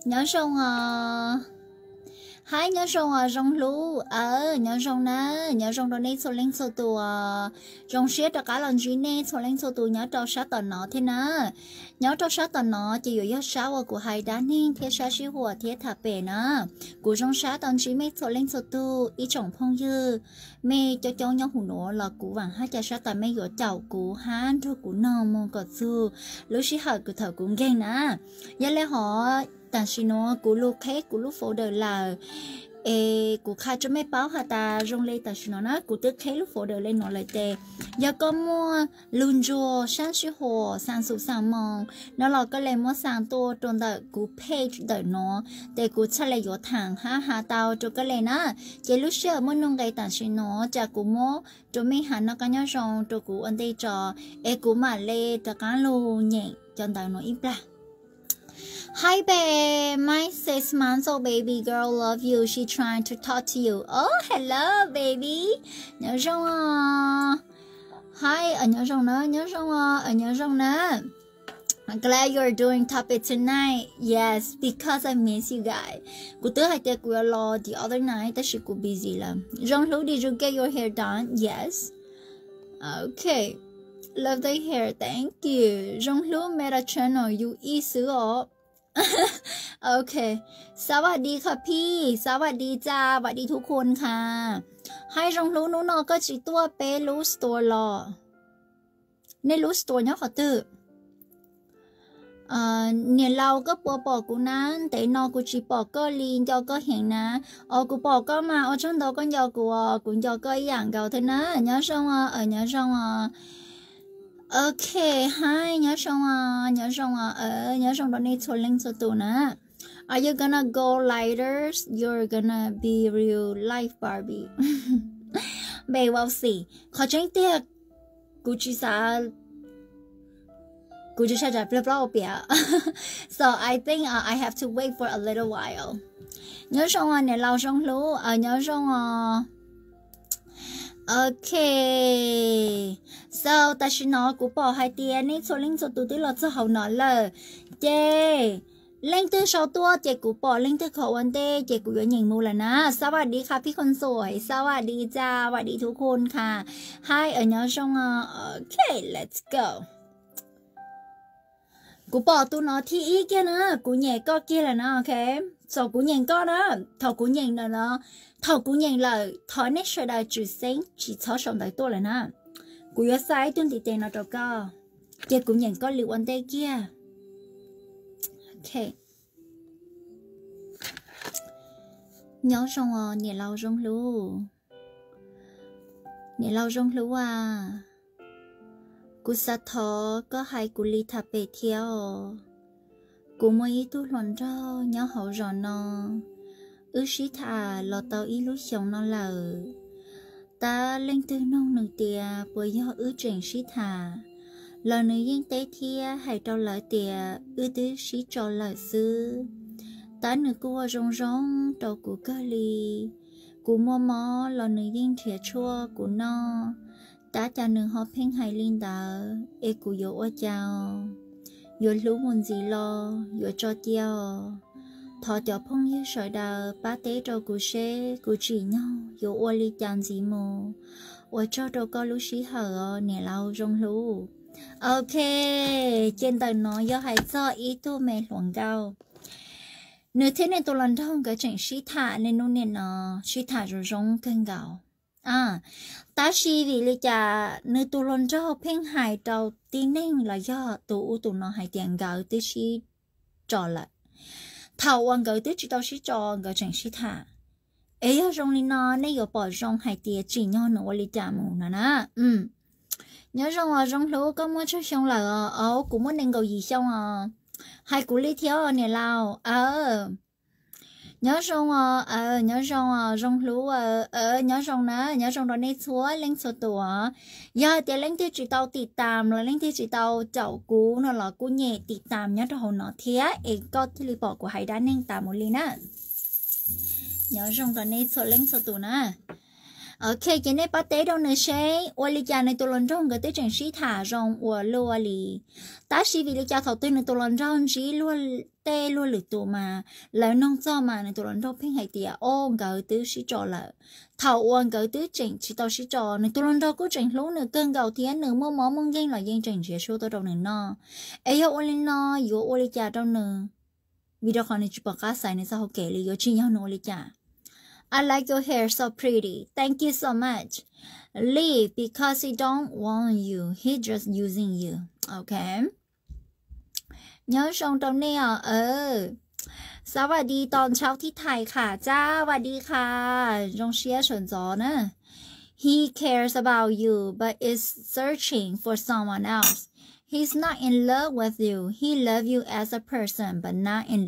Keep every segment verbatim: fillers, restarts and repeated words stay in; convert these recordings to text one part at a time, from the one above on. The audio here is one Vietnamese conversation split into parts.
nhớ xong à hai nhớ xong à rong lú ờ nhớ xong nè nhớ xong đó này số lên số tù rong xếp cho cả lần gì nè số lên số tù nhớ cho sát tận nó thế nè nhớ cho sát tận nó chỉ có sáu của hai đá nè thế sáu xíu của thế thà bể nè của rong sát tận chỉ mấy số lên số tù ý trọng phong dư mẹ cho cháu nhau hủ nổ là của vàng hai cha sát tận mấy của cháu của hắn thôi của nó mong có su lúc xí hỏi của thợ cũng ghen nè giờ lấy họ但是呢，古路开古路佛的啦，诶，古开就没包哈ta用来，但是呢，那古得开路佛的来拿来的，要个么轮着三十号、三十三梦，那老个来么三多种的古 page 的呢，แต่古出来有糖哈哈到就个来呢，这路些么弄个，但是呢，这古么就没喊那个样上，就古安得着，诶，古嘛嘞，这个路呢，就到那一不啦。Hi babe, my six months old baby girl love you. She trying to talk to you. Oh, hello baby. Nhớ xong à. Hi, ở nhớ xong nữa, nhớ xong à, ở nhớ xong nữa. I'm glad you're doing topic tonight. Yes, because I miss you guys. Cô tới hai tiệc của lo the other night,但是cô busy lắm. Rong Lu, did you get your hair done? Yes. Okay. Love the hair, thank you. Rong Lu made a channel. You eat sữa. โอเคสวัสดีค่ะพี่สวัสดีจ้าสวัสดีทุกคนค่ะให้รองรู้นู้นก็จีตัวเป้รู้สตัวรอในรู้สตัวเนี้ยขอตื้อเอ่อเนี่ยเราก็ปัวปอกกูนั้นแต่นอกูจีปอกก็ลีนยอก็เห็นนะอ๋อกูปอกก็มาอ๋อช่างตัวก็ยอกูอ๋อกูยอก็อย่างเก่าเท่านั้นเนี้ยช่างอ่ะเออเนี้ยช่างอ่ะOkay, hi, nhớ xong à, nhớ xong à, ờ, nhớ xong đó này số link số tụ nè. Are you gonna go lighter? You're gonna be real life Barbie. Babe, we'll see. Khó tránh tiếc, cô chỉ sa, cô chỉ sa trả blau bia. So I think uh, I have to wait for a little while. Nhớ xong à, nè lao xong lú, ờ, nhớ xong à. Okay, so ta chỉ nói của bỏ hai tiền này số linh số tụ tí là cho hậu nói là chê linh tư sáu tua chê của bỏ linh tư khẩu anh tê chê của nhìn mù là naสวัสดีค่ะพี่คนสวยสวัสดีจ้าสวัสดีทุกคนค่ะ Hi ở nhớ xong okay let's go กูbỏ tụ nó thi ý kia nữaกูnhẹ có kia là nó okay soกูnhẹ có đó thầuกูnhẹ là nó thầuกูnhẹ là thọ nét sợi đại chữ sinh chỉ thọ sống đại tôi là nóกูยซ้ายตุนติเตนเอาตัวก็เจ้ากูยังก็หลิวอันเตเกียโอเคnhớ xong à nhẹ lâu rong lu nhẹ lâu rong lu àกูสัทธอก็ให้กูลีทับไปเที่ยวกูไม่ตู้หล่นเจ้าnhớ hậu rồi nó ư sĩ thà lọt tàu ý lúc sống nó lờ ta lên từ nông nương tia bởi do ư chuyển sĩ thà lờ nữ yên tế thia hay trao lợi tia ư tứ sĩ trò lợi sư ta nữ cua rong rong trâu của cơ ly của mò mò lờ nữ yên thịa chua của nó ta cha nữ họ phênh hay linh đờ ê của dỗ ở chào dỗ lũ môn gì lo dỗ cho tiêu thọ tiểu phong như sợi đào ba tế trâu của xe của chỉ nhau dỗ ô ly chán gì mù ô cho trâu có lũ sĩ hở nè lau rong lũ ok trên tầng nói do hãy cho ý tu mê luồng cao nếu thế này tôi lần thông cái chuyện sĩ thả nên nó nên nó sĩ thả rồi rong cân gạo à ta sĩ vì lý cha nếu tôi lần cho phênh hài trâu tí nên là do tụ tụ nó hãy tiền gạo tí sĩ trò lại thầu anh gửi tới chỉ tao sĩ trò gửi chuyện sĩ thả ấy ở trong linh nó này có bỏ trong hai tia chỉ nhau nữa lý cha mù nè nè ừ nhớ rằng ở trong lúa có mua chút xong là ở cũng muốn nên cầu gì xong à hai cụ lý thiếu nè lao ờ nhớ rằng ờ nhớ rằng ở trong lúa ờ nhớ rằng nè nhớ rằng đó này xóa lên số tuổi giờ thì lên tới chỉ tao tịt tạm là lên tới chỉ tao chậu cú nó là cú nhẹ tịt tạm nhớ cho họ nó thế ấy có thì bỏ của hai đá nên tạm một ly nè nhớ rằng đó này số lên số tuổi nè ok chỉ nên bắt tế đâu nữa xe ủa lý cha này tôi lần trong cái tế trình sĩ thả rong ủa lúa lì ta sĩ vì lý cha thầu tư này tôi lần trong chỉ luôn tê luôn lử tụ mà lời nông cho mà này tôi lần trong phiên hay tiệt ô gỡ tứ sĩ trò là thầu uốn gỡ tứ trình chỉ tao sĩ trò này tôi lần trong cứ trình lúa nữa cơn gạo thiên nữa mò mò mong danh là danh trình chỉ số tôi đâu nữa no ấy ủa lên no ủa ủa lý cha đâu nữa vì đó còn này chụp cá sai này sao họ kể lý ủa chỉ nhau nữa lý cha I like your hair so pretty. Thank you so much. Leave because he don't want you. He just using you. Okay. Nhớ xong trong này à? Ừ. สวัสดีตอนเช้าที่ไทยค่ะจ้าสวัสดีค่ะจงเชียร์เฉินจอนะ He cares about you but is searching for someone else. He's not in love with you. He loves you as a person but not in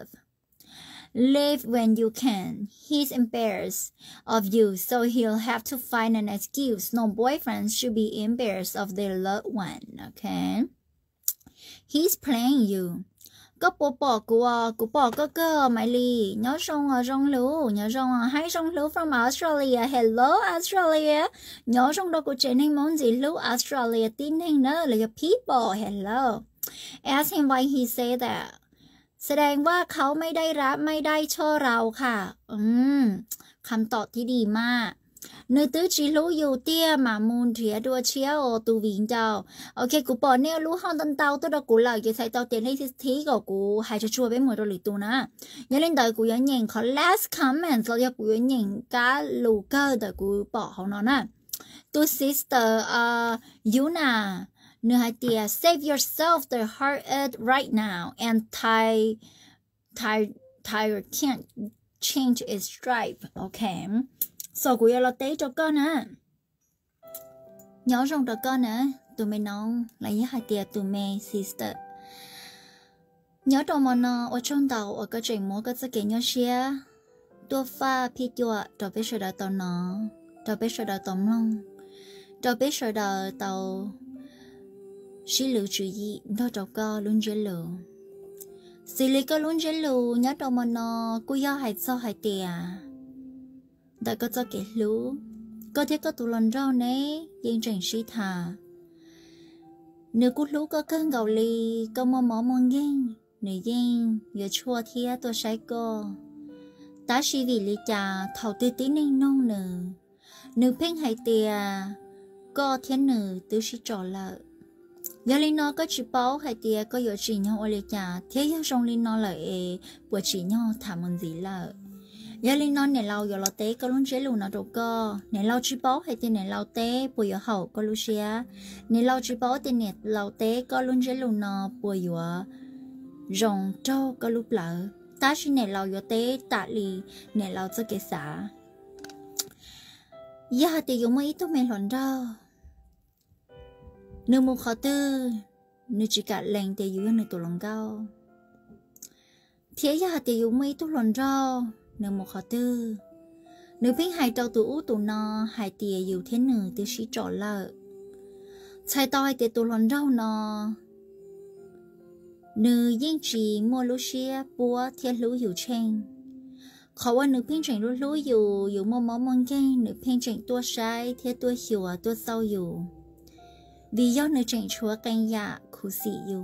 love.Leave when you can. He's embarrassed of you, so he'll have to find an excuse. No boyfriend should be embarrassed of their loved one, okay? He's playing you. Có bộ bỏ của của bỏ cơ cơ mày lì nhớ xong ở trong lũ nhớ xong hay trong lũ from Australia. Hello Australia. Nhớ xong đâu có chuyện hay món gì lũ Australia tin hay nữa là people. Hello. Ask him why he say that.แสดงว่าเขาไม่ได้รับไม่ได้ชอบเราค่ะอืมคำตอบที่ดีมากเนื้อตื้อจีรู้อยู่เตี้ยหมามูลเถียดัวเชียวตูวิงเจ้าโอเคกูปอเนี่ยรู้ห้องตันเตาตัวกูเลยจะใส่เตาเตียนให้ทีกับกูให้จะช่วยไปหมดตัวหลีตูนะยังเล่นแต่กูยังยิงเขา last comment แล้วยังกูยังยิงกาลูเกอร์แต่กูปอเขาเนาะนะตัว sister เอ่อยูน่าNew idea. Save yourself the hard earth right now, and Thai, Thai, Thai can't change its stripe. Okay. So, cô yêu là tế cho con á. Nhớ trong cho con á, tụi mình nói là những idea tụi mình sister. Nhớ trong mà nó ở trong đầu ở cái chuyện mua cái gì cái nhớ xe, tôi pha phi chua, tôi biết rồi tao nó, tôi biết rồi tao long, tôi biết rồi tao xí lử chữ gì đó cho con luôn dễ lử xí lử con luôn dễ lử nhớ đâu mà nó cô yêu hay sao hay tiệt đại có cho kể lú có thể có tụ lần rau nấy yên trình sĩ thà nếu cô lú có cơn gạo lì có mò mò mong yên nếu yên giờ chua thia tôi sai cô ta chỉ vì lý cha thầu tư tí nên nông nử nếu phênh hay tiệt có thiên nử tư sĩ trò lợ giờ linh nó có chỉ bảo hay tiệt có giờ chỉ nhau ở lý cha thế giờ trong linh nó lại buổi chỉ nhau thảm hơn gì là giờ linh nó này lâu giờ lo té có luôn chế luôn nó đâu có này lâu chỉ bảo hay tiệt này lâu té buổi giờ hậu có luôn xia này lâu chỉ bảo tiệt này lâu té có luôn chế luôn nó buổi giờ rồng trâu có lúc lợ ta chỉ này lâu giờ té tạ lì này lâu cho cái xã giờ thì dùng mấy thứ mình làm đâu nếu muốn khó tư nếu chỉ cả lệnh thì dùng những tụ lòng cao thế giờ thì dùng mấy tụ lòng rau nếu muốn khó tư nếu biết hai trâu tụ ú tụ nó hai tìa dùng thế nữ thì sĩ trọ lợ chạy tao hai tìa tụ lòng rau nó nữ yên chỉ mua lúa xia búa thiết lúa dù chen khóว่าnữ phiên trình lúa lúa dù dù mò mò mong ghen nữ phiên trình tua sai thiết tua hiểu à tua sau dù vì do nữ trình chúa canh dạ khu sĩ dù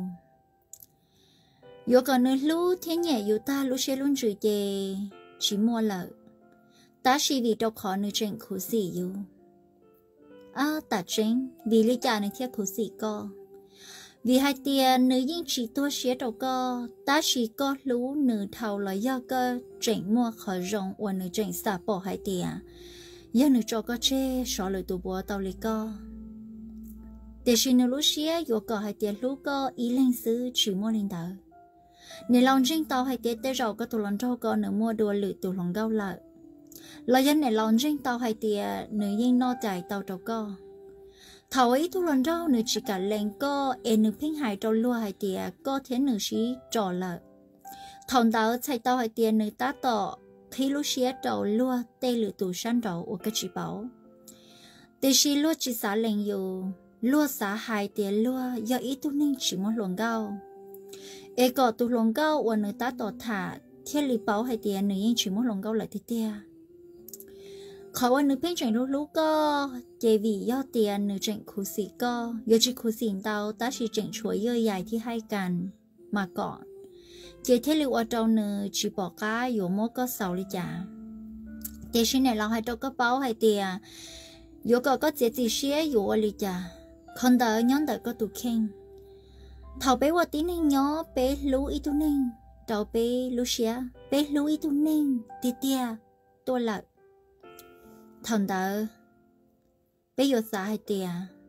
dù còn nữ lúa thế nhẹ dù ta lúa xe luôn trừ chê chỉ mua lợ ta chỉ vì đâu khó nữ trình khu sĩ dù à ta trình vì lý trả nữ thiết khu sĩ co vì hai tiền nữ yên chỉ tua xế đầu co ta chỉ có lú nữ thầu là do cơ chỉnh mua khỏi rộng và nữ chỉnh xả bỏ hai tiền do nữ cho có chê xóa lời tụ bùa tàu lý co để xin nữ lú xế dù có hai tiền lú co ý lên xứ chỉ mua linh tờ nếu lòng chinh tàu hai tiền tế rau có tụ lòng trâu co nữ mua đùa lự tụ lòng gao lợi là dân này lòng chinh tàu hai tiền nữ yên no chạy tàu trâu co thầu ấy thu lần rau nữ chỉ cả lệnh co em nữ phiên hại trâu lúa hai tiền co thế nữ sĩ trò lợ thằng tao chạy tao hai tiền nữ tá tỏ khi lúa xía trâu lúa tê lửa tủ săn trâu ở cái chỉ bảo tê xí lúa chỉ xả lệnh dù lúa xả hai tiền lúa do ý tu ninh chỉ muốn luồng gao em có tu luồng gao ở nữ tá tỏ thả thiết lý bảo hai tiền nữ yên chỉ muốn luồng gao lại thế tia เขาว่านึกเพ่งใจลูกลูกก็เจวีย่อเตียนนึกเจงคูสีก็ยอจิคูสีเตาตาชีเจงช่วยเยอะใหญ่ที่ให้กันมาก่อนเจเทลิวอเจ้าเนอชีบอกก้าอยู่โมก็เสาเลยจ้าเจชินเนี่ยเราให้ตัวก็เป้าให้เตียอยู่ก็ก็เจจีเชียอยู่เลยจ้าคนเดอย้อนเดอก็ตุเข่งเท่าไปว่าตีนึงย้อไปรู้อีตัวนึงเท่าไปรู้เชียไปรู้อีตัวนึงตีเตียตัวหลักthằng đó bây giờ xã hai tia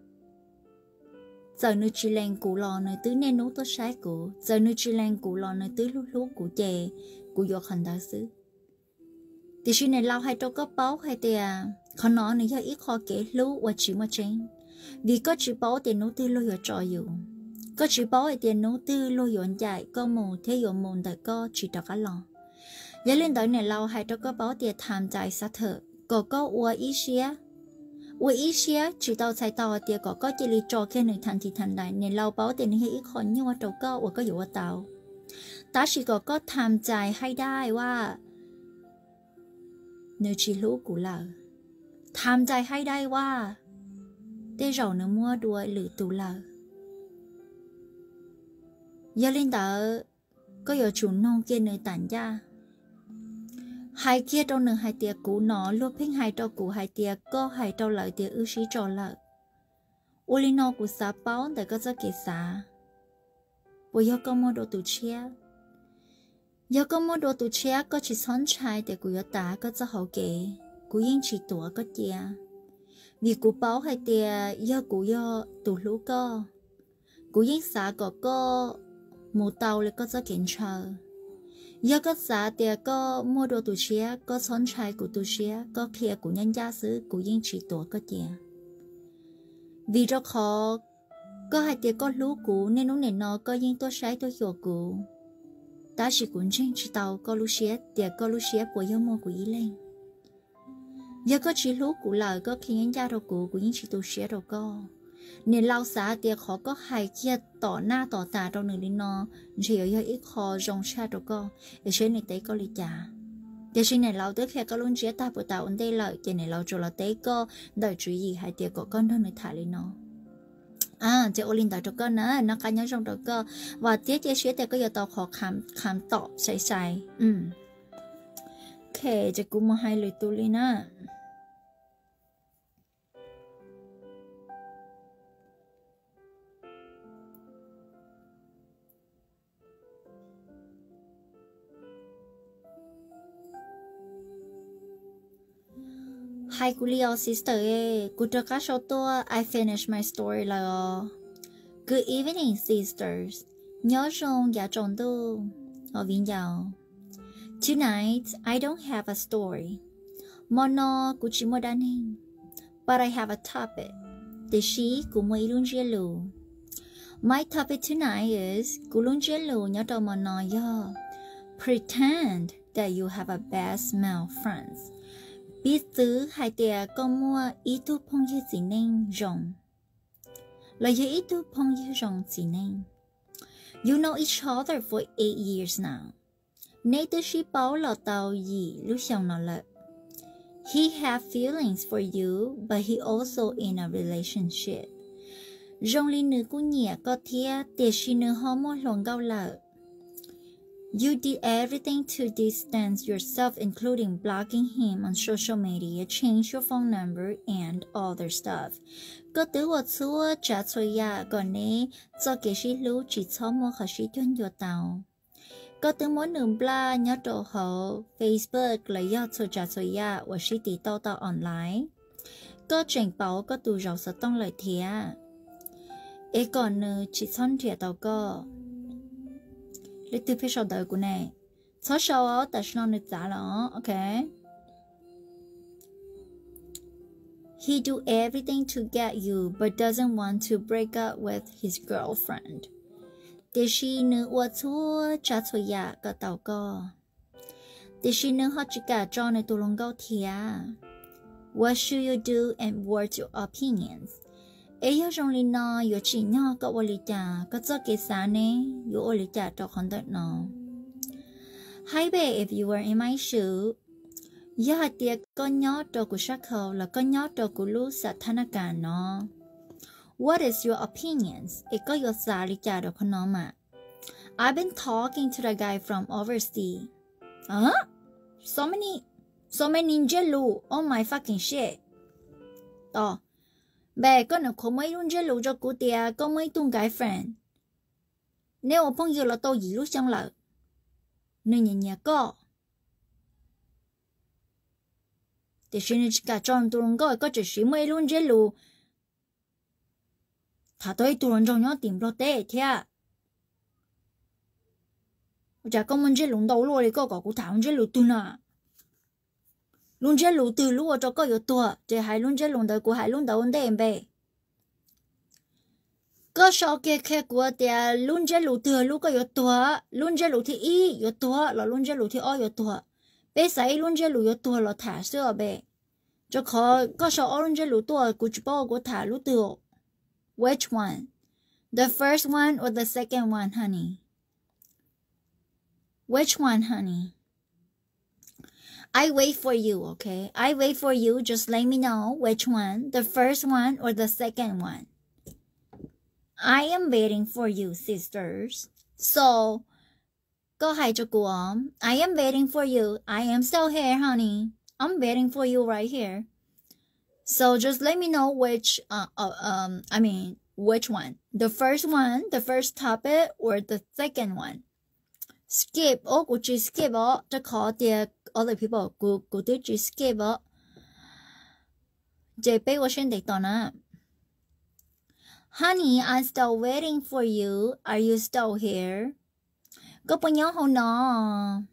giờ nữ chỉ lên cụ lò nữ tứ nên nấu tốt sai cụ giờ nữ chỉ lên cụ lò nữ tứ lúc lúc cụ chè cụ vô hành đạo xứ thì khi này lao hai trâu có báo hai tia khó nói nữ do ít khó kể lúc và chỉ mà chén vì có chỉ báo tiền nấu tư lôi ở trò dù có chỉ báo hai tiền nấu tư lôi ở chạy có mù thế dụ mù tại có chỉ đọc cả lò giờ lên tới này lao hai trâu có báo tiền tham chạy sát thở có có ua ý xía ua ý xía chỉ tao sai tao thì có có chỉ lý cho cái người thành thì thành đại nên lâu bảo tiền hay ít khó nhưng mà đâu có ua có dụ tao ta chỉ có có tham dài hayได้ว่าnếu chỉ lú của là tham dài hayได้ว่าđể rồi nó mua đuôi lử tù là giờ lên đó có giờ chủ nông kia nơi tản ra hai kia trong nửa hai tia cũ nó lúc phình hai trâu cũ hai tia có hai trâu lợi tia ư sĩ trò lợi uli nó của xã báo để có ra kể xã bây giờ có mua đồ tủ chia giờ có mua đồ tủ chia có chỉ son chai để của ta có ra hậu kể của yên chỉ tuổi có tia vì của báo hai tia giờ của giờ tủ lũ có của yên xã có có một tàu lại có ra kiện chờ giờ có xã thì có mua đồ tủ chia có son chai của tủ chia có kia của nhân gia sứ của yên chỉ tuổi có tia vì rất khó có hai tia có lú cũ nên nó nên nó có yên tôi sai tôi hiểu cũ ta chỉ cũng trên chỉ tàu có lú chia tia có lú chia của yêu mua của ý lên giờ có chỉ lú cũ là có khi nhân gia đồ cũ của yên chỉ tủ chia đồ có nên lao xã tia khó có hai kia tỏ na tỏ tà trong nửa đi nó chỉ ở ít khó rong xa đồ có để xem này tới có lý trả để xem này lao tới khi có luôn chia ta bộ tạo ổn đây lợi để này lao cho là tới có đợi chú ý hai tia có con hơn nữa thả lên nó à chỉ ô linh tạo cho con nữa nó cá nhớ trong đó cơ và tiết chia sẻ thì có giờ tao khó khám khám tỏ sai sai ừ ok chỉ cũng một hai lời tu lên á Hi, Julio sister. Good to I finished my story là. Good evening, sisters. Nhớ rong ya tròn tu. Ở viên giàu. Tonight, I don't have a story. Mono kuchi mo daning. But I have a topic. The she kumo ilun jelu. My topic tonight is kulun jelu nhớ tròn mono ya. Pretend that you have a best male friends. Biết tứ hai tia có mua ý tu phong như gì nên rồng là như ý tu phong như rồng gì nên you know each other for eight years now nay tư sĩ báo là tàu gì lúc xong nó lợi he have feelings for you but he also in a relationship rồng li nữ của nhẹ có thia tiệt sĩ nữ họ mua lòng gạo lợi. You did everything to distance yourself, including blocking him on social media, change your phone number, and other stuff. Có tứ hoạt xua trả xuôi ya, còn nế, do kể sĩ lưu chỉ cho mua khả sĩ tuyên dụ tàu. Có tứ muốn nướng bla nhớ đồ hậu, Facebook lấy do cho trả xuôi ya, và sĩ tỷ tao tao online. Có trình báo có tù rau sở tông lời thịa. Ê còn nữ chỉ xong thịa tao có. Lấy từ phía sau đời của này sau sau đó ta sẽ nói trả đó, ok. He do everything to get you but doesn't want to break up with his girlfriend. Để khi nữ ua chua trả cho ya cả tàu co. Để khi nữ họ chỉ cả cho này tụ lòng gạo thịa. What should you do and what's your opinions? Ấy ở trong linh nó, yo chỉ nhỏ có ô lý trả, có cho cái xa nè, yo ô lý trả cho con đất nó. Hi babe, if you were in my shoe, giờ hai tiệt con nhớ trò của sắc khẩu là con nhớ trò của lũ sát thana cả nó. What is your opinions? Ê có yếu xa lý trả được con nó mà. I've been talking to the guy from overseas. Huh? So many, so many jello. Oh my fucking shit. Đó. Bè con nó có mấy luôn jello cho cô tia, có mấy tung guy friend. Nếu ở phong yêu là tôi gì lúc trong lợ. Nên nhà nhà có. Thì xin cả tròn tụi nó gọi có chỉ xí mấy luôn jello. Thả tôi tụi nó trong nhó tìm lo tê thế à. Chả có muốn chơi lúng đầu luôn thì có có cụ thảo chơi lúng tu nè, lúng chơi lúng từ lúc cho có yếu tua, chỉ hai lúng chơi lúng đầu của hai lúng đầu ổn định bề. Có số kia kia của thì lúng chơi lúng từ lúc có yếu tua, lúng chơi lúng thì y yếu tua, là lúng chơi lúng thì o yếu tua. Bây giờ lúng chơi lúng yếu tua là thả sữa bề. Cho khó có số lúng chơi lúng tua của chú bảo của thả lúng từ. Which one? The first one or the second one, honey? Which one, honey? I wait for you, okay? I wait for you. Just let me know which one, the first one or the second one. I am waiting for you, sisters. So, go ahead, Jaguam. I am waiting for you. I am still here, honey. I'm waiting for you right here. So just let me know which, uh, uh, um, I mean, which one. The first one, the first topic, or the second one. Skip, oh, could you skip oh, to call the other people, could, could you skip oh? J P was in the Honey, I'm still waiting for you. Are you still here? Go put your hold on.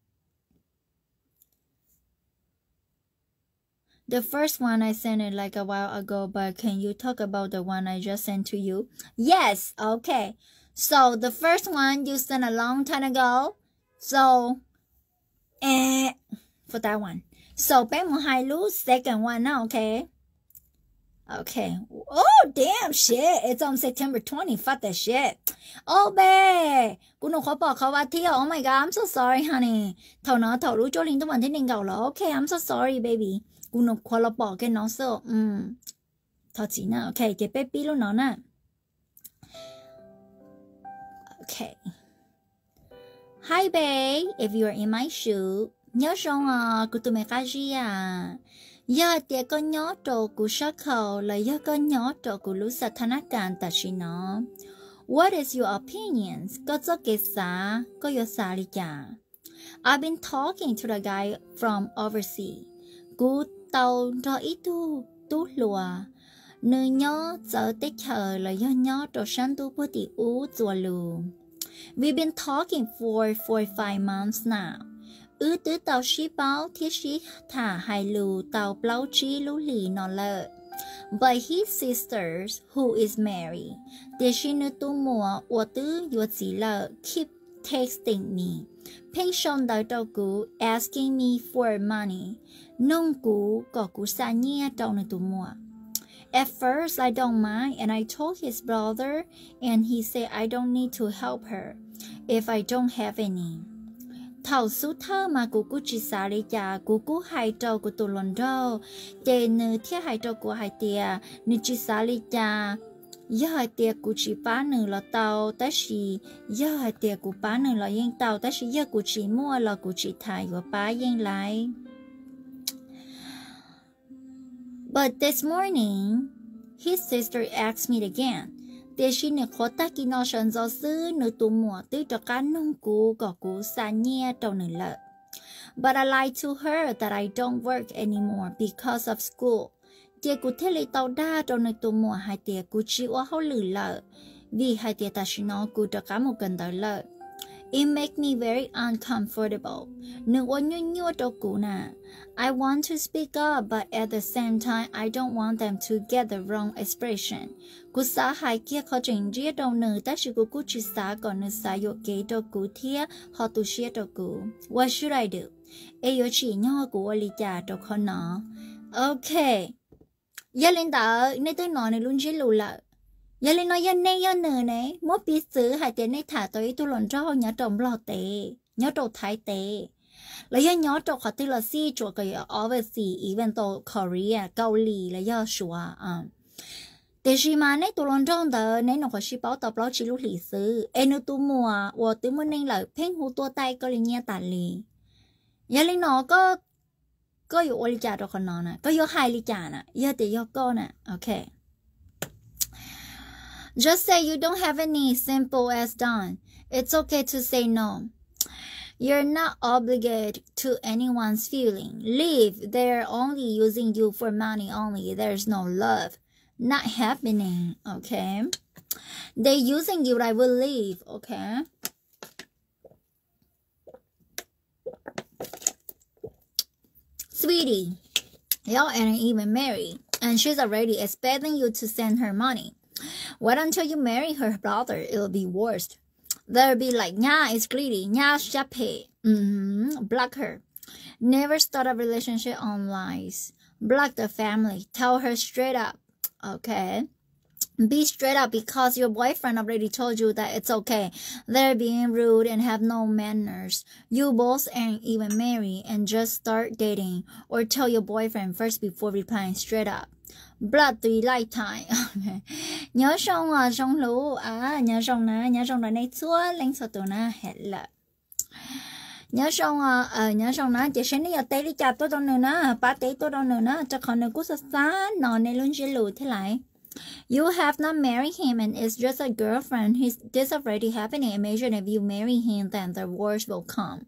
The first one I sent it like a while ago, but can you talk about the one I just sent to you? Yes, okay. So the first one you sent a long time ago. So, eh, for that one. So, bé một hai lú, second one now, okay? Okay. Oh, damn shit. It's on September twentieth. Fuck that shit. Oh, bé. Cô nó khó bỏ khó vào thi. Oh my God, I'm so sorry, honey. Thầu nó thầu lú cho linh tôi bản thân định gạo là okay, I'm so sorry, baby. Cô nó khó là bỏ cái nó sợ. Um. Thầu chỉ nào. Okay, cái baby luôn nó nè. Okay. Hi, babe. If you're in my shoe, nhớ xong à, của tụi mày khai gì à? Giờ thì con nhớ trò của sắc khẩu là giờ con nhớ trò của lũ sát thana cản ta chỉ nó. What is your opinions? Có cho cái啥? Có yếu啥lý chả? I've been talking to the guy from overseas. Cú tàu cho ít tu, tu lùa. Nơi nhớ giờ tích chờ là do nhớ trò sáng tu bố tỷ ú chùa lù. We've been talking for four five months now. Ư tứ tàu ship báo thiết ship thả hai lù tàu plau chi lũ lì nó lợ. But his sisters, who is married, để she nữ tu mùa ua tứ ua chỉ lợ keep texting me. Pension đào trâu cú asking me for money. Nông cú có cú xa nhẹ trâu nữ tu mùa. At first, I don't mind, and I told his brother, and he said I don't need to help her if I don't have any. Thảo số thơ mà cô cô chỉ xả lý chả, cô cô hai trâu của tụi lần đâu. Để nữ thiết hai trâu của hai tìa, nữ chỉ xả lý chả. Giờ hai tìa cô chỉ bá nữ là tàu, ta chỉ, giờ hai tìa cô bá nữ là yên tàu, ta chỉ giờ cô chỉ mua là cô chỉ thải và bá yên lại. But this morning, his sister asked me again. Để she nữ khó ta kì nó sẵn gió sư nữ tù mùa tư cho cá nông cú gõ cú xa nhẹ trâu nữ lợ. But I lied to her that I don't work anymore because of school. Để cú thế lý tàu đa trâu nữ tù mùa hai tìa cú chịu ở hậu lử lợ. Vì hai tìa ta xin nó cú cho cá một gần tàu lợ. It makes me very uncomfortable. Nữ ổ nhu nhu trâu cú nà. I want to speak up, but at the same time, I don't want them to get the wrong expression. Cú xã hai kia khó trình riết đâu nữ, ta chỉ cú cú chỉ xã còn nữ xã dụ kế trâu cú thía, họ tu xế trâu cú. What should I do? Ê dụ chỉ nhỏ cú ở lý chà trâu khó nó. Okay. Giờ lên tờ, nên tôi nói này luôn chế lù lợ. Giờ lên nói dân này dân nữ này, mỗi biết xử hai tiếng này thả tới tôi lần cho nhớ trồng lò tệ, nhớ trồng thái tệ. là do nhớ cho họ tên là si cho cái overseas even to Korea เกาหลีlà do sủa àแต่ชีมาในตัวลอนจงเดอในหนูขอชีเป้าตอบเราชีลูกหลีซื้อเอ็นตัวมัวว่าตัวมันเองเลยเพ่งหูตัวไตก็เลยเนี่ยตัดเลยยาลินอก็ก็อยู่อลิจาตัวคนนอนน่ะก็อยู่ไฮลิจาน่ะเยอะแต่ยกก็น่ะโอเค just say you don't have any simple as done it's okay to say no you're not obligated to anyone's feeling leave they're only using you for money only there's no love not happening okay they using you I will leave okay sweetie y'all ain't even married and she's already expecting you to send her money wait until you marry her brother it'll be worse they'll be like nah it's greedy nah shape mm-hmm. block her never start a relationship online block the family tell her straight up okay be straight up because your boyfriend already told you that it's okay they're being rude and have no manners you both ain't even married and just start dating or tell your boyfriend first before replying straight up blood three lifetime nhớ xong à xong lũ à nhớ xong nè nhớ xong là này xua lên sao tụi nó hẹn là nhớ xong à ờ nhớ xong nè chỉ sáng nay giờ tây đi chặt tôi đâu nữa nè ba tây tôi đâu nữa nè cho con nữa cũng sát sát nọ này luôn chỉ lùi thế lại you have not married him and it's just a girlfriend he's this already happening imagine if you marry him then the worst will come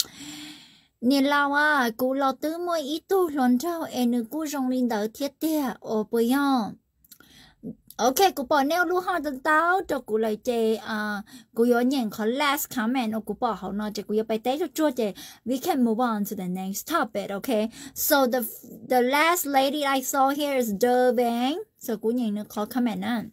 nhìn lao à cú lo tứ mỗi ít tu lần trao em cú rong linh đỡ thiết tia ô bồi nhon ok cú bỏ neo lu hoa tận tao cho cú lại chơi à cú có nhận có last comment ô cú bỏ họ nói chơi cú có bài tế cho chua chơi we can move on to the next topic okay so the the last lady I saw here is the Bang so cú nhận nó có comment á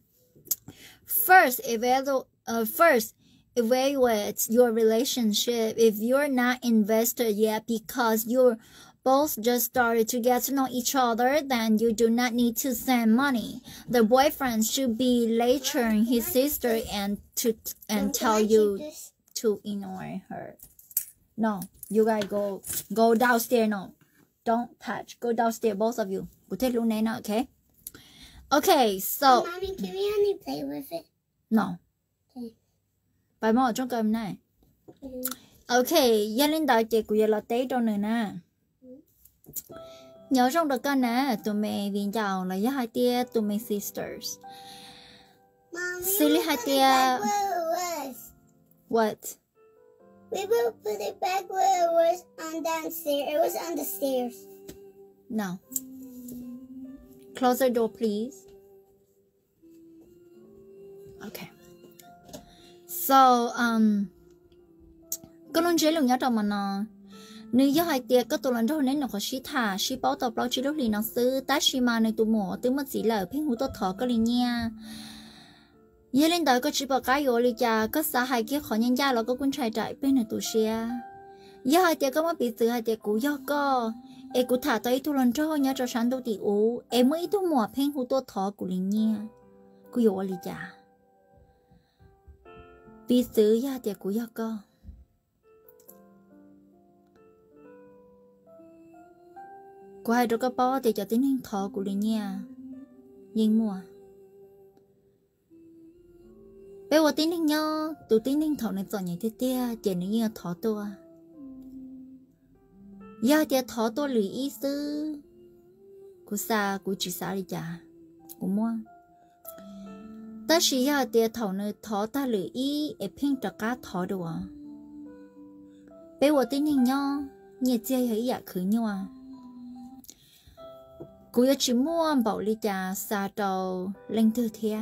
first evaluate uh, first evaluate your relationship if you're not invested yet because you're both just started to get to know each other then you do not need to send money the boyfriend should be lecturing his sister and to and tell you to ignore her no you guys go go downstairs no don't touch go downstairs both of you go take Luna okay okay so Mommy, can we only play with it? No bài mò trong cầm này Mm. ok gia linh đạo chị của là tế trong này nè nhớ trong được con nè tụi mẹ viên chào là với hai tia tụi mẹ sisters Mom, we Silly will put it idea. back where it was. what We will put it back where it was on downstairs. It was on the stairs. no close the door please okay so um con luôn chế luôn nhớ trong mà nó nếu như hai tia có tụi lần đâu nên nó có ship thả ship báo tập lo chỉ lúc liền nóซื้อ ta ship mà này tụi mỏ tụi mất gì là phim hú tốt thọ có liền nha giờ lên đời có chỉ bảo cái vô liền cha có xã hai kia khỏi nhân gia là có quân trai trại bên này tụi xe giờ hai tia có mất bị xử hai tia cũ do có em cũ thả tới tụi lần đâu nhớ cho sáng đâu thì ú em mới tụi mỏ phim hú tốt thọ của liền nha cũ vô liền cha bị xử giờ tia cũ do có qua rồi có bao thì cho tính hình thọ của linh nha nhưng mùa bây giờ tính hình nhau tụ tính hình thọ này chọn những thế tia chỉ những như thọ tua giờ thì thọ tua lười ý sư của xa của chỉ xa đi chả của mua ta chỉ giờ thì thọ này thọ ta lười ý để phiên cho cá thọ được à bây giờ tính hình nhau nhiệt chơi hay dạ khử nhau à cú yêu chỉ muốn bảo lý cha xa đầu lên thư thia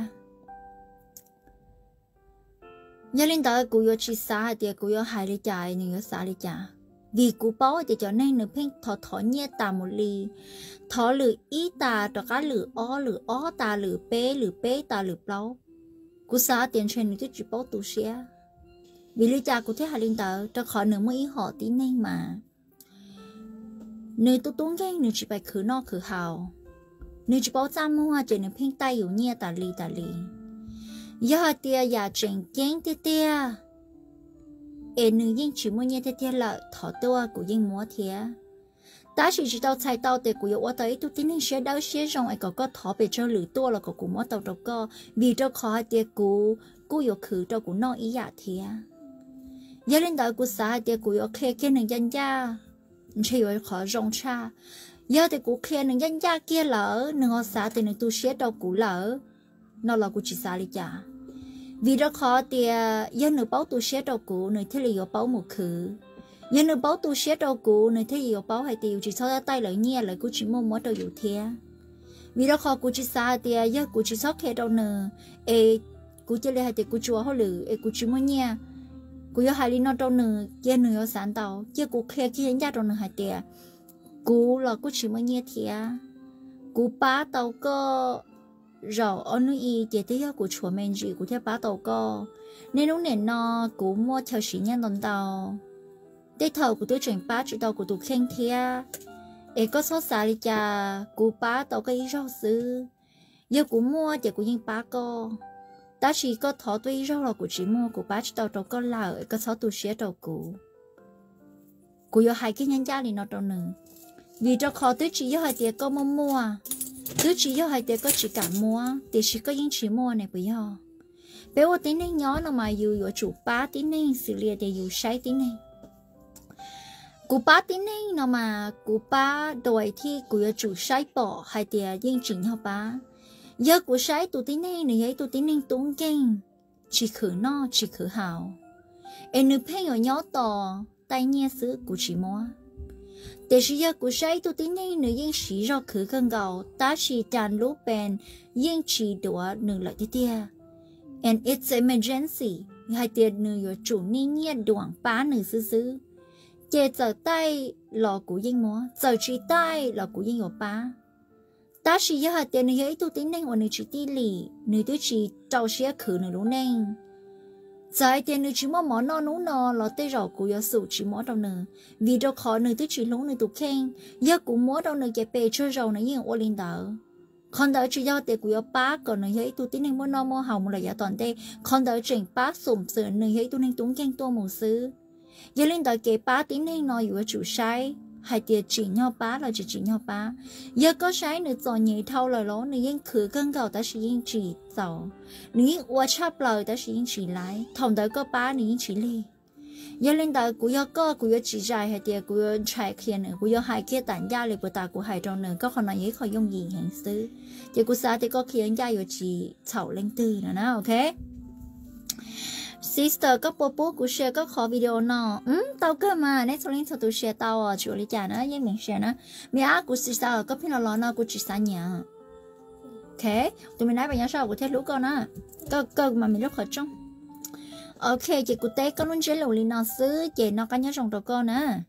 nhớ lên đó cú yêu chỉ xa thì cú yêu hai lý cha nhưng yêu xa lý cha vì cú bảo thì cho nên được phèn thọ thọ nhẹ ta một ly thọ lử ý ta cho cá lử ó lử ó ta lử bê lử bê ta lử bao cú xa tiền truyền được chỉ bảo tu sửa vì lý cha cú thấy hai lên đó cho khỏi nửa mới ý họ tí nên mà nơi tôi tốn ghen nơi chỉ phải khử no khử hào nơi chỉ bảo cha mua chỉ nơi phèn tayอยู่เนี่ยตาลีตาลีย่าเตียอย่าเจงเจงเตียเตีย em nữ yên chỉ muốn nhẹ thế thế là thọ tua của yên múa thế ta chỉ chỉ tao chạy tao để của yêu tới tôi tin nên sẽ đau sẽ trong ai có có thọ về cho lử tua là có của múa tao đâu có vì cho khó để của của yêu khử cho của nó ý dạ thế giờ lên đời của xã để của yêu khe kia nương dân gia chỉ yêu khó rong cha giờ để của khe nương dân gia kia lỡ nương họ xã thì nương tu sẽ đâu của lỡ nó là của chỉ xã đi chả vì đó khó thì giờ nương bảo tu sẽ đâu của nương thế là yêu bảo một khử giờ nương bảo tu sẽ đâu của nương thế yêu bảo hay tiêu chỉ sau tay lại nhẹ lại của chỉ mua mua đâu yêu thế vì đó khó của chỉ xã thì giờ của chỉ sót khe đâu nương ê của chỉ là hay thì của chúa họ lử ê của chỉ mua nhẹ cô yêu hai lý nó đâu nữa, kia nữa yêu sáng tạo, kia cô khe kia nhân gia đâu nữa hai tiệt, cô là cô chỉ mới nghe thiệt, cô bá tàu co, rồi ở nơi y chỉ thấy cô chùa mình gì cô thấy bá tàu co, nên lúc này nó cô mua theo sĩ nhân đồng tàu, để thầu cô tôi chuyển bá chỉ tàu cô tôi khen thiệt, ấy có số xa đi cha, cô bá tàu cái rau sư, giờ cô mua chỉ cô yên bá co. Ta chỉ có thọ tuy rau là của chị mua của bác tàu tàu có là ở cái sáu tu sửa tàu cũ, của yêu hai cái nhân gia thì nó tàu nữa, vì cho khó tôi chỉ yêu hai tiền có mua mua, tôi chỉ yêu hai tiền có chỉ cả mua, thì chỉ có những chỉ mua này bây giờ, bé ô tính này nhỏ nó mà yêu yêu chủ bá tính này xử lý để yêu sai tính này, của bá tính này nó mà của bá đòi thì của yêu chủ sai bỏ hai tiền những chỉ nhau bá. Giờ của sai tụi tin này này ấy tụi tin này tốn kinh chỉ khử no chỉ khử hào em nữ phê ở nhỏ to tay nhẹ sữa của chị mua để chỉ giờ của sai tụi tin này nữ yên chỉ do khử gần gạo ta chỉ tràn lũ bèn yên chỉ đùa nữ lại thế tia and it's emergency hai tiền nữ ở chủ nên nhẹ đuổi phá nữ xứ xứ chè giờ tay lò của yên mua giờ chỉ tay lò của yên ở phá ta chỉ giờ tiền này ấy tôi tính nên ở nơi chỉ đi lì nơi tôi chỉ trâu xe khử nơi luôn nên giờ tiền nơi chỉ mua món no nấu no là tây rau của giờ sụt chỉ mua đâu nữa vì đâu khó nơi tôi chỉ lúng nơi tôi khen giờ cũng mua đâu nơi cái bể chơi rau này như ở linh đảo còn đợi chỉ giờ tiền của giờ ba còn nơi ấy tôi tính nên mua no mua hồng là giờ toàn tây còn đợi chỉnh ba sủng sờ nơi ấy tôi nên tốn khen tôi một xứ giờ linh đảo cái ba tính nên nói ở chủ sai hai tiệt chỉ nhau bá là chỉ chỉ nhau bá giờ có sai nữa cho nhảy thâu lời lố nữa yên khử cân cầu ta chỉ yên chỉ giàu nữa qua chắp lời ta chỉ yên chỉ lái thòng tới có bá nữa yên chỉ li giờ lên tới của giờ có của giờ chỉ dài hai tiệt của giờ chạy kia nữa của giờ hai kia tản ra liền bữa ta của hai trong nữa có khả năng ấy khỏi dùng gì hành xứ thì của sao thì có kia ra giờ chỉ chậu lên tư nữa nè ok sister có bố bố của share có khó video nó ừ tao cơ mà nãy sau lên sau tôi share tao à chủ lý trả nó nhưng mình share nó mẹ á của sister có phía nào nó của chị sáng nhà ok tụi mình nói về nhau sau của thế lũ con á cơ cơ mà mình rất khó trong ok chị của té có luôn chế lù li nó xứ chị nó có nhớ trong đầu con á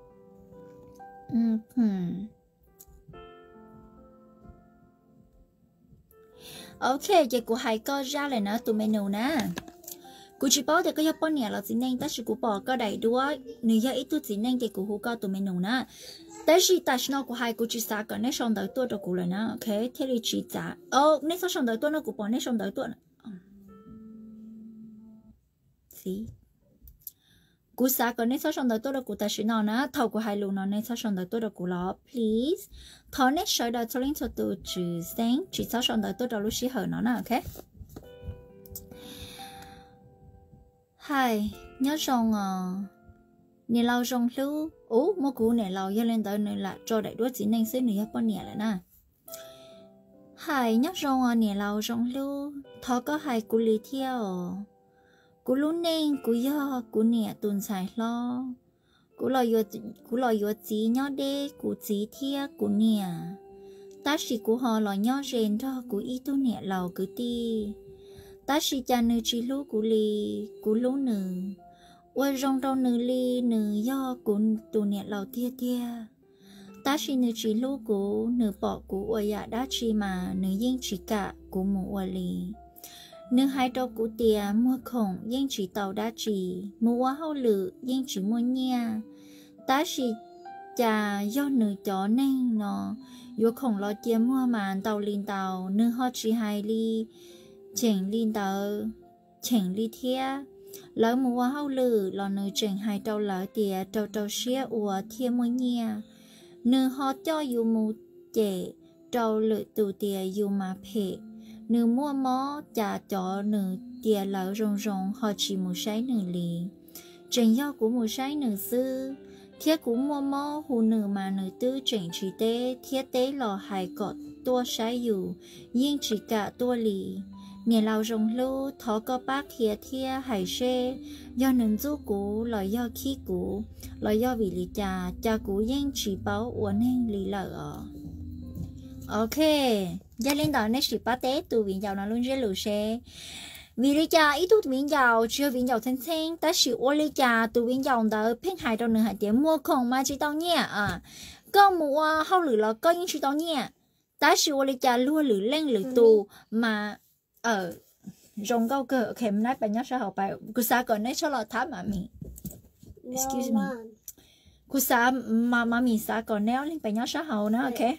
ok chị của hai con ra lại nữa tụi menu nè cú chỉ bảo thì có bao nhiêu là gì nên ta chỉ cú bỏ cái đầy đuôi nếu như ít tu gì nên thì cú hú cao tụi mình nụ nèแต่是但是呢กู还กู只啥个那上头多的กู了呢 OK 这里只咋哦那上头多呢กู帮那上头多呢 see กู啥个那上头多的กู但是呢呢头กู还路呢那上头多的กู了 please 头那上头从零到多只三只上头多的路是好呢呢 OK hai nhớ rằng à nè lau trong lưu ố mua cũ nè lau giờ lên tới nè là cho đại đuôi chỉ nên xí nè bao nè lại nè hai nhớ rằng à nè lau trong lưu thọ có hai cú lì theo cú lú nên cú yo cú nè tuần xài lo cú lo yo cú lo yo chỉ nhớ đê cú chỉ theo cú nè ta chỉ cú họ lo nhớ rèn cho cú ít tu nè lau cứ ti ta chỉ cha nữ chỉ lú cú lì cú lú nữ quay rong rong nữ lì nữ do cú tụ nhẹ lầu tia tia ta chỉ nữ chỉ lú cú nữ bỏ cú quay ya đã chỉ mà nữ yên chỉ cả cú mù quay lì nữ hai đầu cú tia mua khổng yên chỉ tàu đã chỉ mua quá hậu lử yên chỉ mua nha ta chỉ cha do nữ chó nên nó vô khổng lo tia mua màn tàu linh tàu nữ họ chỉ hai lì chỉnh linh tàu chỉnh lý thia lỡ mua hao lử lò nữ trình hai trâu lỡ tìa trâu trâu xía ua thiên môi nhia nữ họ cho dù mù chệ trâu lử tù tìa dù mà phê nữ mua mó chả cho nữ tìa lỡ rồng rồng họ chỉ mù sáy nữ lì trình do của mù sáy nữ sư thiết của mua mó hù nữ mà nữ tư trình chỉ tế thiết tế lò hai cọt tua sáy dù nhưng chỉ cả tua lì nhà lao rồng lưu thọ có bác kia thia hải xe do nâng du cũ là do khí cũ là do vì lý cha cha cũ yên chỉ báo uốn hình lý lợ ok gia linh đó nên chỉ bắt tế tụ viện giàu nó luôn dễ lù xe vì lý cha ít tụ viện giàu chưa viện giàu thân thân ta chỉ uốn lý cha tụ viện giàu đó phép hai đâu nữa hai tiếng mua không mà chỉ tao nhẹ à có mua hao lử là có những chỉ tao nhẹ ta chỉ uốn lý cha luôn lử lên lử tụ mà ở rồng câu cờ kèm nát bài nhớ sao học bài cô xã còn nấy cho lo tháp mà mình excuse me cô xã mà mà mình xã còn néo lên bài nhớ sao học nữa ok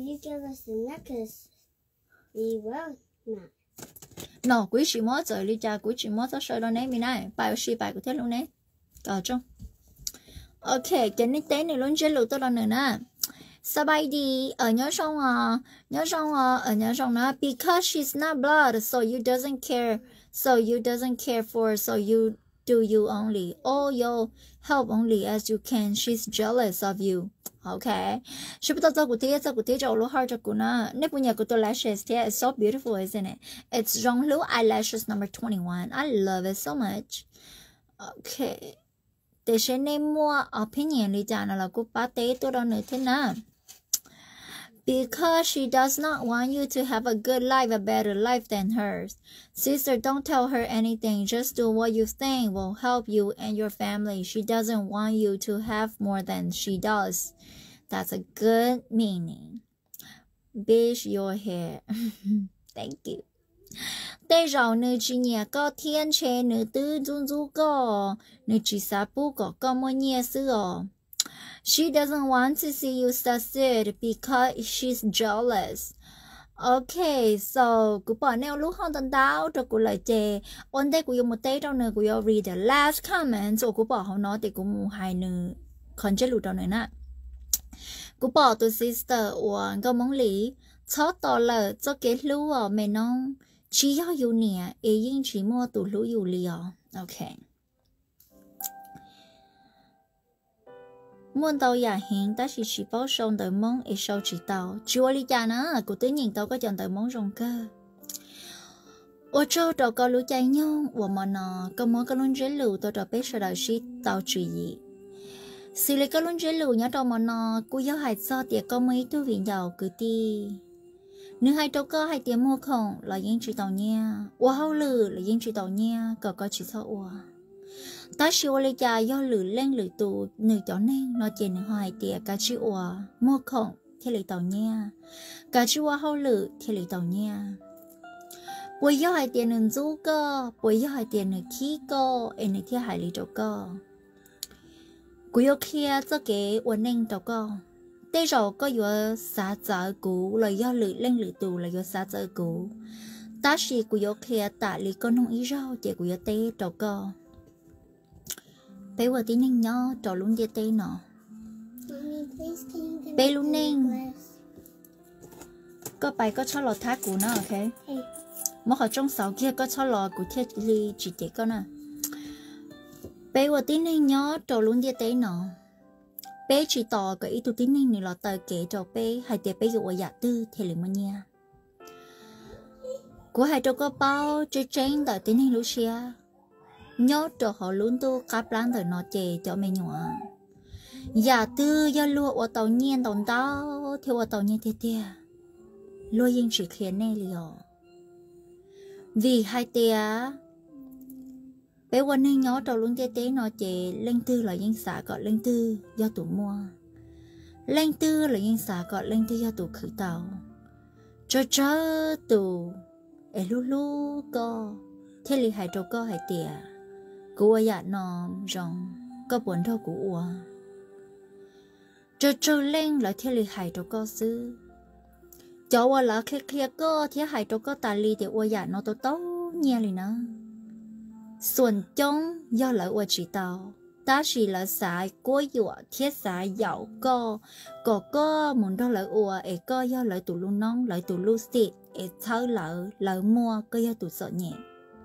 no quý chị mót rồi đi cha quý chị mót cho sợi đó nấy mình này bài ở bài của thế luôn nấy ở trong ok cái này tên này luôn chơi lụt tôi đó nữa nè sao bay đi ở nhớ xong à nhớ xong à ở nhớ xong đó because she's not blood so you doesn't care so you doesn't care for so you do you only all you help only as you can she's jealous of you okay she bắt đầu của thế của thế cho lúc hơi cho cô nó nếu bây giờ của tôi lashes yeah it's so beautiful isn't it it's Rong Lu eyelashes number twenty-one I love it so much okay để xem nên mua opinion đi chả nào là cô bác tế tôi đâu nữa thế nào because she does not want you to have a good life, a better life than hers. Sister, don't tell her anything. Just do what you think will help you and your family. She doesn't want you to have more than she does. That's a good meaning. Bish your hair. Thank you. Tây rau nữ chỉ nhà có thiên chế nữ tư dung du có nữ chỉ sa bu có có mua nhà sữa. She doesn't want to see you succeed because she's jealous. Okay, so cô bỏ neo lúc không tận đáo cho cô lời chê. Ôn đây cô dùng một tế đâu nữa cô yêu read the last comment. So cô bỏ không nói thì cô mua hai nữ còn chết lụt đâu nữa nè. Cô bỏ từ sister uống có mong lý. Cho tỏ lỡ cho kết lưu ở mẹ nông. Chỉ yêu yêu nè, ý yên chỉ mua tủ lưu yêu liều. Okay. Muốn tao giả hiện ta chỉ chỉ bảo xong đời mong ấy sau chỉ tao chúa lý cha nó cô tự nhìn tao có chọn đời mong rong cơ ô châu trò có lũ chạy nhau và mà nó có món có luôn dễ lù tao trò biết sao đời shi tao chỉ gì xử lý có luôn dễ lù nhớ trò mà nó cô giáo hại sao tiệt có mấy tu viện giàu cứ ti nếu hai trâu có hai tiếng mua không là những chỉ tao nha và hao lử là những chỉ tao nha có có chỉ sao và ta siêu lấy cha do lử lên lử tụ nữ cho nên nó chỉ nữ hoài tiệt cả chữ oa mua không thì lấy tàu nha cả chữ oa hao lử thì lấy tàu nha bùi do hai tiền nữ du cơ bùi do hai tiền nữ khí cơ em nữ thì hai lấy trâu cơ cú yêu kia cho cái uốn nên trâu cơ tây rồi có vừa xả chợ cũ là do lử lên lử tụ là do xả chợ cũ ta chỉ cú yêu kia tại lý con không ý rau chỉ cú yêu tây trâu cơ bé vừa tí nên nhớ trò luôn đi tê nọ bé luôn nên có bài có cho lọ thác của nó ok mà họ trong sáu kia có cho lọ của thiết ly chỉ thế con à bé vừa tí nên nhớ trò luôn đi tê nọ bé chỉ tỏ cái ý tụ tí nên này là tờ kể trò bé hai tiệp bé dụ dạ tư thì liền mà nha của hai trò có bao chơi tranh tờ tí nên Lucia nhớ cho họ luôn tu cáp láng thời nó chè cho mẹ nhỏ giả tư do lúa ở tàu nhiên tàu tao theo ở tàu nhiên thế tia lúa yên chỉ khiến này liều vì hai tia bé quan nên nhớ tàu luôn thế thế nó chè lên tư là yên xả gọi lên tư do tụ mua lên tư là yên xả gọi lên tư do tụ khử tàu cho cho tụ ở lu lu co thế li hai trâu co hai tia cô ấy dạ nó rong có buồn thâu của ua trơ trơ lên lại theo lời hải trâu có sư cháu ua là khi khi có theo hải trâu có tài li thì ua dạ nó tốt tốt nha lì nó ส่วน chống do lợi của chỉ tàu ta chỉ là xài của dụ thiết xài dạo co có có muốn đó lợi của ấy có do lợi tụ luôn nón lợi tụ luôn xịt ấy tháo lợi lợi mua có do tụ sợ nhẹ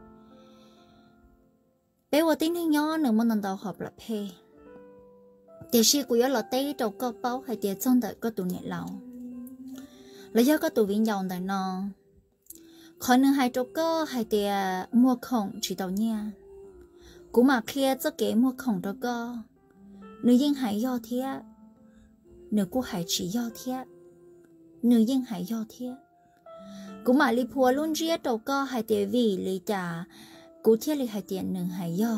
bé của tính hay nhỏ nữa muốn nâng đầu học là phê để khi của là tây đầu có bao hay để trong đời có tụ nhẹ lâu là do có tụ viên dòng đời nó khỏi nữa hai chỗ có hay để mua khổng chỉ tàu nha cũng mà kia cho kế mua khổng đó có nữ dân hãy do thế nữ cô hãy chỉ do thế nữ dân hãy do thế cũng mà li phùa luôn riết đâu có hay để vì li trả cú thiết li hay tiền nữ hãy do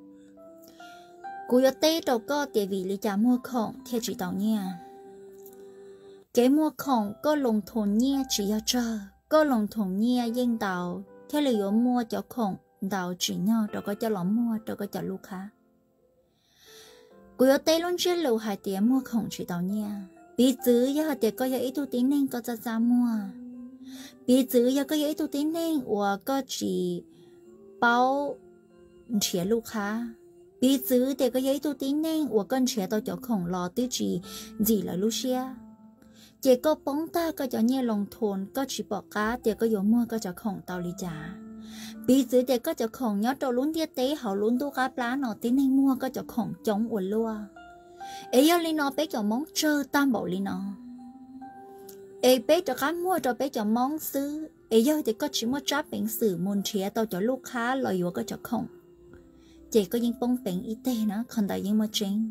cú yo tê đâu có để vì li trả mua khổng theo chỉ tàu nha kế mua khổng có lồng thôn nha chỉ do chờ có lồng thôn nha dân tàu theo li yo mua cho khổng đào chỉ nhau đâu có cho lắm mua đâu có cho lưu khá của tây luôn chưa lưu hai tiếng mua khổng chỉ tàu nha bí chữ giờ để có ít tu tín nên có ra ra mua bí chữ giờ có ít tu tín nên và có chỉ bao chia lưu khá bí chữ để có ít tu tín nên và con chia tàu cho khổng lò tư chỉ gì là lưu xia chỉ có bóng ta có cho nhẹ lòng thôn có chỉ bỏ cá để có dùng mua có cho khổng tàu lý trả bí chữ để có cho khổng nhớ trâu lún tiết tế họ lún tu cá plá nó tí nên mua có cho khổng chống uẩn lua ấy giờ li nó bé cho món trơ tam bảo li nó ấy bé cho cá mua cho bé cho món xứ ấy giờ thì có chỉ mua tráp bệnh sử môn chia tao cho lúc khá lời vô có cho khổng chỉ có những bông bệnh y tế nó còn tại những mua chính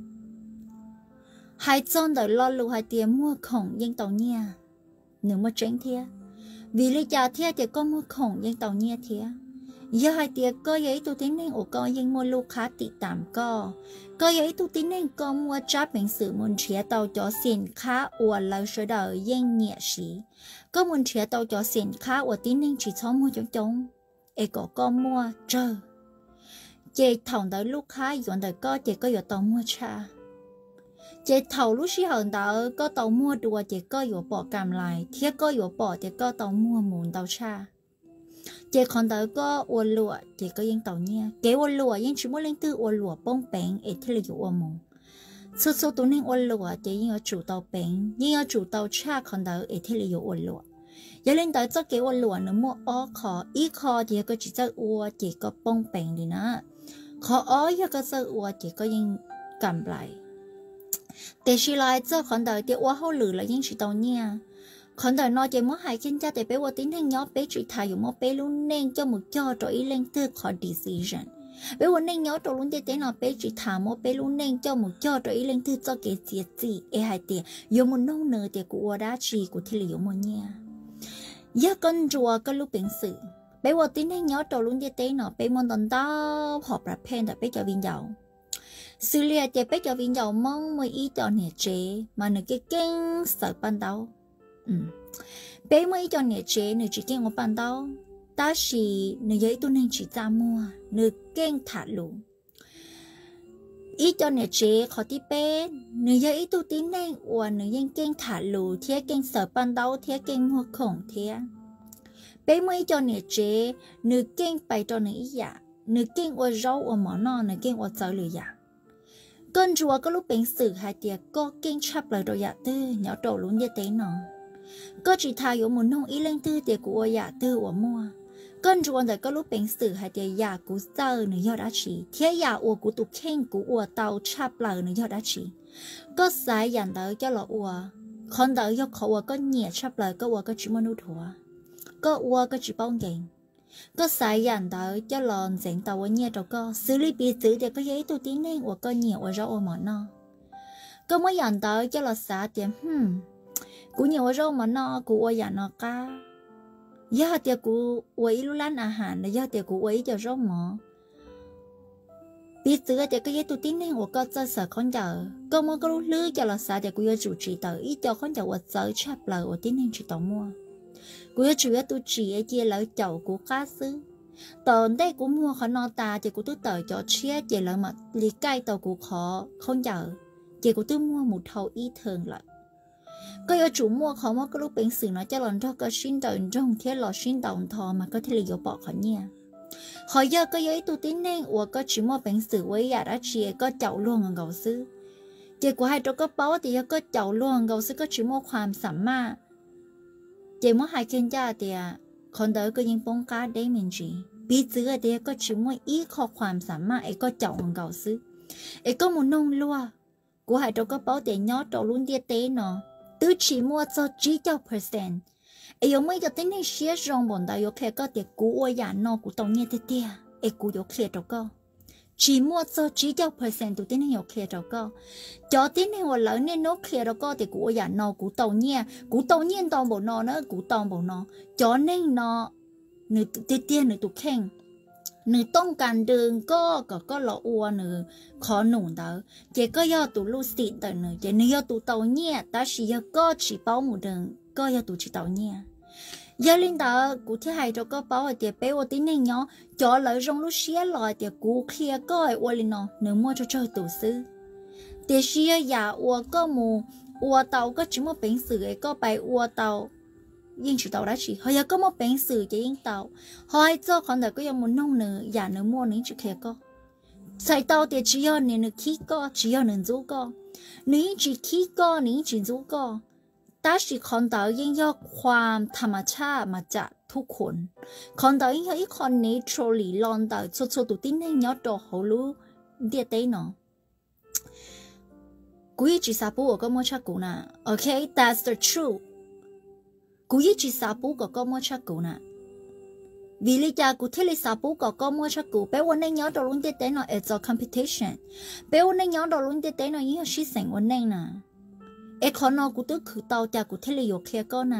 hai con đời lo lù hai tiền mua khổng những tàu nha nếu mua chính thế vì lý do thế thì có mua khổng những tàu nha thế giờ hai tiệc có giấy tu tín nên ổ có những mua lưu khá tị tạm co có giấy tu tín nên có mua tráp bệnh sử muốn chia tàu cho xin khá ủa lời sửa đời dân nhẹ sĩ có muốn chia tàu cho xin khá ủa tín nên chỉ cho mua chống chống ấy có con mua trơ chế thòng tới lúc khá dọn đời có chế có dọn tàu mua cha chế thầu lúc xí hờn đó có tàu mua đùa chế có dọn bỏ cầm lại thiết có dọn bỏ chế có tàu mua mùn tàu cha chế còn tới có uốn lụa chế có những tàu nha kế uốn lụa những chỉ muốn lên từ uốn lụa bông bén ấy thì là dụ uốn mông số số tụi nên uốn lụa chế những ở chủ tàu bén những ở chủ tàu cha còn tới ấy thì là dụ uốn lụa giờ lên tới cho kế uốn lụa nữa mua ó khó ít khó thì có chỉ cho uốn chỉ có bông bén đi nữa khó ó giờ có cho uốn chỉ có những cầm lại để xí lại cho còn tới thì uốn hậu lử là những chỉ tàu nha còn đời nói chỉ muốn hai kinh gia để bé vô tính hành nhỏ bé chỉ thay dùng một bé luôn nên cho một cho rồi ý lên từ khỏi decision bé vô nên nhỏ rồi luôn để thế nào bé chỉ thả một bé luôn nên cho một cho rồi ý lên từ cho cái gì gì e hai tiền dùng một nông nợ để của đã chỉ của thì liệu một nha giờ con rùa có lúc bệnh sự bé vô tính hành nhỏ rồi luôn để thế nào bé muốn tận đó học là pen để bé cho viên giàu xử lý để bé cho viên giàu mong mới ý cho nè chế mà nè cái kinh sợ ban đầu bé mới cho nè chế nè chỉ kêu một bàn đâu ta chỉ nè giấy tôi nên chỉ ra mua nè kêu thả lũ ý cho nè chế khó tí bé nè giấy tôi tính nên và nè dân kêu thả lũ thế kêu sợ bàn đâu thế kêu mua khổng thế bé mới cho nè chế nè kêu bày cho nè ý dạ nè kêu ở rau ở món nọ nè kêu ở chợ lửa dạ con rùa có lúc bệnh sử hai tiệc có kêu chắp lời rồi dạ tư nhỏ trổ luôn như thế nọ có chỉ thay ở một nông ý lên tư để của nhà tư của mua con ruộng rồi có lúc bệnh sử hay để nhà của sơ nữa do đã chỉ thế nhà của của tụ khen của tàu chắp lời nữa do đã chỉ có sai dàn tới cho lọ của con tới do khẩu có nhẹ chắp lời có có chỉ muốn thua có của có chỉ bông gành có sai dàn tới cho lọ dành tàu ở nhẹ đâu có xử lý bị xử để có giấy tu tiếng nên của có nhiều ở rau ở món no có mấy dàn tới cho lọ xả tiền hmm cú nhiều rau mà nó cú ở nhà nó cá giờ thì cú quấy lu lan à hàn là giờ thì cú quấy cho rau mỏ biết từ thì cái gì tụi tin này của con chơi sợ con chờ con mua cái lu lưới cho là sao thì cú yêu chủ trì tới ít cho con chờ ở chơi chắp lời ở tin này chỉ tao mua cú yêu chủ yếu tụi chỉ ở chia lời chậu của cá sứ tòn đây cú mua khó no ta thì cú tụi tờ cho chia chỉ lời mà lì cay tàu cú khó không chờ chỉ cú tụi mua một thầu ít thường lại có yêu chủ mua khó mà có lúc bệnh sử nó cho lần cho có xin tàu trong thế lò xin tàu thò mà có thể là dụ bỏ khỏi nha họ giờ có giấy tu tín nên và có chỉ mua bệnh sử với nhà đã chỉ có chậu luôn ở gầu sư chỉ của hai chỗ có báo thì có chậu luôn gầu sư có chỉ muaความสามารถchỉ mua hai chuyên gia thì còn đỡ có những bông cá đấy mình chỉ bí chữ ở đây có chỉ mua ít khó ความสามารถ ấy có chậu ở gầu sư ấy có một nông lúa của hai chỗ có báo thì nhớ chỗ luôn địa tế nó từ chỉ mua cho chỉ cho percent ấy giống mấy cái tính này xé rong bọn đại có có thể cú ở nhà nó cú tàu nhẹ thế thế ấy cú có kia đâu có chỉ mua cho chỉ cho percent tụi tính này kia đâu có cho tính này họ lớn nên nó kia đâu có thì cú ở nhà nó cú tàu nhẹ cú tàu nhẹ tàu bọn nó nữa cú tàu bọn nó cho nên nó nửa thế thế nửa tụi khen nửaต้องการเดินก็ก็ก็ละอัวเนื้อขอหนุนเด้อเจก็ย่อตัวลูกศิษย์เด้อเนื้อเจเนื้อตัวเต่าเนี่ยแต่สิยก็chỉ bao một đườngก็ย่อตัวchỉเต่าเนี่ยgiờ linh đạo cụ thể hai cho có bảo thì bé ô tín này nhỏ cho lợi trong lúc xé lại thì cụ kia có ai ô linh nó nếu mua cho chơi tổ sư thì xé giả ô có mù ô tàu có chỉ một bệnh sử ấy có bài ô tàu nhưng chỉ tàu đã chỉ họ có một bệnh sử chỉ yên tàu họ cho con đời có yang muốn nông nữa giả nữa mua nữa chỉ kia có sai tàu thì chỉ có nên khí có chỉ có nên giúp có nếu chỉ khí có nếu chỉ giúp cóแต่สิคนเดียวยังยกความธรรมชาติมาจากทุกคนคนเดียวยังอีกคนนี้โชลีลอนเดียวชดชดตัวติ้งให้ยอดตัวเขารู้เดียดได้เนาะกูยิ่งจีสาปูก็มั่วชักกูนะโอเค that's the truth กูยิ่งจีสาปูก็มั่วชักกูนะวิลิจากูที่ลิสาปูก็ก็มั่วชักกูแปลว่าในยอดตัวลุ้นเดียดได้เนาะ it's a competition แปลว่าในยอดตัวลุ้นเดียดได้เนาะยิ่งชิสังวันนึงนะเอคอนอกูตึกคือเตาจากกูเทเลโยเคก็น่ะ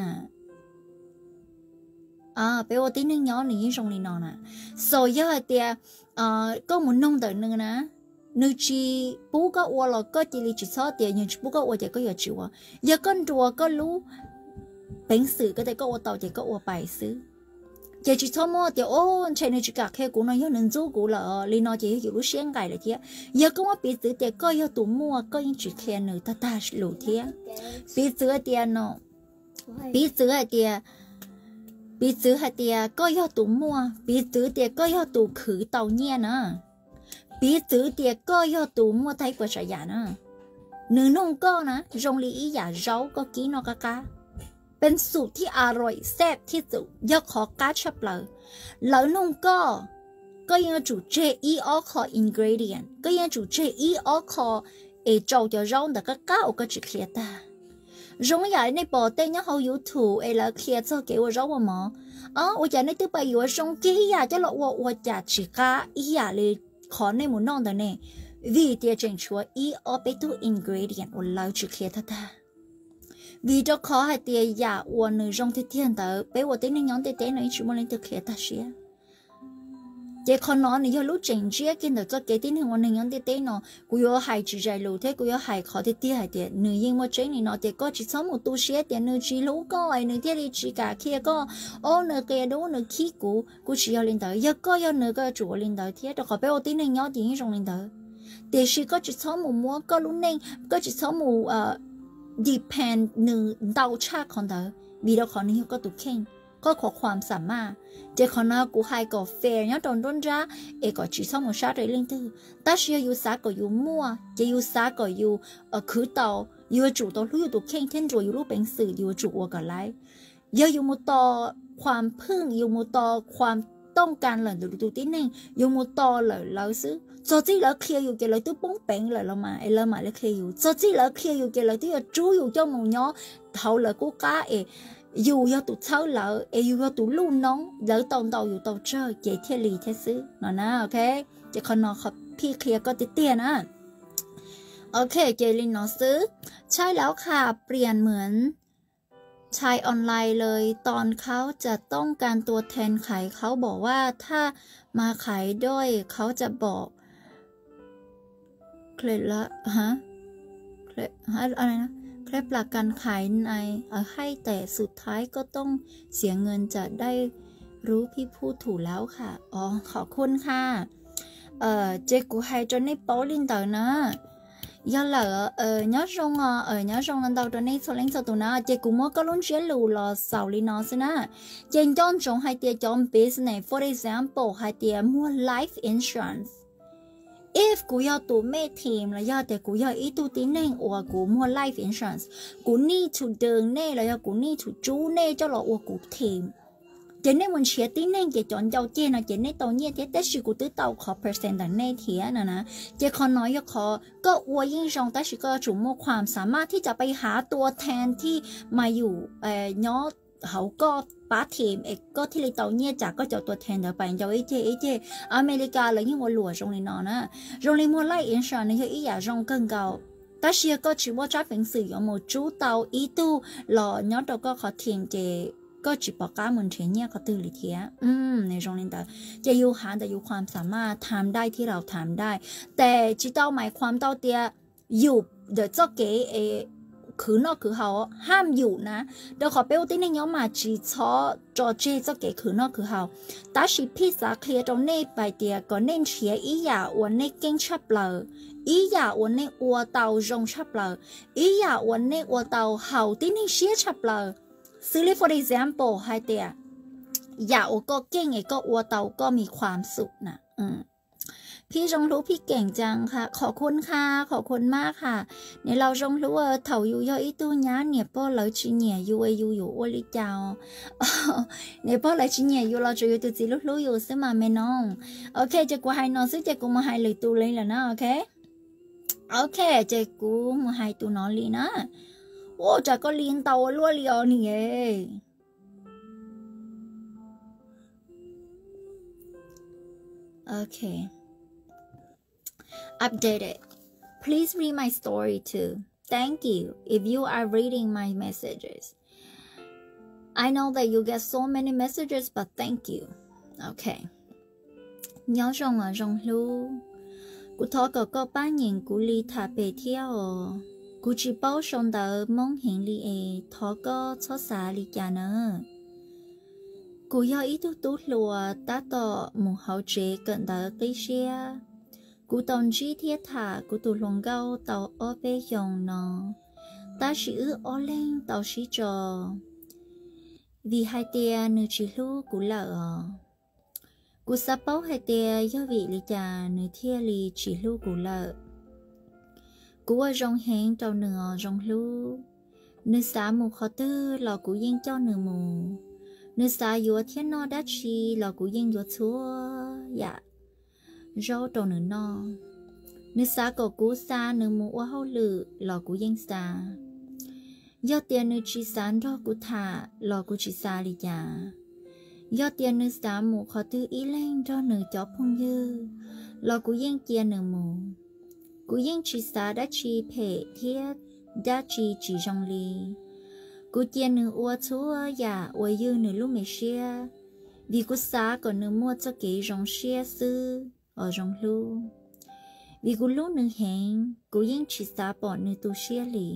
อ่าเปว่าตีนึงย้อนหนีตรงนี้นอนน่ะโซเยอะเตียอ่าก็มุนนงแต่นึงนะนึกจีปูก็อวเราก็จีรีจีซอเตียยังจีปูก็อวเจก็อย่าจีวะอย่าก้นตัวก็รู้เป็นสื่อก็แต่ก็อวเตาเจก็อวไปซื้อเจจีชอบมั่วเดี๋ยวโอ้ใช่ในจีกาแค่กูน้อยยังนึงจู้กูเหรอลีนอเจอยู่รู้เสียงไก่เลยเทียยังก็ว่าปีซื้อเดี๋ยวก็ยังตัวมั่วก็ยังจีแค่หนึ่งตาตาหลุดเทียปีซื้อเดียเนาะปีซื้อเดียปีซื้อเดียก็ยังตัวมั่วปีซื้อเดียก็ยังตัวขือเต่าเนี่ยนะปีซื้อเดียก็ยังตัวมั่วไทยกว่าฉายานะหนึ่งน้องก็นะโรงเรียนอย่าเจ้าก็กินนอกกะเป็นสูตรที่อร่อยแซ่บที่สุดยกขอการชับเลยแล้วน้องก็ก็ยังจุเจอีออคออินกรีเดียนก็ยังจุเจอีออคอเอเจ้าจะร้องแต่ก็ก้าวก็จะเคลียร์ตาร้องใหญ่ในปอเต้นยังเขาอยู่ถูเอแล้วเคลียร์เจ้าเกี่ยวร้องว่าหมออ๋อว่าจะในตัวไปอยู่ร้องกี้อยากจะหลอกว่าว่าจะชิกาอีอยากเลยขอในหมู่น้องแต่เนี่ยวิธีเจนชัวอีออไปตัวอินกรีเดียนว่าเราจะเคลียร์ตาvì cho khó hay tiền giả uốn nửa trong thiết thiên tới bé uốn tên nên nhóm tên tên này chỉ muốn lên thực hiện ta xía chỉ còn nó này lúc chỉnh chia kiến được cho cái tên hình uốn nên nhóm tên tên nó cũng có hai chữ dài lù thế cũng có hai khó thiết tiền hay tiền nửa nhưng mà chỉnh này nó thì có chỉ sống một tu xía tiền nửa chỉ lú có nửa thiết đi chỉ cả kia có ô nửa kia đó nửa khí cũ cũng chỉ lên tới giờ có giờ nửa cái chủ lên tới thế đó khó bé uốn tên nên nhóm tiền trong lên tới thì chỉ có chỉ sống một múa có lúc nên có chỉ sống một depend หนึ่งดาวชาคนเดียววีเราขอนี้ก็ตุกเข่งก็ขอความสามารถเจ้าคนนั้นกูให้ก็เฟร์เนี่ยตอนต้นจ้าเอก็จีซ่อมชาติเรื่องตื้อแต่เชื่ออยู่สาก็อยู่มั่วจะอยู่สาก็อยู่เออคือเตาอยู่จู่ตัวรู้อยู่ตุกเข่งเท่นจู่อยู่รู้เป็นสื่ออยู่จู่ว่าก็ไล่เยอะอยู่มุตต่อความพึ่งอยู่มุตต่อความต้องการเลยดูดูที่นี่อยู่มุตต่อเลยเราซื้อcho chỉ là kiaอยู่cái lời tôi bóng bén lại là mà là mà là kiaอยู่cho chỉ là kiaอยู่cái lời tôi chúอยู่cho một nhỏ thầu lời của cá ấyอยู่要tụt sáu lợ ấyอยู่要tụt luôn nóng lỡ tàu tàuอยู่tàu chơi chạy theo lì theo xứ nó na ok chỉ còn nó họcพี่เคลียร์ก็ติดเตี้ยนะโอเคเจลินnóซื้อใช่แล้วค่ะเปลี่ยนเหมือนชายออนไลน์เลยตอนเขาจะต้องการตัวแทนขายเขาบอกว่าถ้ามาขายด้วยเขาจะบอกเคล็ดละฮะเคล็ดฮะอะไรนะเคล็ดหลักการขายในให้แต่สุดท้ายก็ต้องเสียเงินจะได้รู้พี่พูดถูกแล้วค่ะอ๋อขอบคุณค่ะเอ่อเจกูให้จนในโป๊ลินเตอร์นะ do là ở nhớ rong à ở nhớ rong lần đầu trong này số lên số tụ na chỉ cũng mới có luôn chế lù là sáu li nó xin á trên trong trong hai tiệt trong business for example hai tiệt mua life insurance if cú yêu tụ mê tìm là do để cú yêu ít tụ tín nên hoặc cú mua life insurance cú need to đường nè là do cú need to chú nè cho là hoặc cú tìm chỉ nên muốn chia tín nên chỉ chọn đầu tiên là chỉ nên tàu nhiên thế tất sự của tứ tàu khó percent là nên thì nè nè chỉ còn nói cho khóก็ว่ายิ่งtrong tất sựก็chủมความสามารถที่จะไปหาตัวแทนที่มาอยู่เอ่อเนาะเขาก็ป้าทีมเอกก็ที่เลยตาวเนี่ยจากก็จะตัวแทนเดี๋ยวไปจะไอ้เจไอ้เจอเมริกาเลยยิ่งว่าหลวงตรงนี้นอนนะตรงนี้มัวไล่อินชันนี่คืออีอย่างตรง更高但是ก็ถือว่าจะเป็นสื่อ有冇主導意圖หล่อเนาะเราก็ขอทีมเจก็จีบปากกาเหมือนเทียนเนี่ยเขาตื่นหรือเทียอืมในตรงนี้แต่จะอยู่หาแต่อยู่ความสามารถทำได้ที่เราทำได้แต่จีเต้าหมายความเต้าเตียอยู่เดี๋ยวเจ้าเก๋เอคือนอกคือเขาห้ามอยู่นะเดี๋ยวขอเป้าที่ในย้อมมาจีช้อจอเจเจ้าเก๋คือนอกคือเขาแต่สิพี่สาเคลียร์ตรงนี้ไปเตียก็เน้นเชียอีหยาวันนี้เก่งชับเลยอีหยาวันนี้วัวเตารงชับเลยอีหยาวันนี้วัวเตาเห่าที่นี่เชียชับเลยซื้อเลย for example ให้เตียอย่าโอก็เก่งไอ้ก็วัวเตาก็มีความสุขนะอืมพี่จงรู้พี่เก่งจังค่ะขอบคุณค่ะขอบคุณมากค่ะเนี่ยเราจงรู้ว่าเถาอยู่ย่อยตู้ย้าเนี่ยป้อเราจีเนี่ยอยู่ไออยู่อยู่ว่าลิเจ้าเนี่ยป้อเราจีเนี่ยอยู่เราจะอยู่ตัวจีรู้รู้อยู่ซึ่งมาไม่น้องโอเคจะกูให้น้องซึ่งจะกูมาให้เลยตัวเลยแล้วนะโอเคโอเคจะกูมาให้ตัวน้องเลยนะโอ้จะก็เลี้ยงเตาล้วนเลียวนี่เองโอเค updated please read my story too thank you if you are reading my messages I know that you get so many messages but thank you okay nhớ rằng ở trong lưu cụ thọ có có ba nhìn cụ ly thả bể theo cụ chỉ bao xong đỡ mong hiện ly e thọ có xót xa ly cha nữa cụ do ý tốt tốt lùa ta tỏ một hậu chế cận đỡ cây xe cụ tông chi thiết thả cụ tụ lòng gao tàu ở bên dòng nó ta chỉ ước ở lên tàu chỉ trò vì hai tia nữ chỉ lu cụ lợ cụ sắp bao hai tia do vị lý cha nữ thia lý chỉ lu cụ lợ cụ ở trong hẹn tàu nửa trong lu nữ xã một khó tư là cụ yên cho nữ mù nữ xã yếu thiên nó đã chi là cụ yên yếu chúa dạ rau trâu nữ no nữ xã cổ cú xa nữ mù qua hậu lự là cụ yên xa do tiền nữ chỉ sáng cho cụ thả là cụ chỉ xa lý cha do tiền nữ xã mù khó tư ý lên cho nữ chó phong dư là cụ yên kia nữ mù cụ yên chỉ xa đã chi phê thiết đã chi chỉ trong ly cụ tiền nữ ua chúa dạ ua dư nữ lúc mẹ xia vì cụ xa còn nữ mua cho kế rong xia sư ở trong lưu vì cụ lúc nữ hẹn cụ yên chỉ xa bỏ nữ tu xia lì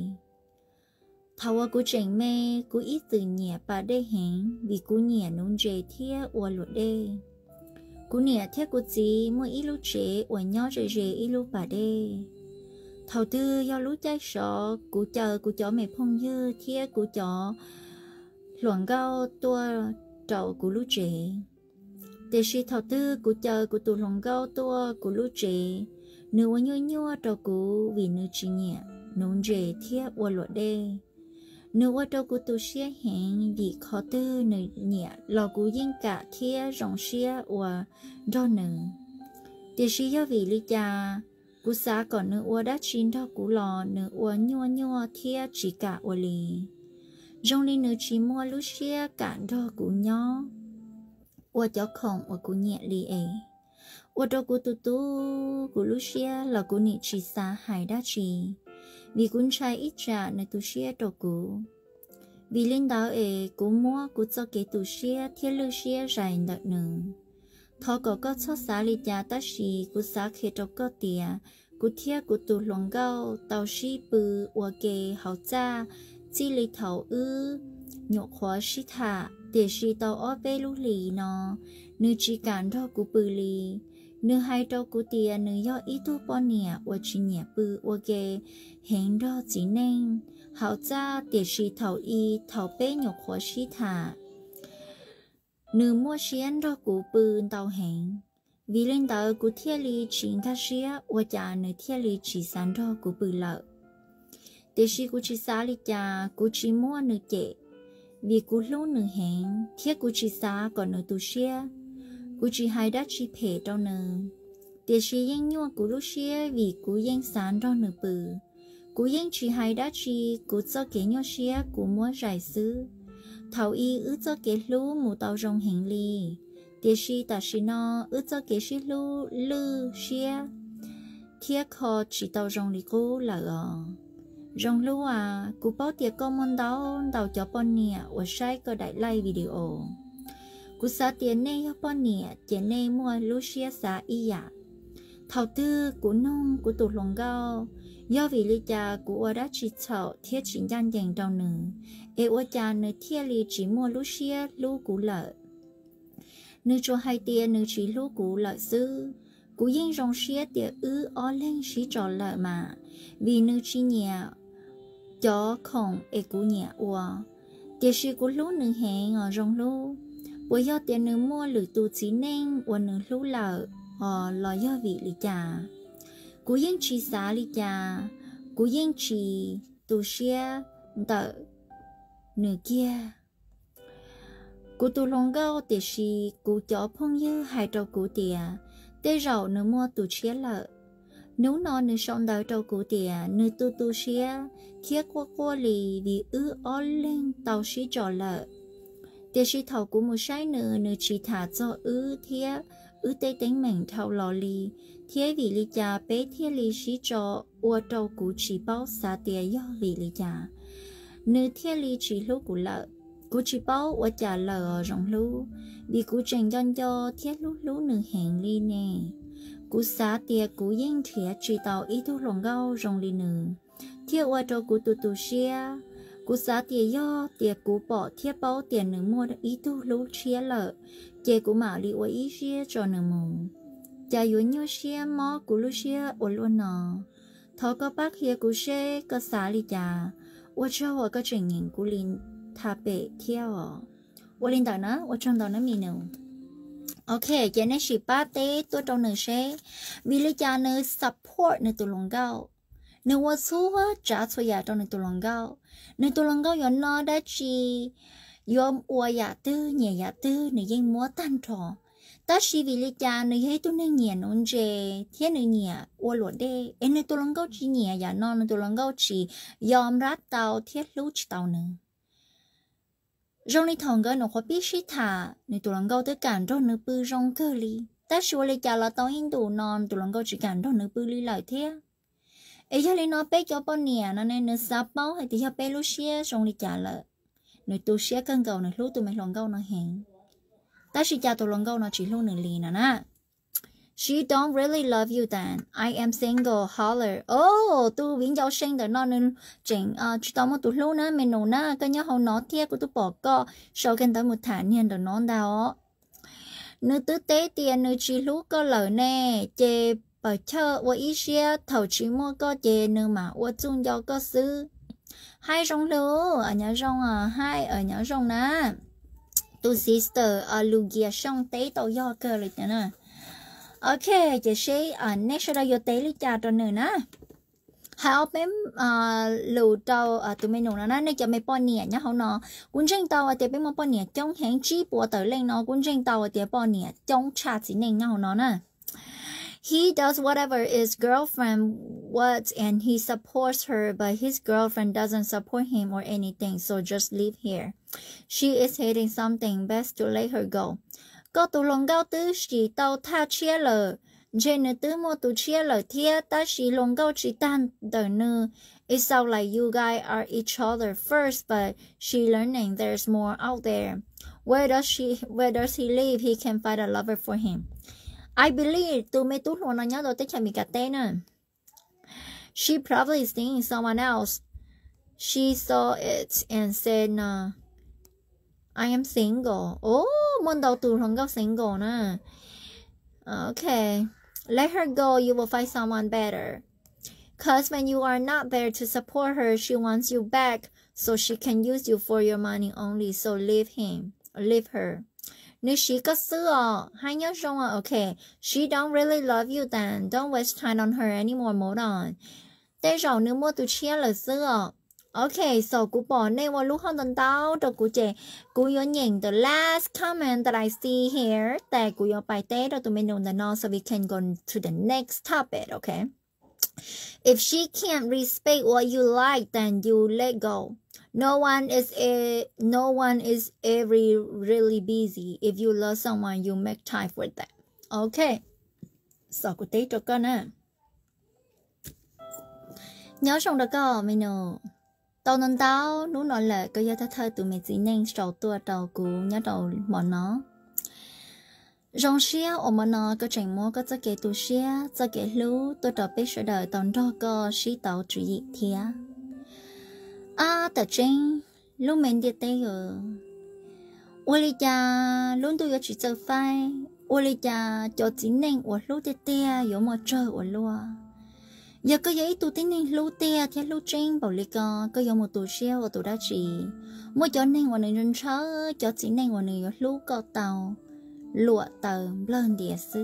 thảo cụ chỉnh mê cụ ít từ nhẹ bà đê hẹn vì cụ nhẹ nôn dễ thiết ua luật đê cụ nhẹ thiết cụ gì mua ít lúc chế ua nhỏ dễ dễ ít lúc bà đê thầu tư do lúc trái sọ cụ chờ cụ chó mẹ phong dư thiết cụ chó luận gao tua trầu cụ lúc chế để khi thầu tư cụ chờ cụ tụ luận gao tua cụ lúc chế nữ ua nhua nhua trầu cụ vì nữ chỉ nhẹ nôn dễ thiết ua luật đê nữ ua trầu cụ tụ xia hẹn vì khó tư nữ nhẹ lò cụ yên cả thiết rong xia ua do nữ để khi do vì lý cha cụ xã còn nữ ua đã chín đó cụ lò nữ ua nhua nhua thiết chỉ cả ua lì trong lý nữ chỉ mua lúc xia cả đó cụ nhỏ ua chó khổng ua cụ nhẹ lì ấy ua đó cụ tu tu cụ lúc xia là cụ nị chỉ xa hải đã chỉ vì cụ trai ít trả nơi tu xia đồ cụ vì linh đạo ấy cụ mua cụ cho cái tu xia thiết lưu xia dài đợt nữ thọ có có cho xá lý cha ta xì cụ xá khế cho có tìa cụ thiết cụ tụ lòng gao tàu xí bự ua kê hậu cha chi lý thảo ư nhộ khóa xí thả để xí tàu ở bê lũ lì nó nữ chỉ cản đó cụ bự lì nữ hai trâu cú tia nữ do ít tu bao nè và chỉ nhẹ bự và ghê hẹn đó chỉ nên hậu cha để sĩ thầu y thầu bé nhục khó sĩ thả nữ mua xiên đó cú bự tàu hẹn vì lên tàu cú thiết lý chính ta xía và cha nữ thiết lý chỉ sản đó cú bự lợ để sĩ cú chỉ xá lý cha cú chỉ mua nữ kệ vì cú lúc nữ hẹn thiết cú chỉ xá còn nữ tu xía cú chỉ hai đã chỉ phê trong nữ để sĩ yên nhua cú lúc xía vì cú yên sản đó nữ bự cú yên chỉ hai đã chỉ cú cho kế nhua xía cú mua giải sư thầu y ước cho kế lú mù tàu rong hình ly để sĩ ta sĩ nó ước cho kế sĩ lú lư xía thiết khó chỉ tàu rong lì cú là ờ rong lú à cú bảo tiệc con môn đau đau cho bọn nè và sai có đại like video cú sa tiền này cho bọn nè tiền này mua lú xía sa y à thầu tư cú nông cú tụt lòng cao do vì lý cha cú ở đã chỉ chậu thiết chính gian dành trong nữ ê ở cha nữ thiết lý chỉ mua lú xía lú cú lợi nữ cho hai tiền nữ chỉ lú cú lợi sư cú yên rong xía tiền ư ó lên xí trò lợi mà vì nữ chỉ nhẹ cho không ê cú nhẹ ua tiền xí cú lú nữ hẹn ở rong lú bởi do tiền nữ mua lử tù chỉ nên và nữ lú lợi ờ lo do vị lý cha cú yên chỉ xá lý cha cú yên chỉ tu xía đợi nửa kia cú tu lòng gạo để xí cú cho phong như hai trâu cú tìa để rau nửa mua tu xía lợ nếu nó nửa xong đợi trâu cú tìa nửa tu tu xía thiết qua qua lì vì ư ó lên tàu xí trò lợ để xí thầu cú một sai nửa nửa chỉ thả cho ư thiết ư tê tính mình thầu lò lì thiết vì lý cha bé thiết lý xí trò ua trâu cú chỉ bao xa tìa do vì lý cha nữ thiết lý chỉ lúc cú lợ cú chỉ bao ua cha lợ rong lú vì cú trình dân cho thiết lúc lú nữ hẹn ly nè cú xa tìa cú yên thiết chỉ tàu ý thu lòng gao rong ly nữ thiết ua trâu cú tù tù xia cú xa tìa do tìa cú bỏ thiết bao tiền nữ mua ý thu lú xia lợ chê cú mạo lý ua ý xia cho nữ mù cha yếu nhau xia mò cú lu xia ổ luôn nọ thọ có bác hia cú xê có xá li cha ổ cho ổ có trình nhìn cú linh thà bể theo ổ linh tao nó ổ trong tao nó mì nụ ok cho nên chỉ ba tế tôi trong nửa xê vì lý cha nửa support nửa tụ lòng gạo nửa ổ xú á trả cho nhà trong nửa tụ lòng gạo nửa tụ lòng gạo yếu nó đã chỉ yom ổ nhà tư nhẹ nhà tư nửa yên múa tan trò ta chỉ vì lý cha nơi hết tôi nên nhẹ nón dê thế nơi nhẹ ô lột đê em nơi tôi lòng gấu chỉ nhẹ giả non nơi tôi lòng gấu chỉ yom rát tàu thiết lú chỉ tàu nữa rong đi thòng cái nó khó biết xí thả nơi tôi lòng gấu tới cản đó nơi bự rong cơ li ta chỉ lý cha là tàu hình đủ non tôi lòng gấu chỉ cản đó nơi bự li lại thế ấy cho lý nó bé cho bao nhẹ nó nên nơi sáp bao hay thì cho bé lú xía rong lý cha là nơi tôi xía cân cầu nơi lú tôi mới lòng gấu nó hẹn ta chỉ cha tôi lòng gấu nó chỉ luôn nửa lì nè nè. She don't really love you then. I am single. Holler. Oh, tôi biến giao sinh đời nó nên chỉnh chỉ tao một tụi luôn nữa mình nấu na cái nhớ hậu nó thiệt của tôi bỏ co sau khi tới một tháng nhiên đời nó đào. Nữ tư tế tiền nữ chỉ lúc có lời nè chê bởi chờ và ý xia thầu chỉ mua có chê nữ mà và chung cho có sư. Hai rong lưu ở nhà rong à hai ở nhà rong nè. Tu sister ở Lugia song tế tàu do cơ lịch nè. Ok, chị sẽ ở next đó vô tế lý cha cho nữa nè. Hai ông em lù tàu ở tụi mình nụ nó nên cho mấy bọn nhẹ nhá không nó. Quân tranh tàu ở tiệm mấy bọn nhẹ trong hẹn chí bộ tới lên nó quân tranh tàu ở tiệm bọn nhẹ trong chat chỉ nên nhau nó nè. He does whatever his girlfriend wants and he supports her, but his girlfriend doesn't support him or anything, so just leave here. She is hating something, best to let her go. Có tụ lòng gao tứ chỉ tàu tha chia lờ, trên nữ tứ mua tụ chia lờ thiê, ta chỉ lòng gao chỉ tan đời nữ. It sounds like you guys are each other first, but she learning there's more out there. Where does she, where does he live? He can find a lover for him. I believe tụi mấy tút luôn nó nhớ rồi tới chả bị cả tên nữa. She probably is thinking someone else. She saw it and said, no, I am single. Oh, môn đầu tụi lòng gao single nè. Okay, let her go, you will find someone better. Cause when you are not there to support her, she wants you back so she can use you for your money only. So leave him, leave her. Nếu she có xưa, hai nhớ xong à, okay, she don't really love you then, don't waste time on her anymore, hold on. Thế rồi nếu mua tụi chia là xưa. Okay, so cú bỏ nên vào lúc không tận tao, rồi cú chè, cú yếu nhìn the last comment that I see here, tại cú yếu bài tế rồi tụi mình dùng the no, so we can go to the next topic, okay? If she can't respect what you like, then you let go. No one is a, no one is every really busy. If you love someone, you make time for that. Okay. So cú tế cho con à. Nhớ xong đó có mình nè. Tao nên tao nú nói là có giờ thơ thơ tụi mình chỉ nên sầu tua đầu cú nhớ đầu bọn nó. Rong xia ở mà nó có chuyện mua có cái tụ xia, cái lú tôi đọc biết sẽ đợi tao đó có xí tao chú ý thia. À, tại trên lúc mình đi tới rồi, ôi cha luôn tôi có chỉ chơi phai, ôi cha cho chính nên ở lúc đi tới có mà chơi ở luôn. Giờ có giấy tụ tính nên lúc tia theo lúc trên bảo lý có có giống một tụ xeo và tụ đã chỉ mỗi chỗ nên ngoài nơi chớ cho chính nên ngoài nơi lúc có tàu lụa tờ lên địa sư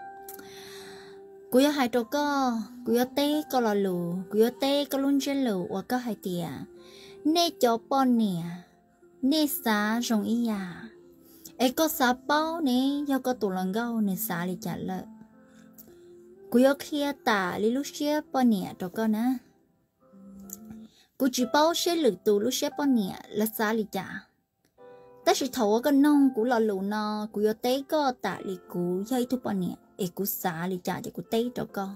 cú yo hai trâu co cú yo té có lò lù cú yo té có luôn trên lù và có hai tia nê cho pon nè nê xá rong ý à ấy có xá bao nè do có tụ lần gâu nè xá đi trả lợi cú yo kia tả li lúc xếp pon nè trâu co nè cú chỉ bao xếp lử tụ lúc xếp pon nè là xá đi trả ta chỉ thầu cái nông cú lò lù nó cú yo té có tả li cú dây thu pon nè ấy cú xá đi trả cho cú té trâu co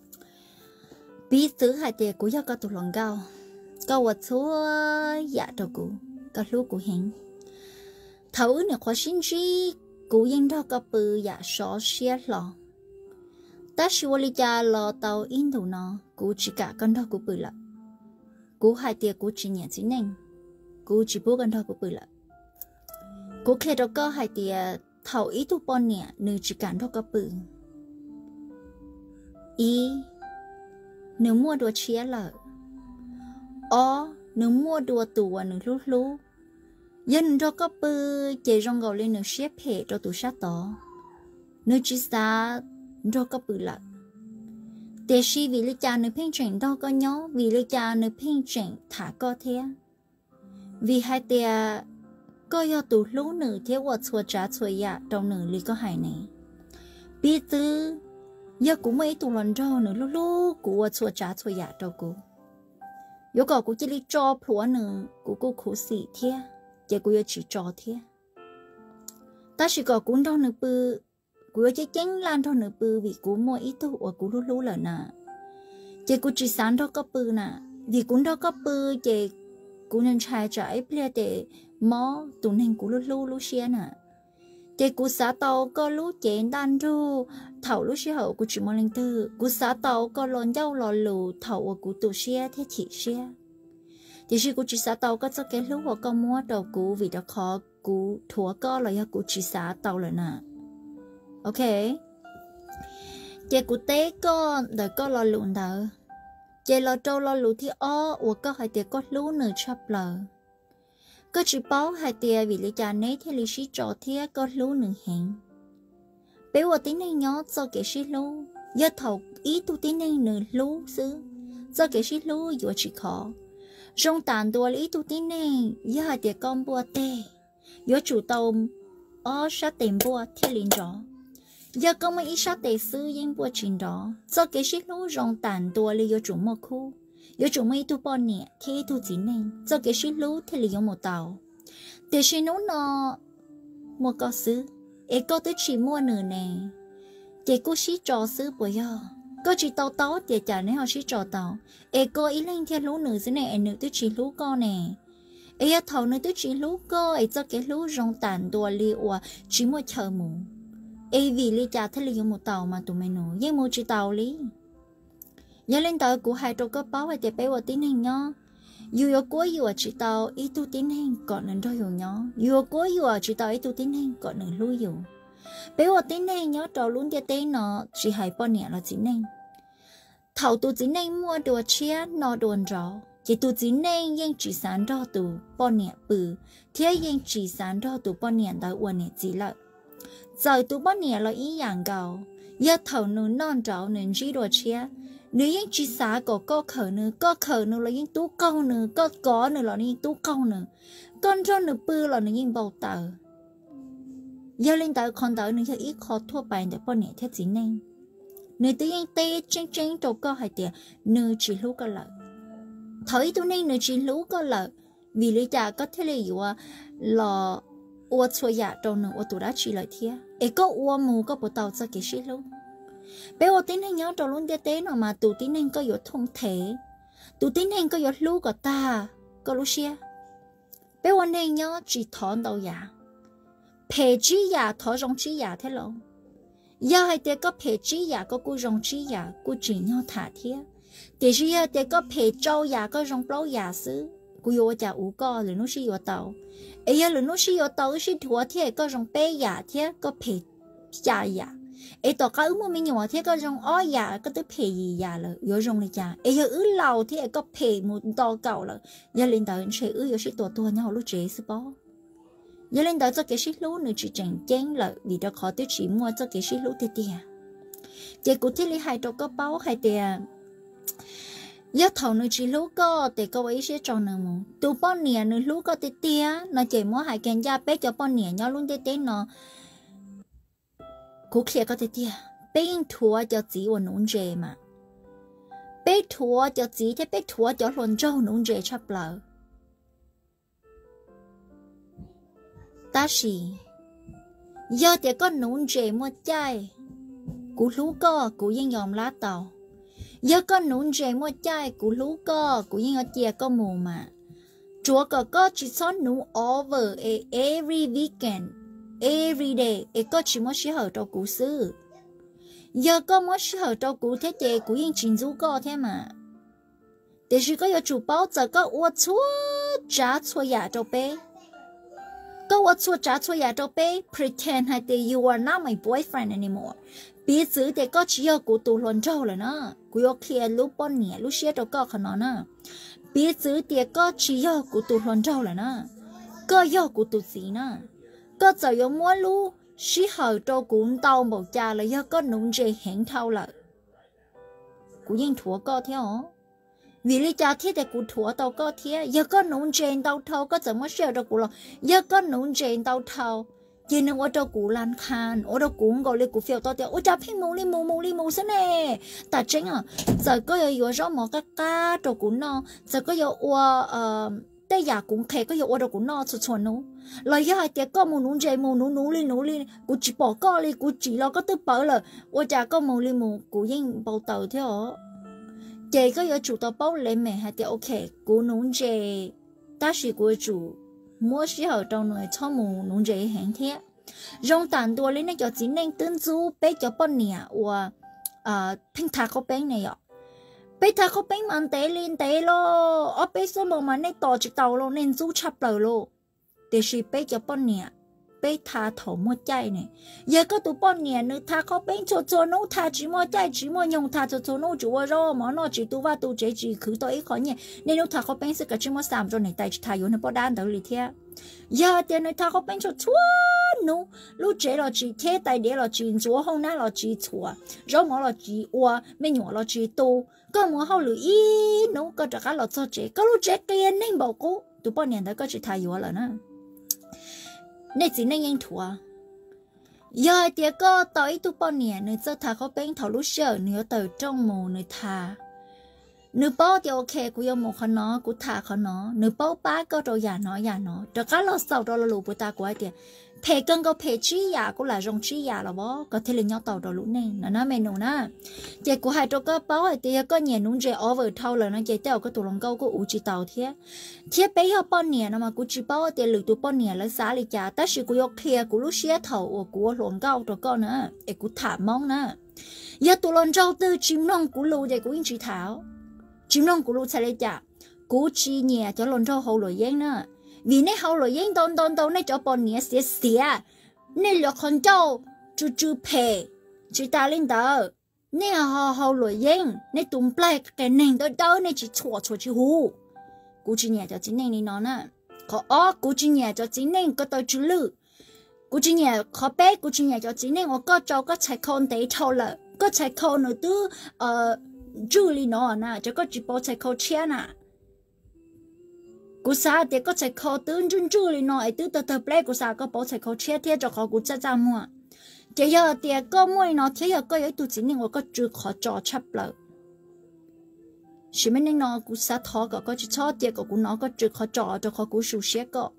bí xứ hai tia cú yo có tụ lần gâu có vật số dạ trâu cú có lúc cú hình thấu nè khó xin chi cú yên đó có bự dạ xó xía lò ta chỉ vô lý cha lò tàu in thủ nó cú chỉ cả con đó cú bự lợ cú hai tia cú chỉ nhẹ chỉ nên cú chỉ bố con đó cú bự lợ cú khe đó có hai tia thầu ý tu pon nhẹ nữ chỉ cả đó có bự ý nữ mua đồ chia lợ ó nữ mua đồ tủ và nữ lú lú dân đó có bự chỉ rong gầu lên nữ xếp hệ cho tủ sát đó nữ chỉ xa đó có bự lợ để khi vì lý cha nữ phiên chuyển đó có nhó vì lý cha nữ phiên chuyển thả có thế vì hai tia có do tủ lú nữ thế và chua trả chua dạ trong nữ lý có hài này bí tư giờ cũng mấy tủ lần rau nữ lú lú của chua trả chua dạ trong cô yếu có cũng chỉ lý cho phủa nữ của cô khổ sĩ thế giờ cũng chỉ cho thế ta chỉ có cũng đâu nữ bự cú chỉ chén lan thôi nữa bự vì cú mua ít thôi và cú lú lú là nè chỉ cú chỉ sáng đó có bự nè vì cú đó có bự chỉ cú nên trai trái ple để mó tụi nên cú lú lú lú xia nè chỉ cú xả tàu có lú chén đan ru thầu lú xia hậu cú chỉ mua linh tư cú xả tàu có lon dâu lò lù thầu và cú tụ xia thế chỉ xia thì khi cú chỉ xả tàu có cho cái lú và có mua đầu cú vì đó khó cú thua có là do cú chỉ xả tàu rồi nè. Ok, chị cụ tế có đợi có lo lụn đỡ, chị lo trâu lo lụn thì ó, và có hai tiệt có lú nửa chắp lờ, có chỉ báo hai tiệt vì lý cha nấy thì lý sĩ trò thì có lú nửa hẹn, bé và tính này nhớ cho cái sĩ lú, giờ thầu ý tu tính này nửa lú xứ, cho cái sĩ lú vừa chỉ khó, trong tàn đùa ý tu tính này, giờ hai tiệt con bùa tê, giờ chủ tàu ó sát tiền bùa thì liền rõ. Giờ có mấy ít sát tệ sư yên bùa trình đó do cái shit lũ rong tàn đùa li yo chủ một khu yo chủ mấy tu bọn nè thì tu chỉ nên do cái shit lũ thì li yo một tàu để shit lũ nó một có sư ấy có tới chỉ mua nửa nè để cô shit trò sư bùa yo có chỉ tàu tàu để trả nếu họ shit trò tàu ấy có ý lên theo lũ nửa thế này nửa tới chỉ lũ con nè ấy thầu nửa tới chỉ lũ co ấy do cái lũ rong tàn đùa li or chỉ một chờ mù ấy vì lý cha thấy lý một tàu mà tụi mình nói với một chỉ tàu lý nhớ lên tàu của hai trâu có báo hay để bé vào tin hình nhá dù ở cuối dù ở chỉ tàu ít tu tin hình còn nên đôi dù nhá dù ở cuối dù ở chỉ tàu ít tu tin hình còn nên lui dù bé ở tên này nhớ trâu luôn địa tên nó chỉ hay bao nhiêu là chính này thầu tụ chính này mua đồ chia nó đồn rõ chỉ tụ chính này nhưng chỉ sản rõ tụ bao nhiêu bự thế nhưng chỉ sản rõ tụ bao nhiêu đó uốn nhẹ chỉ lợi giờ tụ bao nhiêu là ý dạng gạo giờ thầu nữ non rõ nên chỉ đồ chia nếu những chỉ sản có có khởi nữ có khởi nữ là những tú câu nữ có có nữ là những tú câu nữ con cho nữ bự là những bầu tờ giờ lên tới con tới nữ ít khó thua bài để bao nhiêu thế chính này nữ tự nhiên tê chênh chênh trâu có hai tiền nữ chỉ lú có lợi thấy tụi này nữ chỉ lú có lợi vì lý do có thể là yếu là uất xua giả trâu nữ uất tụi đã chỉ lợi thiệt ấy có uất mù có bộ tàu cho cái gì luôn bé uất tin hay nhớ trâu luôn tế tế nào mà tụi tin hay có yếu thông thể tụi tin hay có yếu lú có ta có lú xia bé uất này nhớ chỉ thon đầu giả phê chỉ giả thọ rong chỉ giả thế luôn giờ hai đứa có phê chỉ giả có cú rong chỉ giả cú chỉ nhau thả thiệt để chỉ giờ đứa có phê trâu giả có rong bao giả xứ cú yêu giả u co rồi nó chỉ yêu tàu ấy giờ rồi nó chỉ yêu tàu chỉ thua thiệt có rong bé giả thiệt có phê giả giả ấy tao cái ước mình nhỏ thiệt có rong ó giả có tới phê gì giả rồi yêu rong này giả ấy giờ ước lâu thiệt có phê một to cầu rồi giờ lên tàu sẽ ước yêu chỉ tua tua nhau lúc chế xí bó giờ lên đó cho cái shit lú nữa chỉ chẳng chén lợi vì đó khó tiêu chỉ mua cho cái shit lú tiền tiền chỉ cụ thể là hai trâu có báo hai tiền giờ thầu nữa chỉ lú có để có ấy sẽ tròn nào mà tụ bao nhiêu nữa lú có tiền tiền nó chỉ mua hai cái giá bé cho bao nhiêu nhau luôn tiền tiền nó cụ kia có tiền tiền bé thua cho chỉ vào nón dê mà bé thua cho chỉ thế bé thua cho luôn trâu nón dê chấp lợi ta chỉ giờ thì con nón dê mua chai cú lú co cú yên yom lá tàu giờ con nón dê mua chai cú lú co cú yên ở chia có mù mà chúa có có chỉ xót nú over every weekend every day e có chỉ mua xí hở cho cú sư giờ có mua xí hở cho cú thế thì cú yên chín du co thế mà để chỉ có giờ chủ bao giờ có uất chúa trả chúa giả cho bé có what so trả cho nhà cho bé pretend hay thì you are not my boyfriend anymore biết giữ thì có chỉ ở của tụ luận trâu rồi nó của yêu kia lúc bọn nhẹ lúc xưa đâu có khả năng nữa biết giữ thì có chỉ ở của tụ luận trâu rồi nó có yêu của tụ gì nữa có giờ yêu mua lu xí hở trâu cũng đau một cha là do có nung dê hẹn thâu lại của yên thua có theo vì lý do thế thì cụ thua tao có thế giờ có nón trên tao thâu có怎么笑着cụ lo giờ có nón trên tao thâu giờ nó ở đâu cụ lan khan ở đâu cụ gọi lên cụ phiêu tao tiêu ở đâu phải mù li mù mù li mù thế này ta chính à giờ có giờ giờ rõ một cái cá cho cụ no giờ có giờ qua ờ đây giờ cũng khe có giờ ở đâu cụ no cho cho nó lời giờ hai tiệt có mù nón trên mù nón nón li nón li cụ chỉ bỏ co li cụ chỉ lo có tư bảo là ở đâu có mù li mù cụ yên bao tàu thế hả chị có yêu chủ tao bao lên mẹ hay thì ok cú nón dê ta chỉ cú chủ mua xí hở trong người cho mù nón dê hẹn thế rong tàn đua lên này cho chính nên tương du bé cho bọn nè và à pin thà có bé này ạ bé thà có bé mà té lên té lo ở bé số một mà này tỏ chỉ tàu lo nên du chập lời lo để chỉ bé cho bọn nè bé thà thổ mua chay này giờ có tụ bọn nè nữa thà có bé cho cho nó thà chỉ mua chay chỉ mua nhung thà cho cho nó chủ rồi mà nó chỉ tụ va tụ chế chỉ cứ tới ít khó nhỉ nên nó thà có bé sẽ cả chỉ mua sắm rồi này tại chỉ thà yếu nó bỏ đan tới lì thế giờ tiền này thà có bé cho chua nó lúc chế là chỉ thế tại để là chỉ chúa hôm nay là chỉ chua rồi mà là chỉ qua mấy nhỏ là chỉ tu có mua hậu lưỡi ít nó có trả cả là cho chế có lúc chế tiền nên bảo cố tụ bọn nè tới có chỉ thà yếu là nữa nên chỉ nên yên thua giờ thì có tới tụ bao nhiêu nữa cho thà có bên thầu lúc sợ nữa từ trong mù nữa thà nữa bao thì ok cũng yêu một con nó cũng thà con nó nữa bao ba có đồ giả nó giả nó cho cá lo sầu đó là lù bữa ta của thì phê cân có phê trí giả cũng là rong trí giả là bó có thể là nhau tàu đó lúc này là nó mày nụ na chị của hai chỗ có báo thì có nhiều nung rẻ over thâu là nó chị tao có tụ lòng câu có ủ chỉ tàu thế thế bây giờ bao nhiêu nó mà cũng chỉ báo thì lựa tụ bao nhiêu là giá lý trả ta chỉ của kia của lúc xé thầu của lòng câu rồi con nữa để của thả mong nữa giờ tụ lòng trâu tư chim non của lù thì cũng chỉ thảo chim non của lù sẽ lý trả của chỉ nhẹ cho lòng trâu hậu rồi giang nữa vì nãy hậu rồi giang tôn tôn tôn nãy cho bọn nhẹ xía xía nãy lựa con trâu chú chú phê chỉ ta lên đó nè họ họ lội yên nè tụm plei cái nền đó đó nè chỉ chua chua chỉ hú cú chỉ nhẹ cho chính nền đi nó nè khó ó cú chỉ nhẹ cho chính nền có tao chú lử cú chỉ nhẹ khó bé cú chỉ nhẹ cho chính nền我có cho có chạy con đấy thôi là có chạy con nữa tu ờ chú li nó nè cho có chỉ bỏ chạy con chia nè cú sa thì có chạy con tu chú chú li nó ấy tu tao tao plei cú sa có bỏ chạy con chia thế cho khó cú cha cha mua chỉ giờ thì có mỗi nó thế giờ có yếu tố chính nên我có chú khó cho chấp lợi chỉ mấy nên nó cũng sát thọ có có chỉ cho thì có cũng nó có chú khó cho cho khó cũng sưu xe có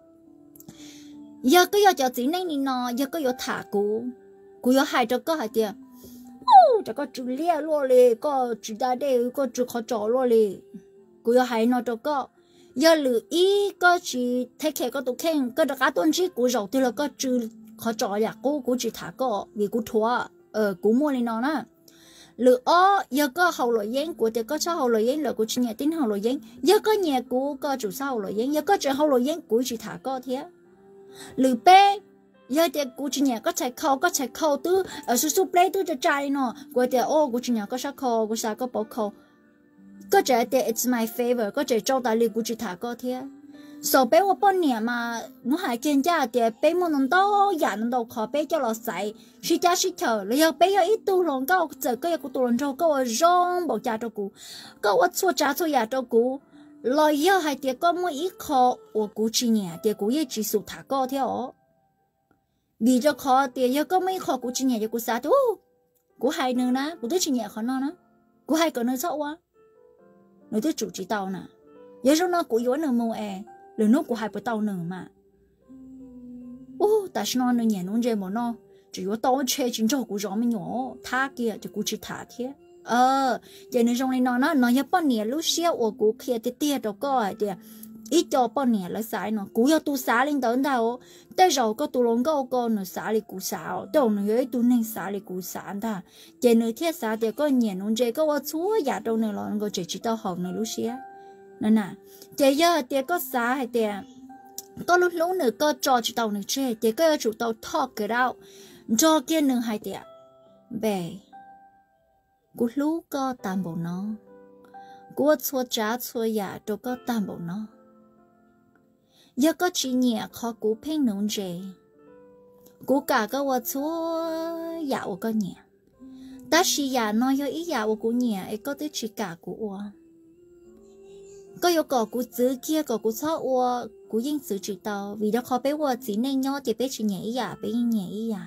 giờ có giờ cho chính nên nó giờ có yếu thả cú cú yếu hai cho có hai thì ô cho có chú lia luôn đi có chú ta đây có chú khó cho luôn đi cú yếu hai nó cho có giờ lử ý có chỉ thấy cái có tụ khen có được cả tuần chỉ cú rồi thì là có chú khó cho ya cô cô chỉ thả có vì cô thua ờ cô mua lên nó nè lựa ó giờ có hậu lội giấy của thì có sao hậu lội giấy là cô chỉ nhà tính hậu lội giấy giờ có nhà cô có chủ sao hậu lội giấy giờ có chuyện hậu lội giấy cô chỉ thả có thế lựa bé giờ thì cô chỉ nhà có chạy khâu có chạy khâu tứ ở su su play tứ cho trai nó của thì ô cô chỉ nhà có sao khâu cô sao có bỏ khâu có chạy thì it's my favor có chạy trâu đại lý cô chỉ thả có thế số bé của bọn nhà mà nó hay kiên gia thì bé muốn nó đâu nhận đâu khó bé cho nó sai suy cha suy chờ rồi giờ bé ít tu lòng cao giờ cái của tu lòng trâu có rong bảo cha cho cô có ở chỗ cha chỗ nhà cho cô rồi giờ hay thì có mỗi ít khó của cô chỉ nhà thì cô也chỉ số thả có theo vì cho khó thì giờ có mấy khó cô chỉ nhà cho cô sao thôi cô hay nữa nè cô tôi chỉ nhà khó nó nè cô hay có nơi sao quá nơi tôi chủ chỉ tao nè giờ trong nó cô yếu nữa mua e lừa nó của hai bữa tàu nữa mà, ô, tại sao nó nhảy nó chơi mà nó chỉ có tàu chơi chính cho của gió mình nhỏ, thả kia thì cũng chỉ thả thế, ờ, giờ nó trong này nó nó nó nhớ bao nhiêu lúc xíu ở của kia thì tiền đâu có thì ít cho bao nhiêu là sai nó, cũng要tu xả lên tới đâu, tới rồi có tu lông có có nó xả lên cũng xả, tới nó nhớ tu nên xả lên cũng xả ta, giờ nó thiết xả thì có nhảy nó chơi có ở chúa nhà đâu này là nó chỉ chỉ tao học nó lúc xíu. Nè nè, chỉ giờ thì có xã hay thì có lúc lúc nữa có trò chủ tàu nữa chơi thì có chủ tàu talk it out cho kia nữa hay thì bè cú lúc có tam bộ nó cú xua trả xua giả cho có tam bộ nó giờ có chỉ nhẹ khó cú phênh nông chơi cú cả có vợ xua giả có nhẹ ta chỉ giả nói cho ý giả của nhẹ ấy có tới chỉ cả của có yêu cầu của giữ kia cầu của sao ua của những sự chỉ tao vì đó khó bé ua chỉ nên nhau thì bé chỉ nhảy à bé nhảy à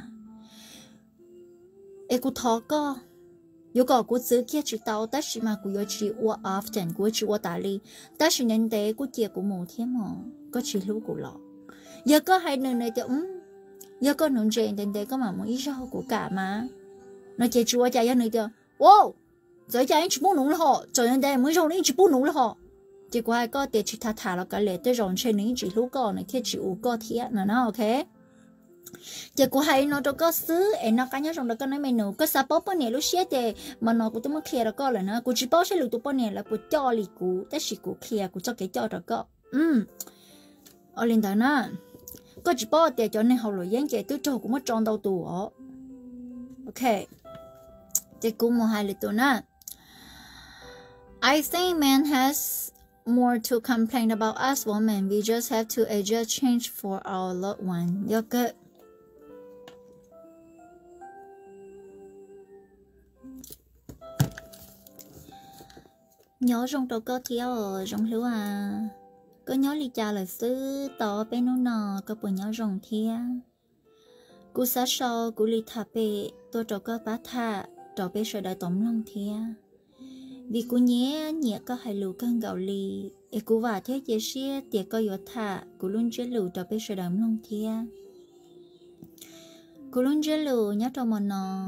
ấy của thọ có yêu cầu của giữ kia chỉ tao ta chỉ mà của yêu chỉ ua often của chỉ ua đại lý ta chỉ nên để của kia của một thiên mà có chỉ lúc của lọ giờ có hai nơi này thì um giờ có nông dân đến đây có mà một ít rau của cả mà nó chỉ chúa chạy ra nơi thì wow giờ chạy chỉ bốn nông là họ giờ đến đây mới rau này chỉ bốn nông là họ chỉ có hai có để chỉ thả thả là cái lệ tới rong trên những chỉ lúc có này kia chỉ u có thiệt nữa nó ok chỉ có hai nó đâu có xứ em nó cá nhân rong đó có nói menu có sao bóp bao nhiêu lúc xé thì mà nó cũng tụi kia đó có là nó cũng chỉ bóp sẽ lụt tụi bao nhiêu là cũng cho lì cũแต่chỉ cũ kia cũng cho cái cho đó có um ở lên đó nè có chỉ bóp để cho nên hậu lối giang chạy tới chỗ cũng mất tròn đầu tủ ó ok chỉ cũng một hai lượt tụi nè I think man has more to complain about us women. We just have to adjust change for our loved one. You're good. Nhớ trong đầu có thiếu ở trong lúa à. Có nhớ lý cha là sư tỏ bên nó nọ có buồn nhớ rồng thia. Cú sát so cú lý thả bệ tôi trò có bá thả trò bê sợ đại tổng lòng thia. Vì cô nhé nhẹ có hai lũ cân gạo lì e cô và thế chế xe tiệt có yếu thả cô luôn chế lũ cho bé sợ đám lòng thia cô luôn chế lũ nhớ trong một nọ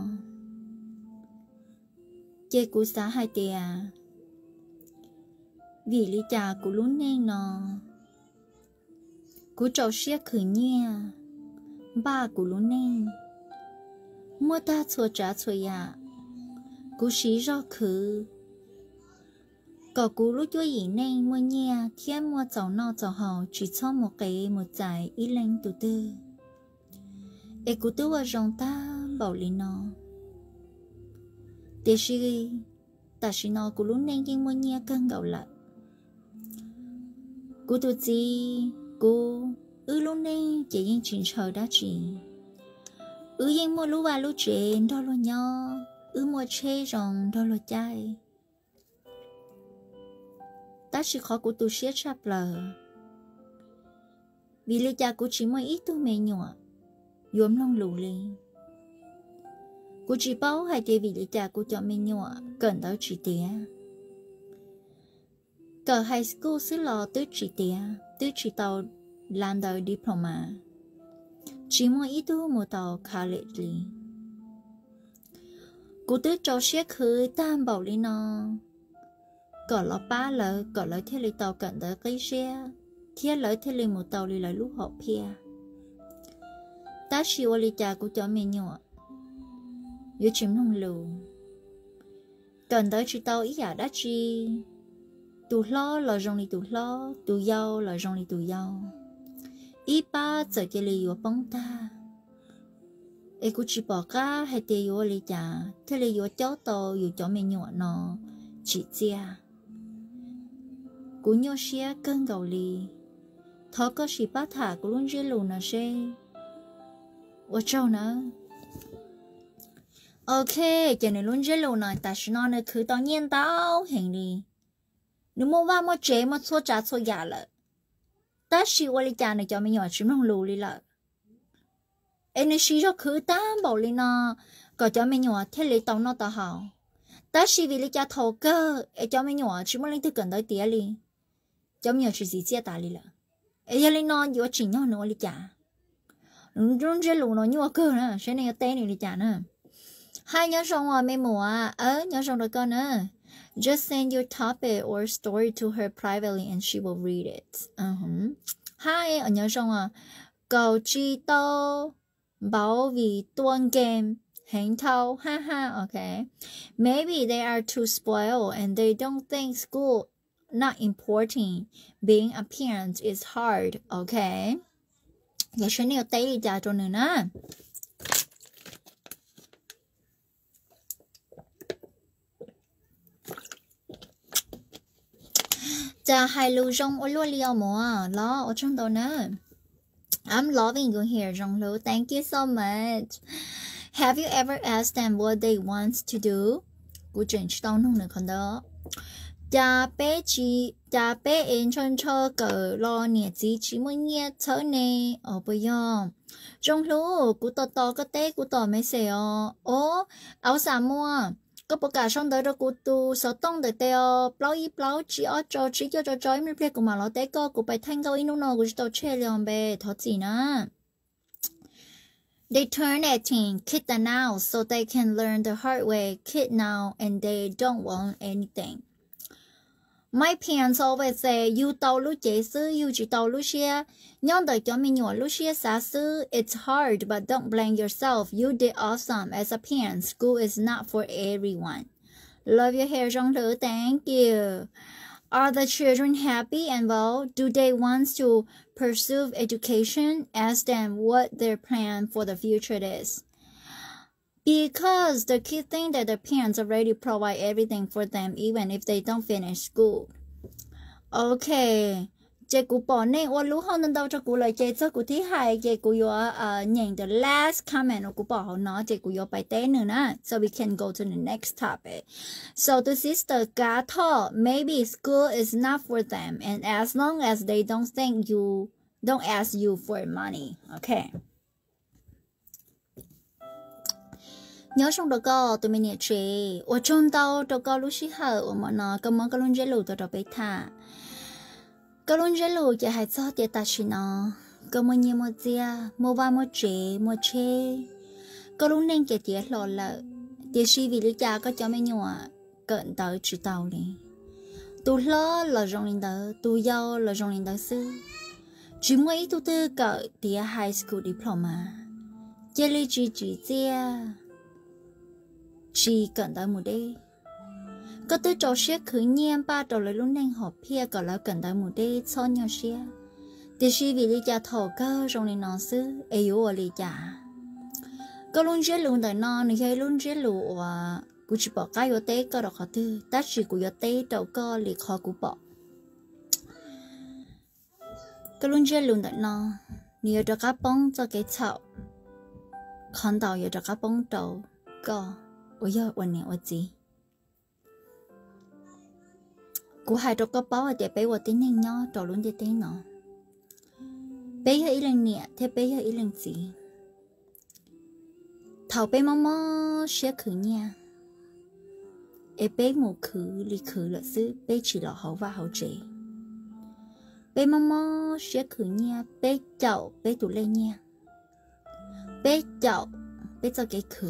chế cô xá hai tiệt vì lý trà cô luôn nên nọ cô trò xe khử nhẹ ba cô luôn nên mua ta chua trả chua ya cô xí rõ khử có cú lúc chúa gì nên mua nhà thiên mua cháu nọ cháu họ chỉ cho một cái một giải ít lên từ từ. Ê cú tư vào rong ta bảo lý nó để suy ta suy nó của lúc nên kinh muốn nhia căng gạo lại của tôi gì của ư lúc nên chỉ những chuyện chờ đã chỉ ư những mua lúa và lúa chuyện đó là nhau ư mua chê rồng đó là chai ta chỉ khó của tôi siết chặt lờ vì lý cha của chỉ mới ít tôi mê nhọ yếm lòng lù lì của chỉ bao hai địa vì lý cha của cho mê nhọ cần tới chỉ tía cờ high school xứ lò tới chỉ tía tới chỉ tàu làm đời diploma chỉ mới ít tôi một tàu college lì của tới cho siết khơi tam bảo lý nó cờ lọ ba lợ cờ lỡ thế lì tàu cần tới cái xe thế lỡ thế lì một tàu lì lại lúc họ pia ta chịu lì cha của cho mình nhọ yêu chim nông lù cần tới chỉ tàu ý giả đã chi tụ lo là rong lì tụ lo tụ giàu là rong lì tụ giàu ý ba giờ cái lì yêu bông ta ai cũng chỉ bỏ cả hai tiền yêu lì cha thế lì yêu cháu tàu yêu cho mình nhọ nó chỉ chia cú nhau xia cơn gạo lì thọ có sĩ bát thả của luôn dễ lù nè xe ở châu nữa ok cho nên luôn dễ lù nè ta sẽ nói nữa cứ tao nhiên tao hình đi nếu mua vào mua chế mua xô trả xô giả lợ ta sĩ qua lý cha này cho mình nhỏ chim không lù đi lợ em này sĩ cho cứ ta bảo lý nó có cho mình nhỏ thế lý tao nó tao hảo ta sĩ vì lý cha thầu cơ em cho mình nhỏ chim không lên từ gần tới tía li cho mình nhỏ chỉ gì chia ta li lợ ấy là nó vừa chỉ nhau nó li chả, run run lù nó nhua cơ nữa, cái này tên này li chả nữa. Hai nhớ xong rồi mấy mùa, ờ nhớ xong rồi con nữa. Just send your topic or story to her privately and she will read it. Uh-huh. Hai ở nhớ xong rồi, cầu chi tô bảo vì tuần game hành thâu, ha ha, okay. Maybe they are too spoiled and they don't think school not important. Being a parent is hard, okay? Vậy sẽ nhiều tay đi trả cho nữa nè. Chà hai lưu rong ở luôn liao mùa lo ở trong đó nè. I'm loving you here, Jong Lu. Thank you so much. Have you ever asked them what they want to do? Cô chuyện chỉ tao nông nữa còn đó. Cha bé chỉ cha bé em chân cho cỡ lo nè chỉ chỉ muốn nghe thở nè ở bây giờ. Jong Lu, cô to to cái té cô to mấy xe ờ. Ô, áo xà mua. Có bộ cả xong tới đó cô tu sở tông tới teo bao y bao chỉ ở cho chỉ cho cho cho mình biết của mà nó té có của bài thanh câu inu nó của tao chơi liền bè thoát gì nữa. They turn eighteen, kid the now, so they can learn the hard way. Kid now, and they don't want anything. My parents always say, you tao lúc chế sư, you chỉ tao lúc xia. Nhưng đời cho mình nhỏ lúc xia xa sư. It's hard, but don't blame yourself. You did awesome. As a parent, school is not for everyone. Love your hair, Jong Lu. Thank you. Are the children happy and well? Do they want to pursue education? Ask them what their plan for the future is. Because the kids think that the parents already provide everything for them even if they don't finish school. Okay. Chị cũng bỏ nè, ô lúc hôm nên đâu cho cô lời chị cho cô thứ hai, chị cũng có uh, nhìn the last comment của cô bỏ nó, chị cũng có bài tế nữa nè. So we can go to the next topic. So the sister got taught, maybe school is not for them, and as long as they don't think you, don't ask you for money. Okay. Nhớ trong đó có tụi mình nhớ chị, ở trong tàu đó có lúc xí hở, mà nó có món cái luôn dễ lù tụi đó bế thả. Cái luôn dễ lù chỉ hay cho tiệt ta xí nó, có một nhiều một dìa, một vài một chế, một chế. Cái luôn nên kể tiệt lò lợ, tiệt xí vì lý cha có cho mấy nhỏ cận tới chỉ tàu đi. Tụi lo là rong lên đó, tụi giàu là rong lên đó sư. Chỉ mỗi ít tụi tư cỡ tiệt high school diploma, chỉ lý chỉ chỉ dìa. Chỉ cần tới một đêm, có tới trò xe khử nhiên ba trò lại luôn nên họp pia còn lại cần tới một đêm cho nhau xe. Thì khi vì lý cha thổ cơ trong này nó sư, ai yếu ở lý cha. có luôn chết luôn tại nó này hay luôn chết luôn à cú chỉ bỏ cái vô té có được khó tư ta chỉ cú vô té đâu có liền khó cú bỏ có luôn chết luôn tại nó nhiều cho cá bông cho cái chậu con tàu nhiều cho cá bông đầu có ôi giờวันนี้วันgì cú hai cho cá bông để bé vào tiếng nhanh nhỏ trò luôn để té nó bé hơi lần nè thế bé hơi lần gì thầu bé mò mò sẽ khử nha ê bé mù khử li khử là xứ bé chỉ là hậu và hậu chế bé mò mò sẽ khử nha bé chậu bé tủ lên nha bé chậu bé cho cái khử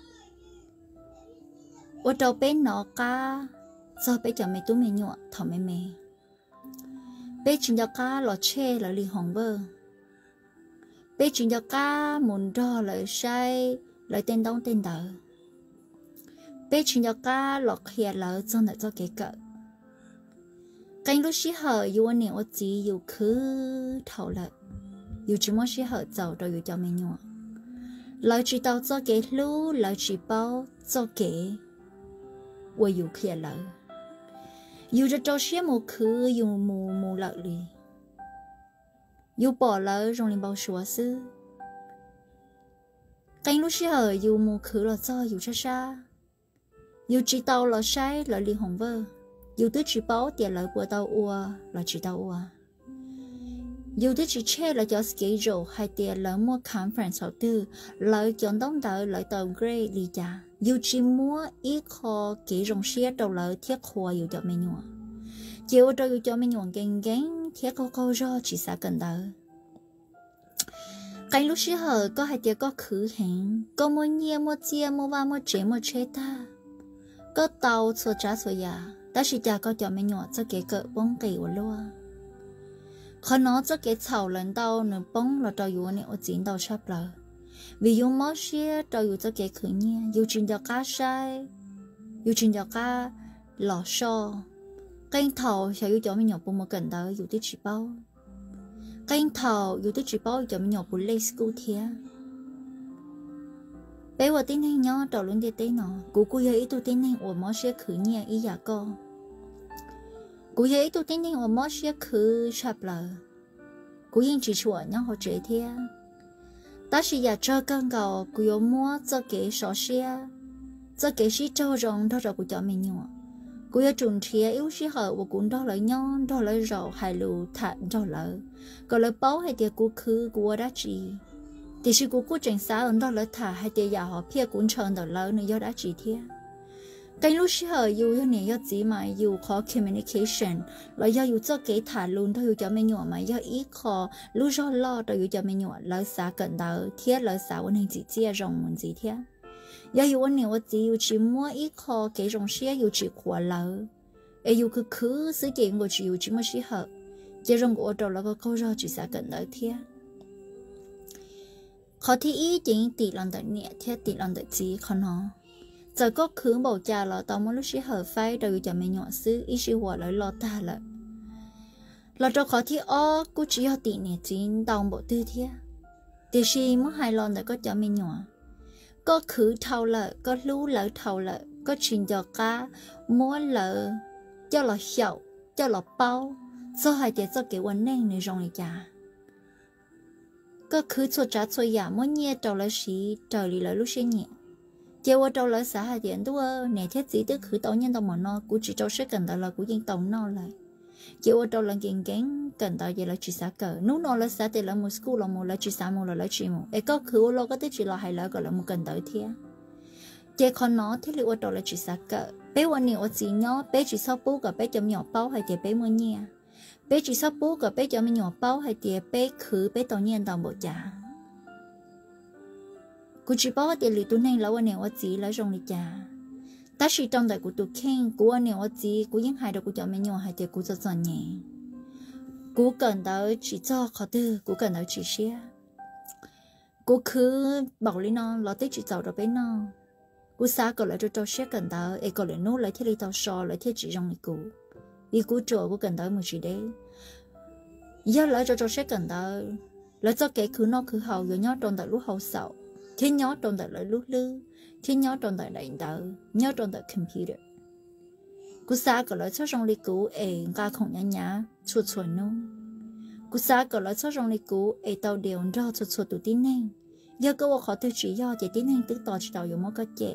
ô đầu bé nó cá do bé chậu mẹ tú mẹ nhọ thầu mẹ mẹ bé chỉ cho cá lò chê là li hồng bơ bé chỉ cho cá muốn đo lại say lại tên đông tên đỡ bé chỉ cho cá lọt khía lỡ cho nó cho cái cỡ cánh lúc xí hở yêu anh nè chỉ yêu cứ thầu lợ yêu chỉ muốn xí hở giàu rồi yêu cho mình nhọ lời chỉ tao cho cái lú lời chỉ bao cho cái quay yêu khía lỡ yêu cho cho xí mù cứ yêu mù mù lợ đi yêu bỏ lỡ trong liền bao xóa xứ cánh lúc xí hở yêu mù khứ là do yêu cha cha yêu chỉ tao là sai là li hồng vơ yêu tứ chỉ báo tiền lợi của tao ua là chỉ tao ua yêu tứ chỉ che là cho schedule hay tiền lợi mua conference sau tư lợi chọn đông đợi lợi tàu grey li cha yêu chỉ mua ít kho kỹ rong xe đầu lợi thiết khoa yêu cho mình nhọ chiều cho yêu cho mình nhọ geng geng thiết câu câu do chỉ xa cần đợi cái lúc xí hở có hai tiếng có khứ hẹn có mua nhia mua chia mua va mua chế mua chế ta có tàu số trả số nhà ta chỉ cha có cho mình nhỏ cho cái cỡ bông kỳ của luôn khó nó cho cái thầu lần tàu nửa bông là tàu yêu này ở chín tàu sắp lờ vì yêu mót xía tàu yêu cho cái khứ nhia yêu chuyên cho cá sai yêu chuyên cho cá lò xo cái thầu sẽ yêu cho mình nhỏ bông một cần đó yêu tí chỉ bao cái thầu yêu tí chỉ bao cho mình nhỏ bông lấy school thia bé vào tiếng này nhỏ trò luôn đi tới nó cú cú yêu ít tu tiếng này ở mỏ xe khử nhẹ ý giả co cú yêu ít tu tiếng này ở mỏ xe khử sập lờ cú yên chỉ chùa nhau họ chế thia ta chỉ giả cho con gạo cú yêu mua cho cái sọ xe cho cái xí trâu rồng đó rồi cú cho mình nhỏ cú yêu trùng thia yếu xí hở và cũng đó lại nhon đó lại rau hai lù thản đó lại còn lại bao hay tiệt cú khử cú đã chỉ thì sự của cuộc tranh xã ở đó là thả hai tia giả họ phía cũng chọn đầu lớn nữa do đã chỉ thế cái lúc xí hở yêu cho này do gì mà yêu khó communication là do yêu cho cái thả luôn thôi yêu cho mình nhỏ mà do ít khó lúc do lo rồi yêu cho mình nhỏ lỡ xã cận đầu thế lỡ xã vấn đề gì chia rộng muốn gì thế do yêu vấn đề gì yêu chỉ mua ít khó cái rộng xí yêu chỉ quá lỡ yêu cứ cứ sự kiện của chỉ yêu chỉ mua xí hở cái rộng của đầu là có câu do chỉ xã cận đầu thế khó thì ý chính tỷ lần đợi nhẹ theo tỷ lần đợi gì không nó giờ có khứ bầu trà là tao muốn lúc xí hở phai đầu cho mình nhỏ xứ ý xí hòa lại lo ta lại là cho khó thì ó cứ chỉ có tỷ nhẹ chính tao bộ tư thế thì xí muốn hai lần đợi có cho mình nhỏ có khứ thâu lợi có lú lợi thâu lợi có chuyện cho cá muốn lợi cho là hiệu cho là bao do hai tiền cho cái vấn đề này rong này chả có cứ cho trả cho giả mỗi nhẹ trâu là xí trời lì là lúc xí nhẹ chiều qua trâu là xã hai điện đua nè thiết gì tức cứ tàu nhân tàu mà nó cũng chỉ trâu sẽ cần tàu là cũng yên tàu nó lại chiều qua trâu là kiện kén cần tàu vậy là chỉ xã cờ nút nó là xã thì là một school là một là chỉ xã một là chỉ một ấy có cứ lo có tới chỉ là hai là gọi là một cần tàu thiệt chiều con nó thiết liệu qua trâu là chỉ xã cờ bé quan niệm ở gì nhó bé chỉ sau bố cả bé chấm nhỏ bao hay thì bé mua nhẹ bé chỉ sắp bố cả bé cho mình nhỏ bao hay tiệt bé khử bé tao nhiên tao bộ trả cô chỉ bao tiệt lì tụi này là anh em ở gì là trong lì trả ta chỉ trong đại của tụi khen của anh em ở gì của những hai đầu của cho mình nhỏ hay tiệt của cho cho nhẹ của cần tới chỉ cho khó tư của cần tới chỉ xe của khử bảo lý non lo tới chỉ giàu rồi bé non của xa còn lại cho cho xe cần tới ấy còn lại nốt lại thiết lì tao so lại thiết chỉ trong lì cũ đi cứu trợ của cần tới một gì đấy giờ lại cho cho sẽ cần tới lại cho cái cứ nó cứ hậu rồi nhớ trong tại lúc hậu sầu thế nhớ trong đời lại lúc lư thế nhớ trong đời đại đạo nhớ trong đời computer cú sa có lại cho trong lịch cũ ấy ga không nhá nhá chuột chuột nung cú sa có lại cho trong lịch cũ ấy tàu điều cho chuột chuột tụ tin nên giờ câu khó tôi chỉ do chỉ tin nên tức tỏ chỉ tàu dùng một cái chế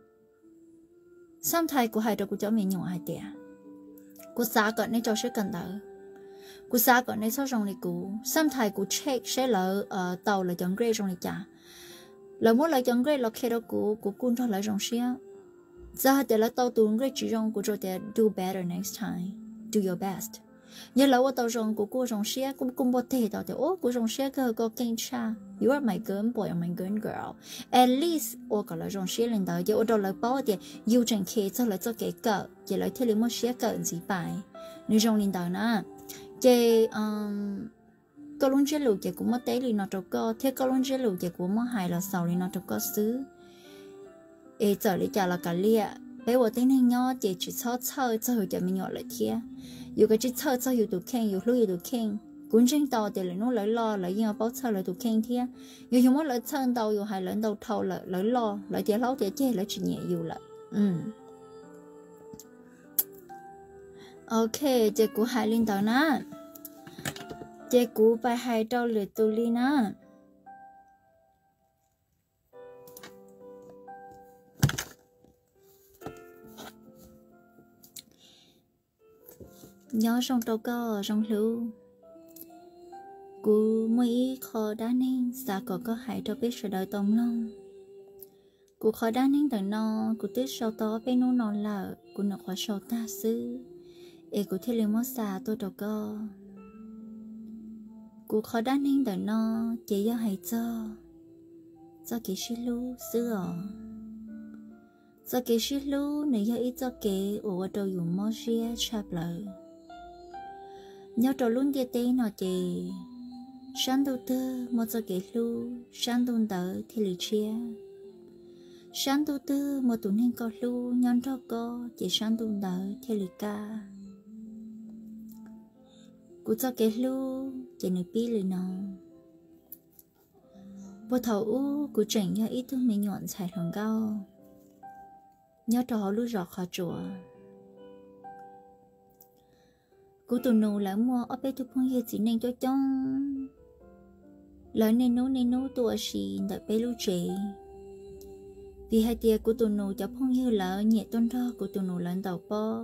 sam thai của hai đứa của cháu mình nhỏ hai tiệt cú sa có nên cho sẽ cần đỡ cú sa có nên cho trong lịch cũ sam thai của check sẽ là ở tàu là chọn grade trong lịch trả là muốn lại chọn grade là khi đó của của quân cho lại trong xe giờ để là tàu tuần grade chỉ trong của cho để do better next time do your best nhớ là ở tàu trong của cô trong xe cũng cũng có thể tàu để ô của trong xe cơ có kinh cha you are my girl boy or my girl girl at least ô có là trong xe lên tàu giờ ở đâu là bảo để yêu chân khi cho lại cho cái cỡ giờ lại theo một xe cỡ gì bài nếu trong lên tàu nè giờ um câu luôn chế lụt giờ cũng mất tế li nó trâu co thế câu luôn chế lụt giờ cũng mất hại là sau li nó trâu co xứ ê giờ li chả là cả lia bé vợ tính hình nhỏ chỉ chỉ cho chơi chơi giờ mình nhỏ lại thiệt dù cái chỉ chơi chơi dù tụi khen dù lúc dù tụi khen cũng trên tàu thì lại nó lại lo lại nhưng mà bao chơi lại tụi khen thiệt dù không mất lại chơi tàu dù hay lại tàu thầu lại lại lo lại tiền lâu thì chơi lại chỉ nhẹ dù lại ừ ok giờ cũng hay lên tàu nè chế cú bài hai trâu lửa tù li nè nhớ trong trâu có trong lưu cú mới khó đá nên xa có có hai trâu biết sự đời tông long cú khó đá nên tận nó cú tiếc sau đó bên nó non lợ cú nó khó sau ta xứ ê cú thiết lên mất xa tôi trâu có cú khó đan hình đời nó chỉ do hay cho cho cái xí lú xưa cho cái xí lú này do ít cho cái ở đâu dùng mò xía chạp lời nhớ trò luôn địa tế nó chỉ sáng đầu tư một cho cái lú sáng đầu tớ thì lì chia sáng đầu tư một tụi nên có lú nhon cho có chỉ sáng đầu tớ thì lì ca cú cho cái lu chỉ nửa piเลยnó bữa thầu u cú chỉnh nhớ ít thứ mình nhọn xài thằng cao nhớ trò lu giọt khó chùa cú tụi nô là mua ở bên tụi phong yêu chỉ nên cho trong lời nên nô nên nô tụi xì đợi bên lu chế vì hai tia cú tụi nô cho phong yêu là nhẹ tôn thơ cú tụi nô lần đầu po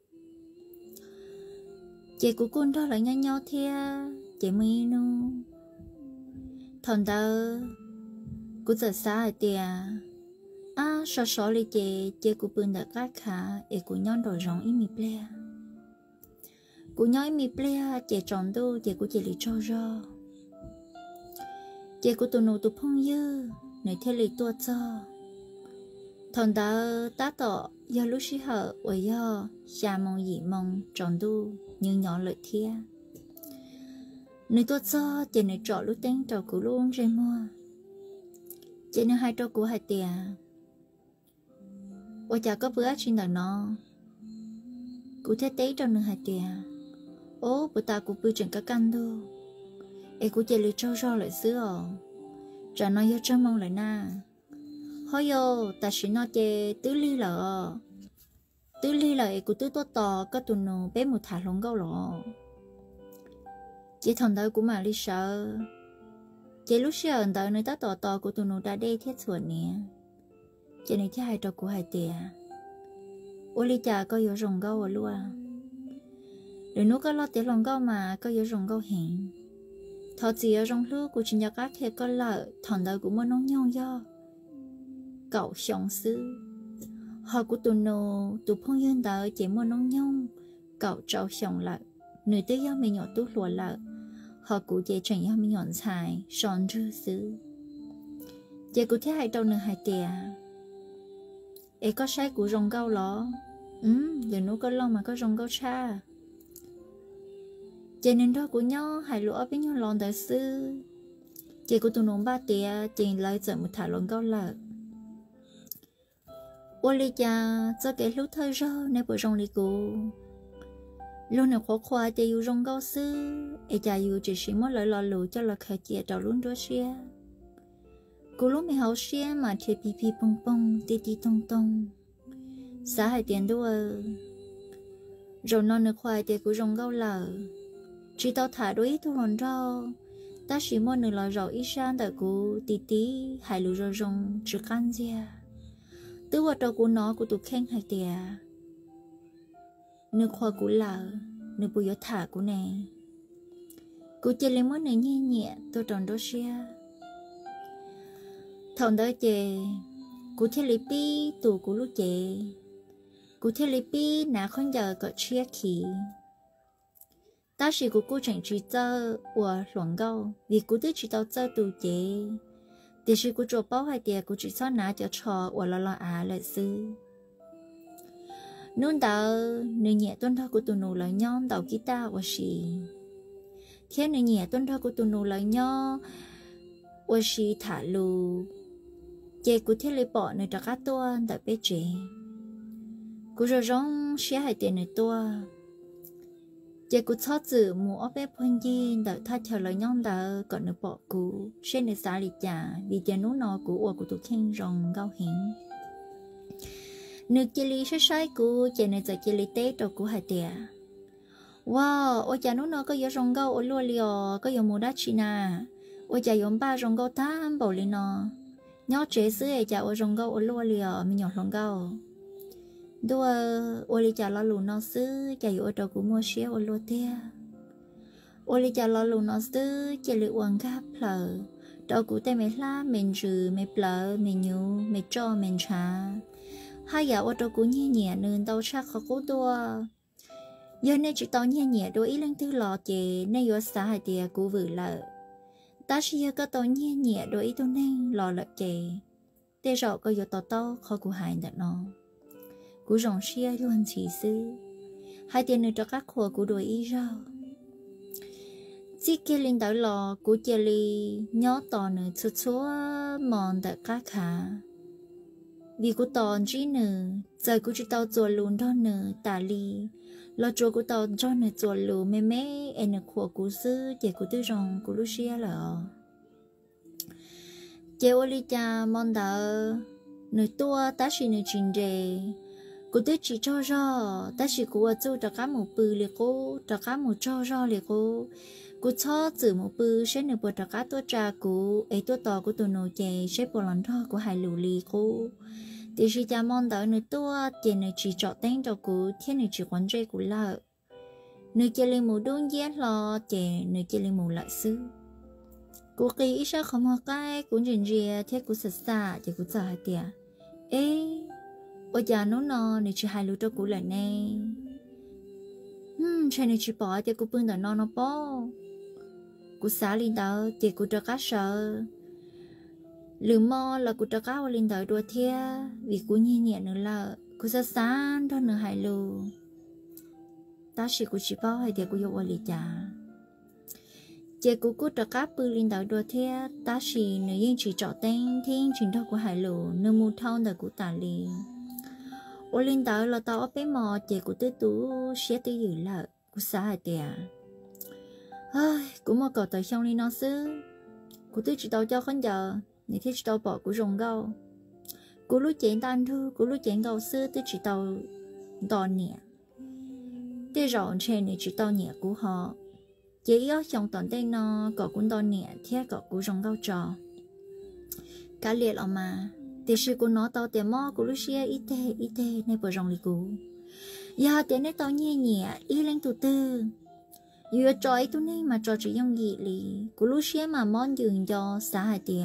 chị của con đó là nhau nhau thia chị mới nu thằng đó cũng giờ xa ở tia à sợ sợ đi chị chị của bên đã cắt khá để của nhau đổi rong im mì ple của nhau im mì ple chị tròn đâu chị của chị lý cho ra chị của tụi nó tụi phong dư này theo lý tua cho thằng đó ta tỏ do lúc xí hở ở do xa mong dị mong tròn đâu như nhỏ lợi thia nơi tôi cho chị này trọ lúc tên trọ của luôn rồi mua chị này hai trọ của hai tia ôi chả có bữa trên đời nó cụ thế tế trong nửa hai tia ố bữa ta cũng bữa chuyện cả căn đâu ê cụ chị lấy trâu rau lại xưa trả nó yêu cho mong lại na hỏi yo ta chỉ nói chị tứ ly lợ tứ ly lại của tứ tốt to có tụi nó bé một thả lông gấu lọ chỉ thằng đó cũng mà đi sợ chỉ lúc xưa ở đó nơi ta to to của tụi nó đã đây thiết chuẩn nè chỉ này thứ hai trò của hai tia ô ly trà có yếu rồng gấu ở luôn để nó có lo tiền lông gấu mà có yếu rồng gấu hiện thọ gì ở trong lúc của chính nhà các hệ có lợi thằng đó cũng muốn nông nhông do cậu sống sư họ của tụi nó tụi phong yên đó chỉ muốn nông nhông cậu trâu sống lại nửa tới do mình nhỏ tốt lúa lại họ cũng chỉ chẳng do mình nhọn xài son rư sư chỉ cũng thế hai trâu nửa hai tia ấy có sai của rồng gấu ló ừ giờ nó có lông mà có rồng gấu cha chỉ nên đó của nhau hai lúa với nhau lon đại sư chỉ của tụi nó ba tia chỉ lấy giờ một thả lon gấu lại ô lê cha cho cái lúc thời rồi nên bữa rong lì cô lúc nào khó khoa thì yêu rong cao sư ấy cha yêu chỉ xin mất lời lo lù cho là khai chia trào luôn đó xia cú lúc mày hậu xia mà thiệt pi pi bông bông tê tê tông tông xã hai tiền đua rồi non nước khoai thì cú rong gâu lờ chỉ tao thả đôi thu hòn rau ta chỉ muốn nửa lò rau ít sang tại cú tí tí hai lúa rau rong chỉ can gì từ vào đầu cú nó cú tụ khen hai tiền nước khoai cú lờ nước bùi thả cú này cú chơi lên món này nhẹ nhẹ tôi tròn đôi xia thằng đó chơi cú chơi lấy pi tụ cú lúc chơi cú theo lý pi nà không giờ có chia khí ta chỉ cú cố chẳng chỉ cho và luận câu vì cú tự chỉ tao cho tụ chế thì chỉ cú cho bao hai tiền cú chỉ cho nà cho trò và lo lo à lợi sư nôn tao nửa nhẹ tuân theo cú tụ nụ lời nhon tao guitar và xì thế nửa nhẹ tuân theo cú tụ nụ lời nhon và xì thả lù chế cú theo lý bỏ nửa trạc cá tuôn tại bế chế cú rồi rong xé hai tiền này tua, giờ cú chót chữ mua ở bếp phân gì đợi thay theo lời nhon đợi còn nữa bỏ cú xé này xả lịch trả vì giờ nấu nọ cú ở cú tụ khen rong cao hiển, nước chỉ li sai sai cú giờ này giờ chỉ li tết rồi cú hai tiền, wow ở giờ nấu nọ có giờ rong cao ở lúa liò có giờ mua đắt chi na, ở giờ yếm ba rong cao tám bảo li nọ, nhớ chế sữa ở giờ ở rong cao ở lúa liò mình nhỏ rong cao đua ô li chả lo lù nó xứ chả ở đâu cũng mua xéo ô lô tia ô li chả lo lù nó xứ chả lựa uống cáp lờ đâu cũng tay mấy lá mình rừ mấy lờ mình nhú mấy cho mình trả hai giờ ở đâu cũng nhẹ nhẹ nên tao chắc khó cố đua giờ này chỉ tao nhẹ nhẹ đôi ý lên thứ lò chè nay ở xã hai tia cũng vừa lợ ta chỉ giờ có tao nhẹ nhẹ đôi ý tao nên lò lợ chè tê rõ có giờ tao tao khó cũng hại được nó cú rong xia luôn chỉ sư hai tiền nữa cho các khổ cú đuổi ý rau chỉ kia linh đảo lò cú chia li nhớ tò nữa chút chút mòn tại các khá vì cú tò chỉ nữa giờ cú chỉ tao chùa lùn đó nữa tả li lo chùa cú tao cho nữa chùa lù mê mê em nữa khổ cú sư chỉ cú tư rong cú lu xia lợ chỉ ô li cha mòn đảo nữa tua ta chỉ nữa trình đề cô tới chỉ cho rõ ta chỉ cô ở chỗ cho cá một bự liền cô cho cá một cho rõ liền cô cô cho từ một bự sẽ nửa bữa cho cá tôi trà cô ấy tôi tỏ cô tôi nổi chè sẽ bỏ lần thôi cô hai lù lì cô thì chỉ cha mong đợi nửa tua tiền nửa chỉ chọn tên cho cô thiên nửa chỉ quán dây cô lợ nửa chỉ lên một đôi dép lo chè nửa chỉ lên một lại xứ cô kỳ ít sao không học cái cũng nhìn rìa thế cô sợ xa thì cô sợ hai tiền ê ôi giờ nó nọ này chỉ hai lúa cho cú lại nè, ừm, trên này chỉ bỏ thì cú bưng đợt nọ nó bỏ, cú xả lên đợt thì cú cho cá sợ, lừa mò là cú cho cá vào lên đợt đua thia, vì cú nhẹ nhẹ nữa là cú sẽ sáng đó nữa hai lúa, ta chỉ cú chỉ bỏ hay thì cúយកvào lì chả, chỉ cú cú cho cá bưng lên đợt đua thia, ta chỉ nữa yên chỉ chọn tên thiên chính thức của hai lúa, nữa mua thau đợt cú tả lì. ô linh tao là tao ở bên mò chị của tôi tú xé tôi dữ lợ của xã hai tiền ai cũng mà cậu tới xong đi nó xứ của tôi chỉ tao cho con giờ để thế chỉ tao bỏ của rồng gâu của lúc chén tan thư của lúc chén gâu xứ tôi chỉ tao đò nhẹ tôi rõ trên này chỉ tao nhẹ của họ chỉ ở trong toàn tên nó cậu cũng đò nhẹ thế cậu của rồng gâu trò cả liệt ở mà thì sự của nó tao tiền mò của Lucia ít thế ít thế này bờ rong lì cú, giờ tiền này tao nhẹ nhẹ ít lên từ từ, giờ trò tụi này mà trò chỉ dùng gì lì của Lucia mà món dừng cho xã hai tiền,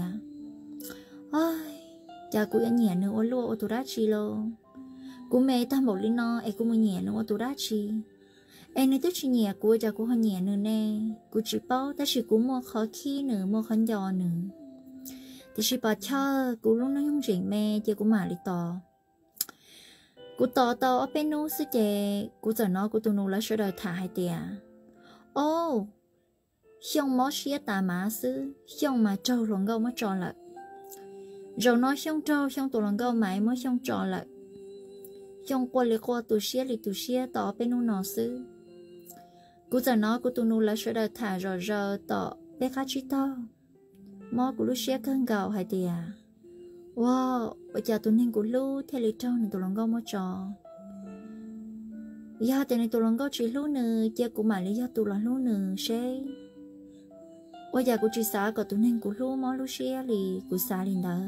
ai, cha của anh nhẹ nữa ô lúa ô tô đá chi lo, của mẹ tao bảo lên nó, em cũng muốn nhẹ nữa ô tô đá chi, em này tức chỉ nhẹ của cha của họ nhẹ nữa nè, của chỉ bao ta chỉ của mua khó khí nữa mua khăn giò nữa. thì chỉ bảo cho cô lúc nó không chuyện mẹ chứ cô mà đi tò cô tò tò ở bênนู้xí chè cô giờ nó cô tụi nó là sẽ đòi thả hai tiền ô xong mó xía tà má xứ xong mà trâu lòng gâu mới tròn lại rồi nó xong trâu xong tụi lòng gâu mày mới xong tròn lại xong qua lì qua tụi xía lì tụi xía tò bênนู้nó xứ cô giờ nó cô tụi nó là sẽ đòi thả rồi rồi tò bé khá chí to mò của lúc xe cơn gạo hay tiệt wow bây giờ tụi nên của lúc theo lịch trong này tụi lòng gạo mò trò giờ thì này tụi lòng gạo chỉ lúc nữa giờ của mà lý do tụi lòng lúc nữa xe bây giờ của chị xã có tụi nên của lúc mò lúc xe thì của xã liền đó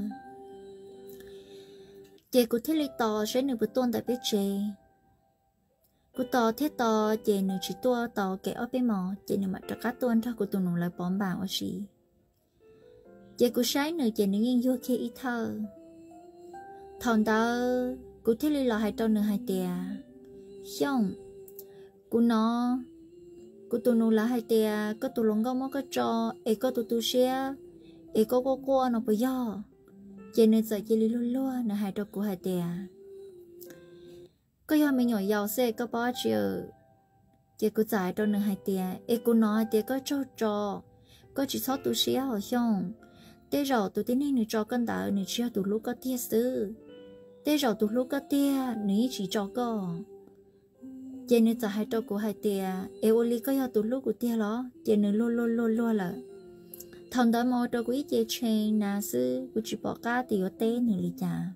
chị của theo lịch to sẽ nửa bữa tuần tại biết chị cô to thế to chị nửa chỉ tua to kẻ ở bên mò chị nửa mặt trắc cá tuần cho cô tụi nó lại bón bảng ở chị chị cô sai nửa chị nửa nghiêng vô khi ít thơ thằng đó cô thấy lý là hai trâu nửa hai tia không cô nó cô tụi nó là hai tia có tụi lòng gom có cho ấy có tụi tụi xe ấy có cô cô nó bây giờ chị nửa giờ chị lý luôn luôn nửa hai trâu của hai tia có giờ mình nhỏ giàu xe có bao nhiêu chị cô giải trâu nửa hai tia ấy cô nói tia có cho cho có chỉ sót tụi xe hả không thế rồi tụi tên này nửa cho con đào nửa chia tụi lúc có tia sư thế rồi tụi lúc có tia nửa chỉ cho có chị nửa giờ hai trâu của hai tia em oli có giờ tụi lúc của tia đó chị nửa lô lô lô lô là thằng đó mà trâu của ít chị chen nà sư của chị bỏ cá thì có té nửa lì chả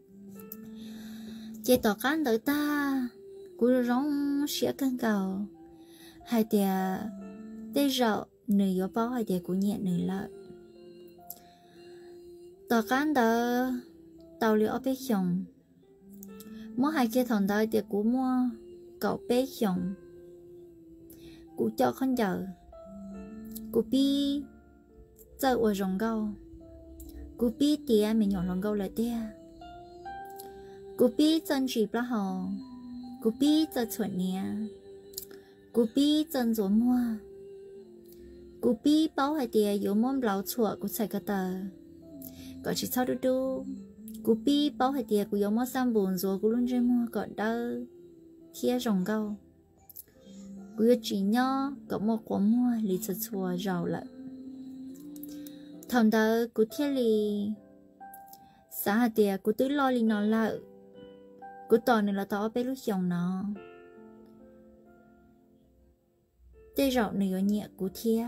chị tỏ cán đợi ta của rong xía cân cầu hai tia thế rồi nửa có bao hai tia của nhẹ nửa lợi tao cán đó tao liệu ở bên chồng mỗi hai kia thằng đó thì cũng mua cậu bên chồng cũng cho con giờ cũng bi giờ ở rồng gâu cũng bi tia mình nhỏ rồng gâu lại tia cũng bi chân chỉ bao hồ cũng bi giờ chuẩn nhẹ cũng bi chân rồi mua cũng bi bao hai tia yếu món lão chuột cũng xài cái tờ có chỉ sau đó đâu, cú pi bao hai tiệt cú giống món sam buồn rồi cú luôn chơi mua cọ đau, kia rồng gâu, cú chỉ nhớ có một quả mua lì chua chua rau lợ, thằng đó cú thiết lì, sáng hai tiệt cú tứ lo lì nó lợ, cú tỏ này là tỏ bé lúc chồng nó, tê rau này ở nhẹ cú thiết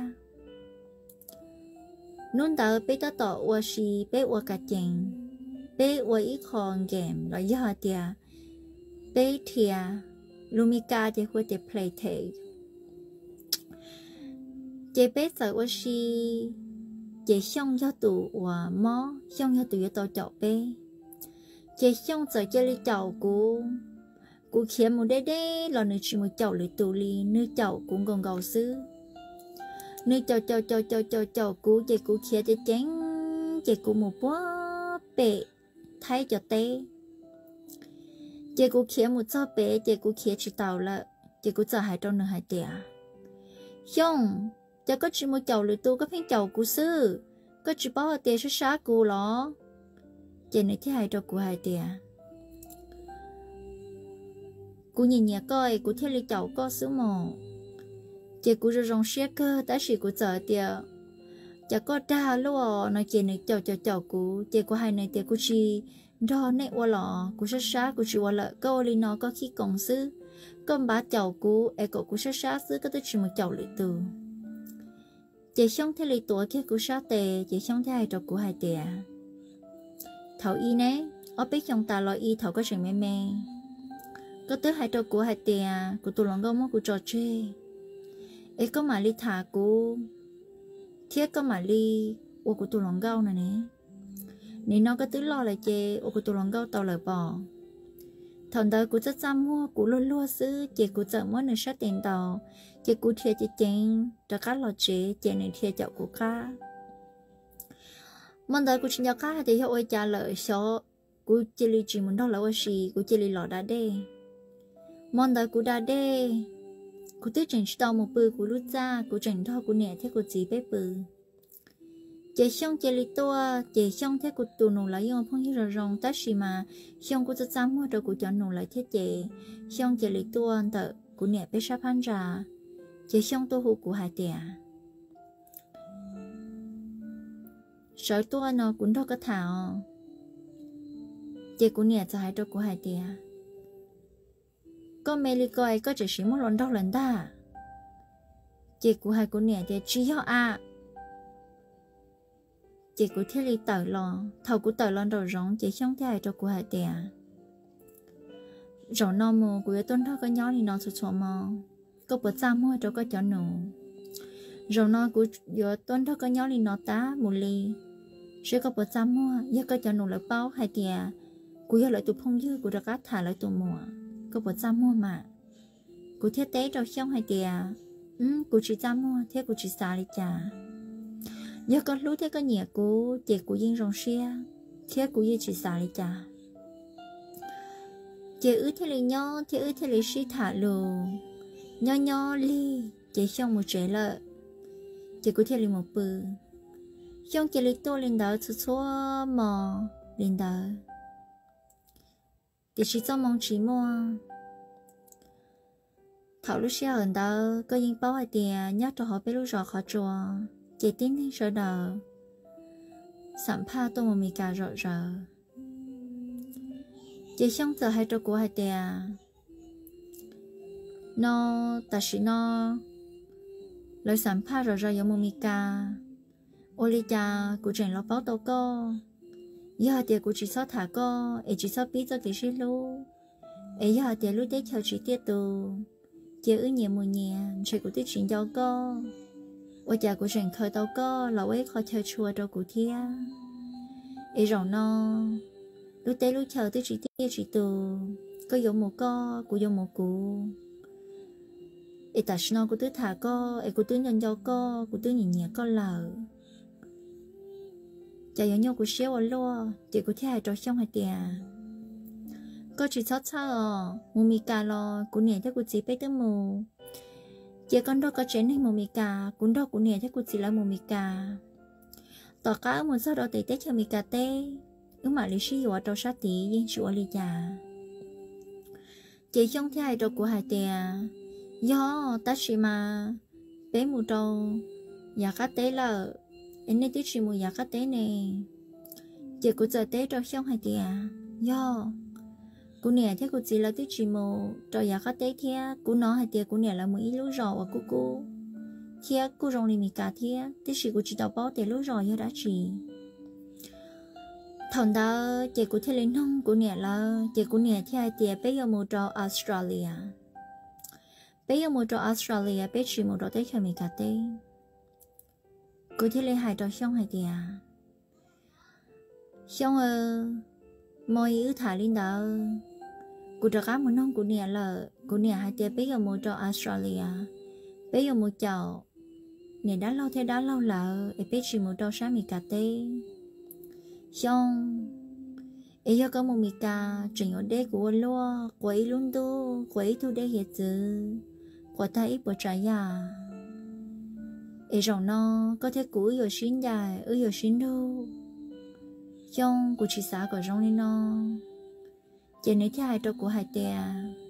nôn tờ bé ta tỏ ua xì bé ua cả chèn bé ua ít con game là do tia bé thia lumika thì hội để play thể chế bé sợ ua xì chế xong cho tụ ua mó xong cho tụ tàu chậu bé chế xong sợ chơi li chậu cú cú khiến một đế đế là nơi chỉ một chậu lấy tụ li nơi chậu cũng còn gầu xứ nơi chào chào chào chào chào chào cú chị cú kia cho chén chị cú một bó bể thay cho té chị cú kia một cho bể chị cú kia chỉ tàu là chị cú chờ hai trong nửa hai tiệt không chị có chỉ một chầu lưỡi tu có phèn chầu cú sư có chỉ bảo tiệt số sáu cú đó chị này thì hai trong cú hai tiệt cú nhìn nhẹ coi cú theo lưỡi chầu có số một chị cũng rất rong xe cơ, ta chỉ cũng chờ tiệt, chả có đa luôn, nói chị này chào chào chào cú, chị của hai này tiệt cú chi, đó nè qua lọ, cú sát sát cú chỉ qua lợ, câu li nó có khi công sư, con bá chào cú, em cậu cú sát sát sư có tới chỉ một chào lưỡi từ, chị xong thế lì tuổi kia cú sát tề, chị xong thế hai trò cú hai tiệt, thầu y nè, ở bên trong ta lo y thầu có chuyện mê mê, có tới hai trò cú hai tiệt, cú tụi lòng gom mất cú trò chơi ấy có mà li thả cú thiết có mà li ô của tụi lòng gâu này nè nên nó có tứ lo lại chê ô của tụi lòng gâu tàu lời bỏ thằng đời của rất xăm mua của luôn luôn xứ chê của chợ mỗi nơi sát tiền tàu chê của thiệt chê chén cho cá lò chê chê này thiệt chậu của cá món đời của chúng ta cá thì hiệu ơi trả lời số của chê li chỉ muốn đó là ôi xì của chê li lò đá đê món đời của đá đê cô tư chỉnh tao một bự của lút ra cô chỉnh thao của nè thế cô chỉ bé bự chế xong chế li toa chế xong thế cô tụ nụ lại用phong như rong ta xì mà xong cô rất dám mua cho cô chọn nụ lại thế chế xong chế li toa tờ của nè bé sắp ăn ra chế xong tô hủ của hai tiệt sợi toa nó cũng đâu có thảo chế của nè cho hai cho của hai tiệt có mê li coi có chỉ xí một lần đâu lần ta chị của hai cô nè thì chỉ họ à chỉ của thiết lý tờ lo thầu của tờ lo đầu rong chỉ xong thế cho của hai tiền rồi nó mua của tuần đó có nhỏ thì nó sụt sụt mà có bớt ra mua cho có cho nụ rồi nó của giờ tuần đó có nhỏ thì nó tá một ly sẽ có bớt ra mua giờ có cho nụ lại bao hai tiền của giờ lại tụ phong dư của đã cá thả lại tụ mùa có bớt ra mua mà của thiết tế cho xong hai tiền ừ của chỉ ra mua thế của chỉ xả đi trả giờ có lúc thế có nhiều của chị của yên rong xe thế của yên chỉ xả đi trả chị ư thế này nhau thế ư thế này sĩ thả lù nhau nhau li chị xong một trẻ lợ chị của thế này một bự xong chị lấy tô lên đó số số mò lên đó chị chỉ cho mong chỉ mua thảo lúc xe ở đó có những bao hai tiền nhắc cho họ biết lúc rõ khó chùa chị tin đến sợ đờ sản pha tôi một mì cà rợ rợ chị xong giờ hai trâu của hai tiền nó ta chỉ nó lời sản pha rợ rợ giống một mì cà ôi cha của chuyện nó báo tao co giờ hai tiền của chị sao thả co ấy chị sao biết cho chị xí lu ấy giờ hai tiền lúc đấy chờ chị tiếp tục chị ư nhiều mùi nhẹ chị của tiết chuyện cho co ôi cha của chuyện khởi tao co là ấy khó chờ chùa đâu của thia ấy rồi nó lúc đấy lúc chờ tới chị tiết chị từ có dùng một co của dùng một cụ ấy ta nó của tứ thả co ấy của tứ nhân cho co của tứ nhìn nhẹ co lờ cha giống nhau của xéo ở lo chị của thia cho xong hai tiền có chỉ sót sao à mù mì cà lo của nè theo của chị bé tới mù chị con đó có chén hay mù mì cà cũng đó của nè theo của chị là mù mì cà tỏ cá một sau đó tẩy tết cho mì cà tê nếu mà lý sĩ ở trong sát tí yên chùa lý già chị trong thế hai đồ của hai tè do ta chỉ mà bé mù trâu nhà cá tế là em nên tí chỉ mù nhà cá tế nè chị của giờ tế trong xong hai tè do cô nè thế cô chỉ là tí chỉ mù cho nhà cá tế thế cô nói hai tè cô nè là một ít lúa rò và cô cô thế cô rong đi mì cà thế tí chỉ cô chỉ đào bao tè lúa rò đã chỉ thằng đó chị của thế lên nông của nè là chị của nè thế hai tè bây giờ mua cho Australia bây giờ mua cho Australia bây chỉ mua cho tới cho mì cà tê cô thế lên hai cho xong hai tè xong ờ mọi ư thả lên đó cô cho cá một nông của nè là của nè hai tè bây giờ mua cho Australia bây giờ mua chậu nè đã lâu thế đã lâu là bây chỉ mua cho sáng mì cà tê xong ấy có một mì cà chuyện ở đây của lo quấy luôn tu quấy thu đây hiện giờ của ta ít bữa trái à ấy rồi nó có thể cũ ở xin dài ở ở xin đâu xong của chị xã của trong này nó chị nói thế hai trâu của hai tè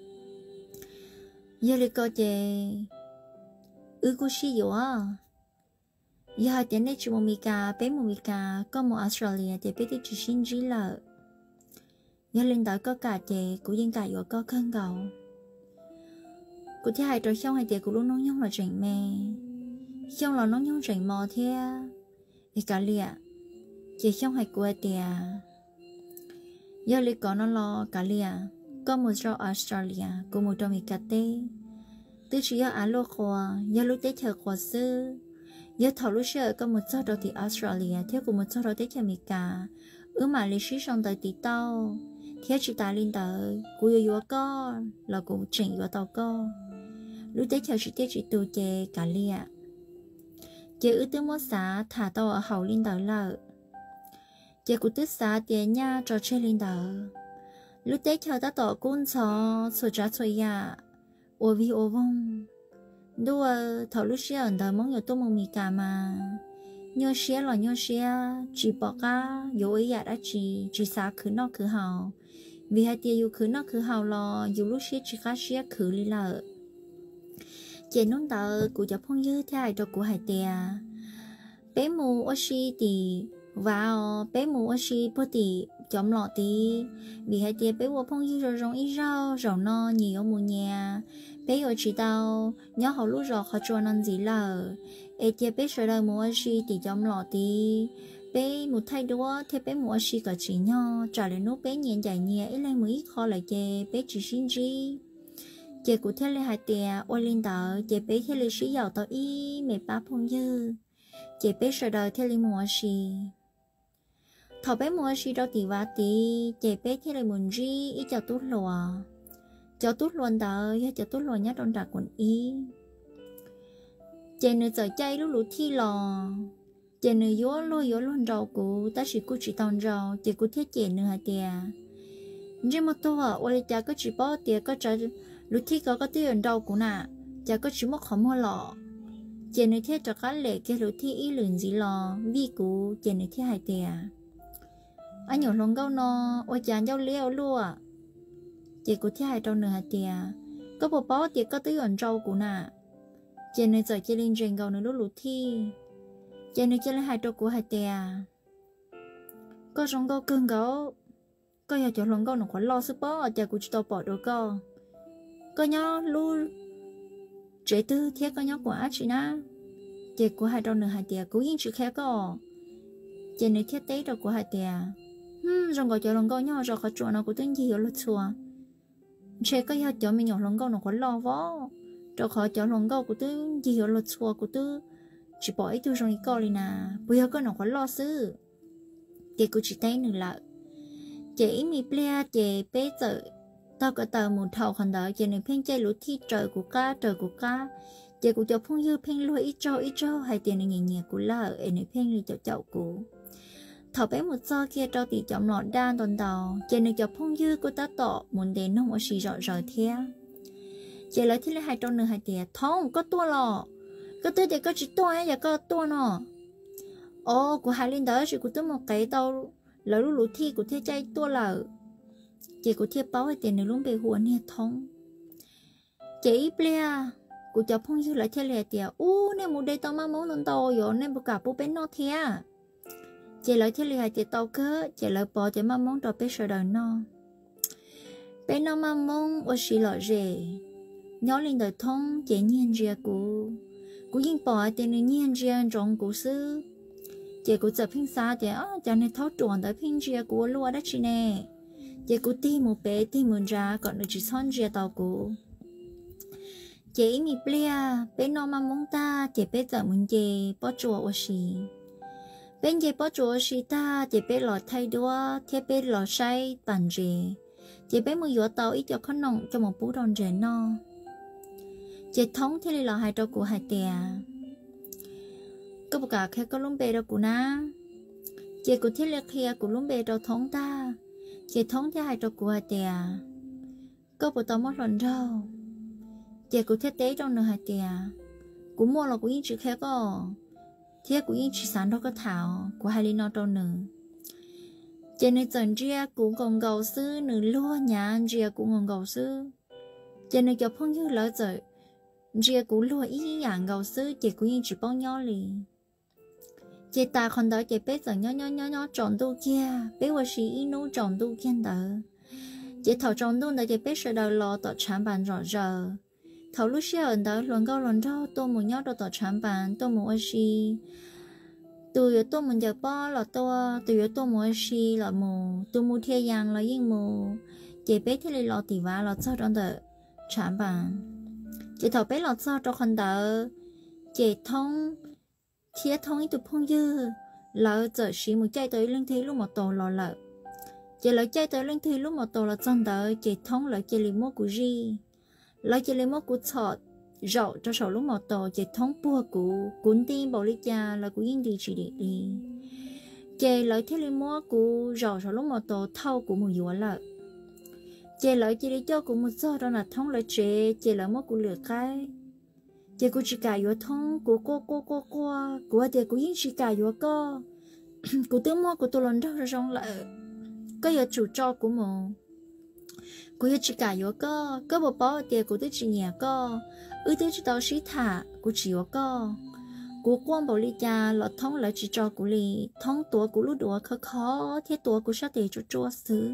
giờ lại có chị ư của chị yếu à giờ hai tiếng này chỉ một mì cà bé một mì cà có một Australia thì bé thì chỉ xin gì là giờ lên đó có cả chị cũng yên cả yếu có cơn gạo của thứ hai rồi xong hai tiếng của lúc nóng nhông là chỉnh mè xong là nóng nhông chỉnh mò thế thì cả lìa chị xong hai của tiền giờ lại có nó lo cả lìa có một rau Australia có một trong mì cà tê từ chỉ ở alo khoa giờ lúc tết chờ khoa sư giờ thầu lúc xưa có một số đầu thì Australia theo của một số đầu tết cho Mỹ cả ở mà lịch sử trong đời tí tao theo chỉ ta lên đời của yêu có là của chỉnh yêu tao có lúc tết chờ chỉ tết chỉ tu chè cả lia chè ở tương mốt xã thả tao ở hậu lên đời là chè của tứ xã tiền nha cho chơi lên đời lúc tết chờ ta tỏ cún chó sửa trả sửa ya ô vi ô vong đua thầu lúc xưa ở đời mong nhiều tô mong mì cà mà nhớ xía là nhớ xía chỉ bỏ cá yếu ấy đã chỉ chỉ xa cứ nó cứ hào vì hai tia yếu cứ nó cứ hào lo yếu lúc xía chỉ cá xía cứ đi lợ chị nón tờ của cháu phong dư thế ai cho của hai tia bé mù ở xí thì vào bé mù ở xí bữa thì chấm lọ tí vì hai tia bé vô phong dư rồi rong ít rau rau no nhiều mù nhà bé ở chỉ tao nhớ họ lúc rồi họ cho nên gì là ấy tia bé sợ đời mua gì thì chấm lọ tí bé một thay đua thế bé mua xì cả chỉ nhau trả lời nốt bé nhện dài nhẹ ít lên mới khó lại chè bé chỉ xin gì chè cụ thế lại hai tiề ôi linh tờ chè bé thế lại sĩ giàu tao y mẹ ba phong dư chè bé sợ đời thế lại mua xì thọ bé mua xì đâu tì vá tì chè bé thế lại muốn gì ít cho tốt lùa cho tốt luôn tờ cho tốt luôn nhá trong trạc quần y chè nữa giờ chay lúc lú thi lò chè nữa yếu lo yếu luôn rau cũ ta chỉ cú chỉ tòn rau chè cú thiết chè nữa hả tiề nhưng mà tôi à ôi cha có chỉ bao tiề có trái lúc thi có có tiền rau cũ nè cha có chỉ mất không mua lọ chè nữa thiết cho cá lệ cái lúc thi ý lường gì lò vì cũ chè nữa thiết hai tiề anh nhỏ lòng câu nó ôi cha giao liêu luôn chè cú thiết hai rau nữa hả tiề có bộ bao tiề có tiền rau cũ nè chè nữa giờ chè linh truyền câu nữa lúc lúc thi chè nữa chè lại hai rau cũ hai tiề có rong câu cưng gấu có giờ cho lòng câu nó khó lo sức bó chè cú chỉ tao bỏ đồ câu có nhớ lu chế tư thiết có nhớ quả chị na chè của hai rau nữa hai tiề cú yên chữ khác có chè nữa thiết tế đâu của hai tiề ừm rong câu cho lòng câu nhớ rồi khó chuột nó cũng tính gì ở lượt xua chè có giờ cho mình nhỏ lòng câu nó khó lo vó rồi khó cho lòng câu cũng tính gì ở lượt xua cũng tư chỉ bỏ ít tu trong cái câu này nè bây giờ có nó khó lo sư chè cú chỉ tế nữa là chè ít mi plea chè bé giờ tao có tờ một thầu còn đó chè này phèn chè lúa thi trời của cá trời của cá chè của cháu phong dư phèn lúa ít trâu ít trâu hay tiền này nhẹ nhẹ của lợ em này phèn lì cháu cháu của thầu bé một giờ kia trâu thì cháu lọt đan toàn đầu chè này cháu phong dư của ta tọ muốn đến nông ở xì rõ rõ thế chè lấy thì lấy hai trâu nữa hai tiền thông có tua lọ có tua thì có chỉ tua hay là có tua nọ ô của hai linh đó chỉ của tôi một cái tàu lỡ lú lú thi của thế chay tua lợ chị của thế báo tiền này luôn bị huồn nè thông chị plea của cháu phong dư lại thế lẹ tiệt u nên một đây tao mang món lần tao rồi nên một cả bố bé nó thế chị lại thế lẹ tiệt tao cơ chị lại bỏ chị mang món tao bé sợ đời nó bé nó mang món ở xí lọ rể nhớ lên đời thông chị nhiên rìa của của yên bỏ tiền này nhiên rìa trong của sư chị cũng giờ phim xa chị á cho nên tháo chuẩn tới phim rìa của lúa đó chị nè chị cũng tìm một bé tìm một ra còn được chỉ son rìa tàu của chị mi plea bé nó mà muốn ta chị bé giờ muốn chị bỏ chùa ở xí bên chị bỏ chùa ở xí ta chị bé lọt thay đua thế bé lọt say bàn rìa chị bé mua dừa tàu ít cho con nồng cho một bú đòn rìa no chị thống thế là hai trâu của hai tiề có một cả khi có lúng bề đâu của na chị cũng thiết liệt kia của lúng bề đâu thống ta chị thống thế hai trâu của hai tiề có một tàu mất lần đâu chị cũng thiết tế trong nửa hai tiề cũng mua là của những chữ khác có thiết của những chữ sản đâu có thảo của hai linh nó đâu nữa chị này dần ria cũng còn gầu sư nửa lúa nhà ria cũng còn gầu sư chị này cho phong như lỡ rồi ria cũng lúa ý dạng gầu sư chị cũng những chữ bao nhau liền chị ta còn đó chị bé giờ nhỏ nhỏ nhỏ nhỏ tròn tu kia béว่า是一路tròn tu kia đó chị thầu tròn tu đó chị bé sẽ đầu lò tọt sản bản rõ rờ thầu lúc xưa ở đó lần câu lần rau tôi muốn nhớ đồ tọt sản bản tôi muốn ở xí từ giờ tôi muốn giờ bao là tôi từ giờ tôi muốn ở xí là mù tôi muốn thiên yang là yên mù chị bé thì lò tỉ vả là sao trong đó sản bản chị thầu bé là sao trong con đó chị thông thiết thông ít tụ phong dư lỡ giờ xí một chạy tới lên thi lúc một tổ lò lợ chị lỡ chạy tới lên thi lúc một tổ là chân đó chị thông lỡ chị lấy mua của gì lỡ chị lấy mua của sọt rậu cho sầu lúc một tổ chị thông bùa của cuốn tin bảo lý cha là của yên đi chỉ để đi chị lỡ thiết lấy mua của rậu sầu lúc một tổ thâu của một dùa lợ chị lỡ chị đi cho của một giờ đó là thông lỡ chị chị lỡ mua của lửa cái chị cũng chỉ cả yếu thông của cô cô cô cô của thì cũng chỉ cả yếu cô của tôi mua của tôi lần đầu rồi lại cái yếu chủ cho của mồ của chỉ cả yếu cô có một bao thì của tôi chỉ nhà cô ư tôi chỉ tao sĩ thả của chỉ yếu cô của quan bảo lý cha là thông lại chỉ cho của lì thông tuổi của lúc đùa khó khó thế tuổi của sát để cho chua xứ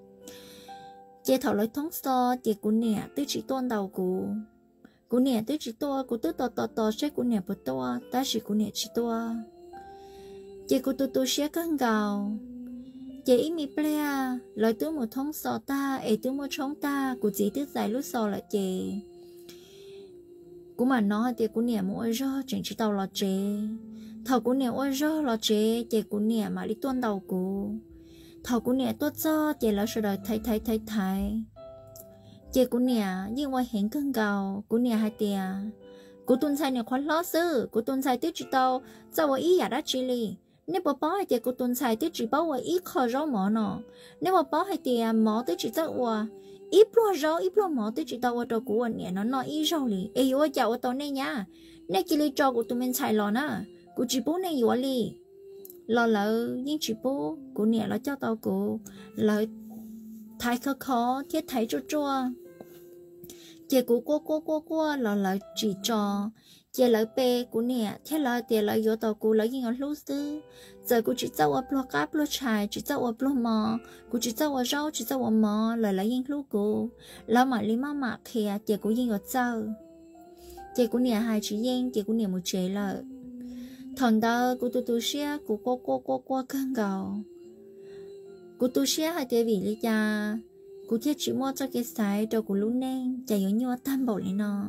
chị thảo lại thông so chị của nè tôi chỉ tuân đầu của cô nè tôi chỉ to cô tôi to to to sẽ cô nè bớt to ta chỉ cô nè chỉ to chị cô tu tu xe cân gạo chị ít mi plea lời tôi một thông sò ta ấy tôi một chống ta của chị tức dài lúc sò là chị cú mà nói thì cú nè mỗi rơ chẳng chỉ tàu là chị thầu cú nè mỗi rơ là chị chị cú nè mà đi tuôn đầu cú thầu cú nè tốt cho chị là sự đời thấy thấy thấy thấy chị cú nè nhưng ngoài hiện cân gạo cú nè hai tia cú tuôn sai nè khoan lo sư cú tuôn sai tiếc chỉ tàu sao ý giả đã chỉ li nếu bà bảo hai tia cú tuôn sai tiếc chỉ bảo ý khó rau mỏ nọ nếu bà bảo hai tia mỏ tiếc chỉ tao wa ít lo rau ít lo mỏ tiếc chỉ tao wa tao cú nè nó nó ít rau li ấy yo chào tao này nhá nè kia li cho cú tụi mình xài lò nè cú chỉ bố này yo li lò lỡ nhưng chỉ bố cú nè nó cho tao cú lỡ thái khó khó thiết thái chua chua chị cú cô cô cô cô lỡ lỡ chỉ cho chị lỡ bê cú nè thiết lỡ tiền lỡ yo tao cú lỡ nhưng ở lúc xưa giờ cú chỉ tao ở block up block chài chỉ tao ở block mò cú chỉ tao ở rau chỉ tao ở mò lỡ lỡ nhưng lúc cú lỡ mà li mà mà kia chị cú nhưng ở tao chị cú nè hai chỉ nhưng chị cú nè một chế lỡ thằng đó cú tu tu xia cú cô cô cô cô căng gạo cú tu xia hai tiền vì lý cha cú thiết chỉ mua cho cái sái cho cú lún nên chạy ở nhau tam bảo lên nó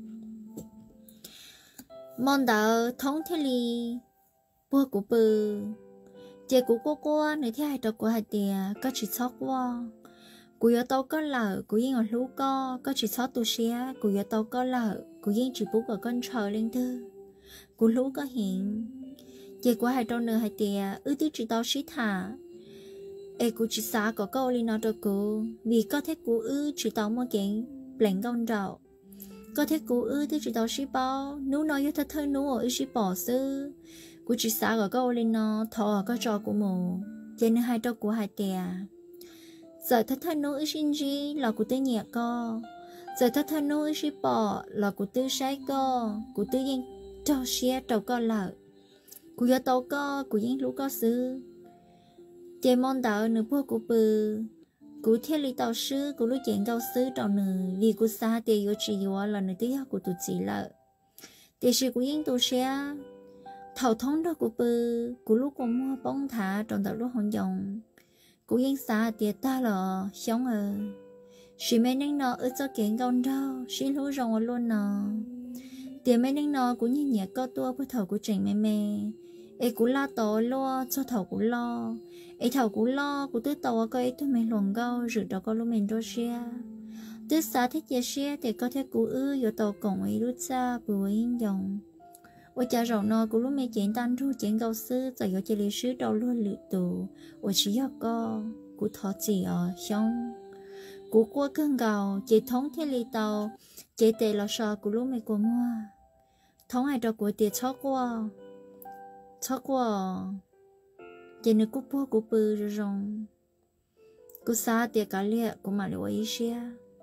món đó thống thế li bữa cú bự chị cú cô cô nơi thế hai đầu của hai tiền có chỉ sót qua cú yếu tao có lợ cú yên ở lú co có chỉ sót tu xia cú yếu tao có lợ cú yên chỉ bút ở con trời lên thư cú lú có hiện chị của hai đầu nửa hai tiền ư tí chỉ tao xí thả ê cú chỉ xa có câu li nó cho cú vì có thể cú ư chỉ tao mua kiện lạnh con rau có thể cú ư thì chỉ tao xí bao nú nói yêu thật thơ nú ở xí bỏ sư cú chỉ xa có câu li nó thọ có trò của mù cho nên hai đầu của hai tiền giờ thật thơ nú ở xin gì là cú tư nhẹ co giờ thật thơ nú ở xí bỏ là cú tư sai co cú tư yên cho xé đầu co lợ cú yêu tao co cú yên lú co sư chế món đạo nửa bữa cú bự cú thiết lý tao sư cú lúc chuyện cao sư trò nửa vì cú xa tiền yêu chỉ yêu là nửa tiếc của tụi chị lợ tiền sư cú yên tụi xe thầu thống đó cú bự cú lúc cú mua bông thả trong tàu lúc hồng dòng cú yên xa tiền ta là sống ở chỉ mấy nên nó ở cho kiện con đâu xin lú rồng luôn nó tiền mấy nên nó cú như nhẹ có tua với thầu của trình mẹ mẹ ê cú la to lo cho thầu cú lo ê thầu cú lo cú tứ tàu có ê thôi mình luồng gâu rồi đó có lúc mình đôi xe tứ xa thích chia xe thì có thể cú ư vô tàu cổng ấy rút ra bùa yên dòng ôi cha rầu nó cú lúc mình chuyện tan ru chuyện gâu sư rồi vô chơi lý sư đâu luôn lự tù ôi chỉ có co cú thọ chỉ ở xong cú qua cơn gầu chỉ thống thế lý tàu chỉ tệ là sao cú lúc mình cú mua thống ai đó của tiền chó qua chó qua chỉ nếu cú bố cú bự rồi rong cú xa tiệt cả liệt cú mà lưu ý xe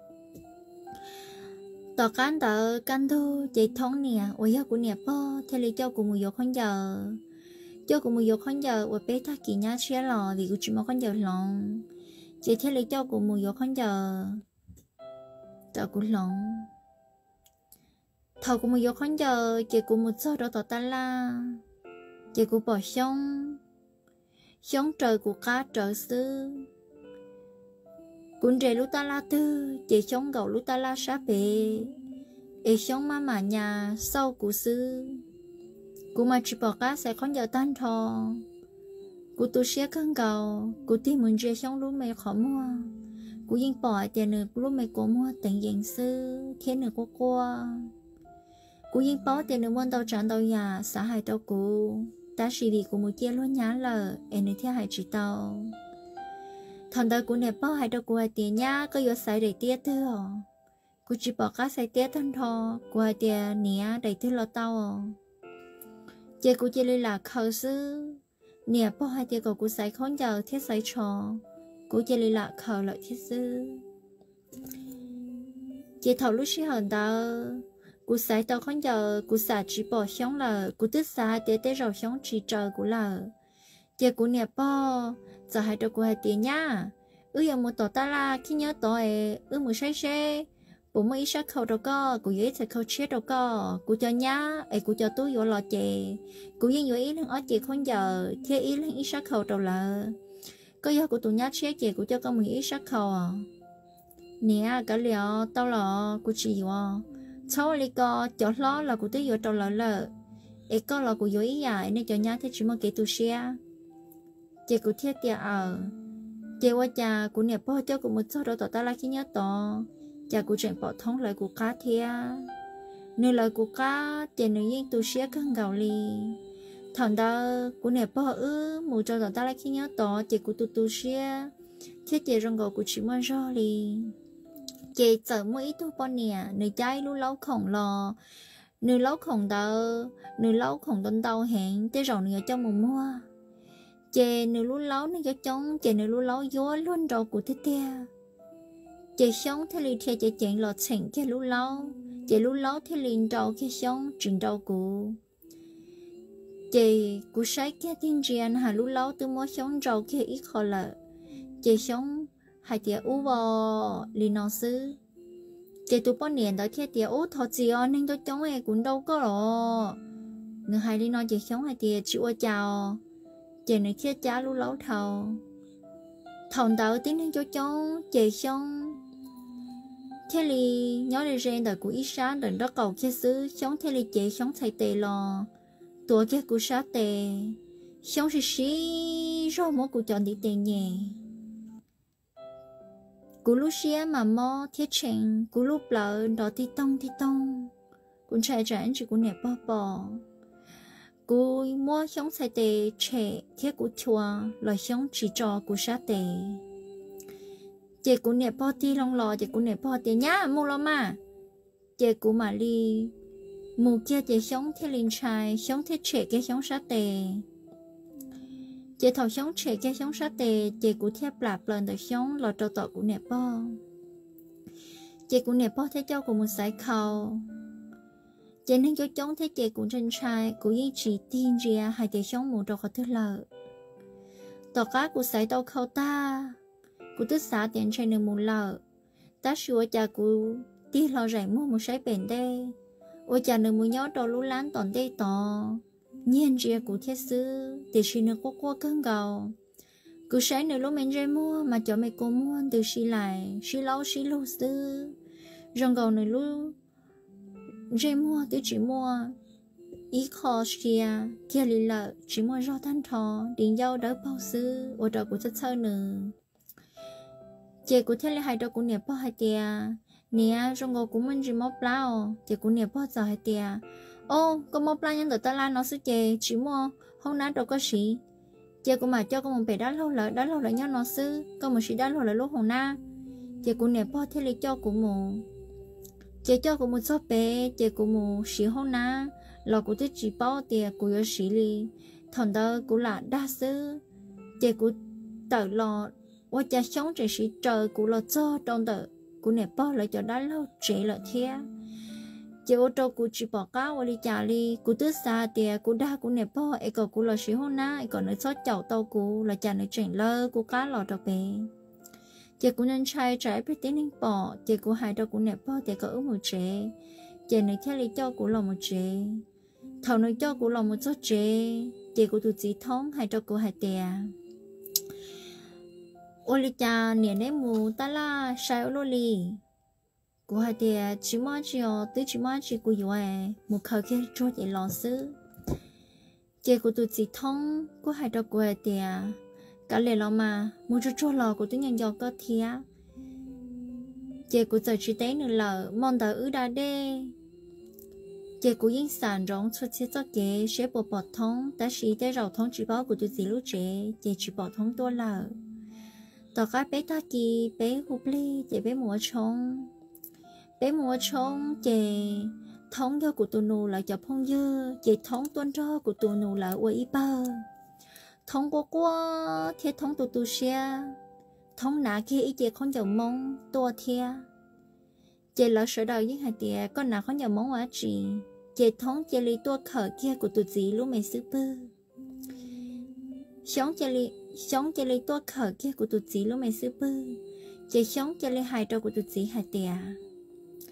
tỏ cán tờ cán thu chỉ thống nè ôi ya cú nè po theo lý cho cú mùi vô con giờ cho cú mùi vô con giờ ôi bé thắc kỳ nhá xe lò vì cú chỉ mua con giờ lòng chỉ theo lý cho cú mùi vô con giờ tờ cú lòng thầu cú mùi vô con giờ chỉ cú một số đó tỏ ta la chỉ cú bỏ xong sống trời của cá trời sư cũng rể lúc ta la tư chỉ sống gầu lúc ta la sát bể ê sống má mà nhà sau của sư cũng mà chỉ bỏ cá sẽ không giờ tan thò của tôi sẽ cân gầu của tìm muốn rể sống lúc mày khó mua của yên bỏ tiền nữa lúc mày có mua tiền dạng sư thiên nữa có qua của yên bỏ tiền nữa muốn tàu tràn tàu nhà xã hải tàu cụ ta chỉ vì của một chia luôn nhá lờ em nói theo hai chỉ tàu thằng ta cũng nè bao hai đầu của hai tiền nhá có vô sai để tiết thứ hả cô chỉ bỏ cá sai tiết thân thò của hai tiền nè để thứ lo tàu chị cô chỉ là khẩu sư nè bao hai tiền của cô sai không giờ thiết sai trò cô chỉ là khẩu lợi thiết sư chị thầu lúc xí hờn ta cú sai tao không giờ cú xả chỉ bỏ xong là cú tức xả để để rồi xong chỉ chờ cú là giờ cú nè bỏ giờ hai đứa cú hai tiền nhá ư giờ một tổ ta la khi nhớ tổ ấy ư một say say bố mới sát khâu đâu có cụ dễ sẽ khâu chết đâu có cụ cho nhá ấy cụ cho túi vô lò chè cụ yên vô ý lên ở chè không giờ thế ý lên ý sát khâu đâu là có do cụ tụi nhá chết chè cụ cho con mình ý sát khâu à nè cả liệu tao là cụ chỉ à sau này có cho lo là cụ tới vô đâu là là ấy có là cụ vô ý à nên cho nhá thế chỉ mà cái tu xe chè cụ thiết tiệt ở chè qua cha cụ nè bỏ cho cụ một số đâu tao ta là khi nhớ to cha cụ chuyện bỏ thông lời cụ cá thia nơi lời cụ cá tiền nơi yên tu sửa căng gạo li thằng đó cụ nè bỏ ư mù cho tao ta lại khi nhớ tỏ chỉ cụ tu tu sửa thiết chỉ trong gạo cụ chỉ muốn rõ li chỉ sợ mỗi tu bao nè nơi trái lu lâu khổng lò nơi lâu khổng đó nơi lâu khổng đơn đau hẹn tới rồi nơi cho mùa mua chỉ nơi lu lâu nơi cho chống chỉ nơi lu lâu vô luôn rồi cụ thiết tia chị sống thế liền theo chị chuyện lọt thành cái lú lâu chị lú lâu thế liền đầu cái sống chuyện đầu cụ chị cụ sai cái tin riêng hà lú lâu từ mỗi sống đầu cái ít khó lợ chị sống hai tiệt u vò liền nói sư chị tụ bao niên đó cái tiệt u thọ gì à nên tôi chống ấy cũng đâu có rồi người hai đi nói chị sống hai tiệt chịu chào chị này kia cha lú lâu thầu thằng đầu tiếng nên cho chống chị sống thế li nhớ đến gen đời của ít sáng đừng đó cầu kia xứ sống thế li chế sống thay tệ lo tuổi kia của sát tệ sống xí xí rồi mỗi cuộc chọn đi tệ nhẹ cú lúc xía mà mò thiết chèn cú lúc lợ đó thì tông thì tông cũng chạy chạy chỉ cú nẹp bò bò cú mua sống thay tệ trẻ thiết cú chua lời sống chỉ cho của sát tệ chị cũng nè bỏ ti long lò chị cũng nè bỏ ti nhá mua lo mà chị cũng mà đi mua kia chị sống theo linh trai sống theo trẻ cái sống sát tề chị thầu sống trẻ cái sống sát tề chị cũng theo lạp lần đời sống lò trâu tọ cũng nè bỏ chị cũng nè bỏ theo cho của một sải khâu chị nên cho chống theo chị cũng chân trai cũng như chỉ tin ra hai chị sống một trâu khó thứ lợ tọ cá của sải tao khâu ta cụ tức xã tiền chơi nửa một lợ ta sửa cha cụ đi lo rải mua một sấy bền đê ôi cha nửa một nhớ đầu lú lán tòn đê tò nhiên ria cụ thiết sư để xin nửa quốc quốc cơn gầu cụ sấy nửa lú mình rải mua mà cho mày cô mua từ xí lại xí lâu xí lâu sư rong gầu nửa lú rải mua từ chỉ mua ý khó xìa kia lì lợ chỉ mua rau thanh thò điện dâu đỡ bao sư ôi trời cụ chất sơ nửa chị cũng thấy là hai đứa cũng nẹp bao hai tia nè trong ngô cũng mình chỉ móp lao chị cũng nẹp bao giờ hai tia ô có móp lao nhân từ ta la nó sư chị chỉ mua không nát đâu có gì chị cũng mà cho con một bể đá lâu lợ đá lâu lợ nhau nó sư có một sĩ đá lâu lợ lúc hồng na chị cũng nẹp bao thế là cho cũng một chị cho cũng một số bé chị cũng một sĩ hồng na lọ cũng thích chỉ bao tia cũng có sĩ li thằng đó cũng là đa sư chị cũng tự lọ ôi cha sống trẻ sĩ trời cụ là cho trong đời cụ nè bỏ lại cho đã lâu trẻ là thế chị ô tô cụ chỉ bỏ cá qua đi trả đi cụ tứ xa thì cụ đa cụ nè bỏ ấy còn cụ là sĩ hôn ná ấy còn nói sót chậu tàu cụ là trả nói chuyện lơ cụ cá lọt đầu bé chị cụ nên trai trái biết tiếng bỏ chị cụ hai đâu cụ nè bỏ thì có ước một trẻ chị này theo lý cho cụ là một trẻ thầu nói cho cụ là một số trẻ chị cụ tụt chỉ thống hai cho cụ hai tè ôi cha nè nè mù ta la sai ô li cô hai tia chỉ mua chỉ ở tới chỉ mua chỉ cô yêu ai một khâu kia cho chị lo sư chị cô tụi chị thông cô hai đứa cô hai tia cả lẽ lo mà mua cho cho lo cô tụi nhân do có thia chị cô giờ chỉ tới nữa là mong đợi ư đa đê chị cô yên sản rong xuất hiện cho kế sẽ bỏ bỏ thông ta chỉ tới rau thông chỉ bảo của tụi chị lúc trẻ chị chỉ bỏ thông多了tao cái bé ta kỳ bé hụp ly chị bé mùa trống bé mùa trống chị thống cho của tụi nụ lại cho phong dư chị thống tuân cho của tụi nụ lại uy bơ thống qua qua thế thống tụi tụi xe thống nã kia ý chị không giàu mong tua thia chị là sợ đầu với hai tia con nào không giàu mong quá chị chị thống chị lý tua khởi kia của tụi gì lúc mày sư bơ sống chị lý sống cho lấy tua khởi kia của tụi chị lúc mày sư bư chị sống cho lấy hai trâu của tụi chị hai tia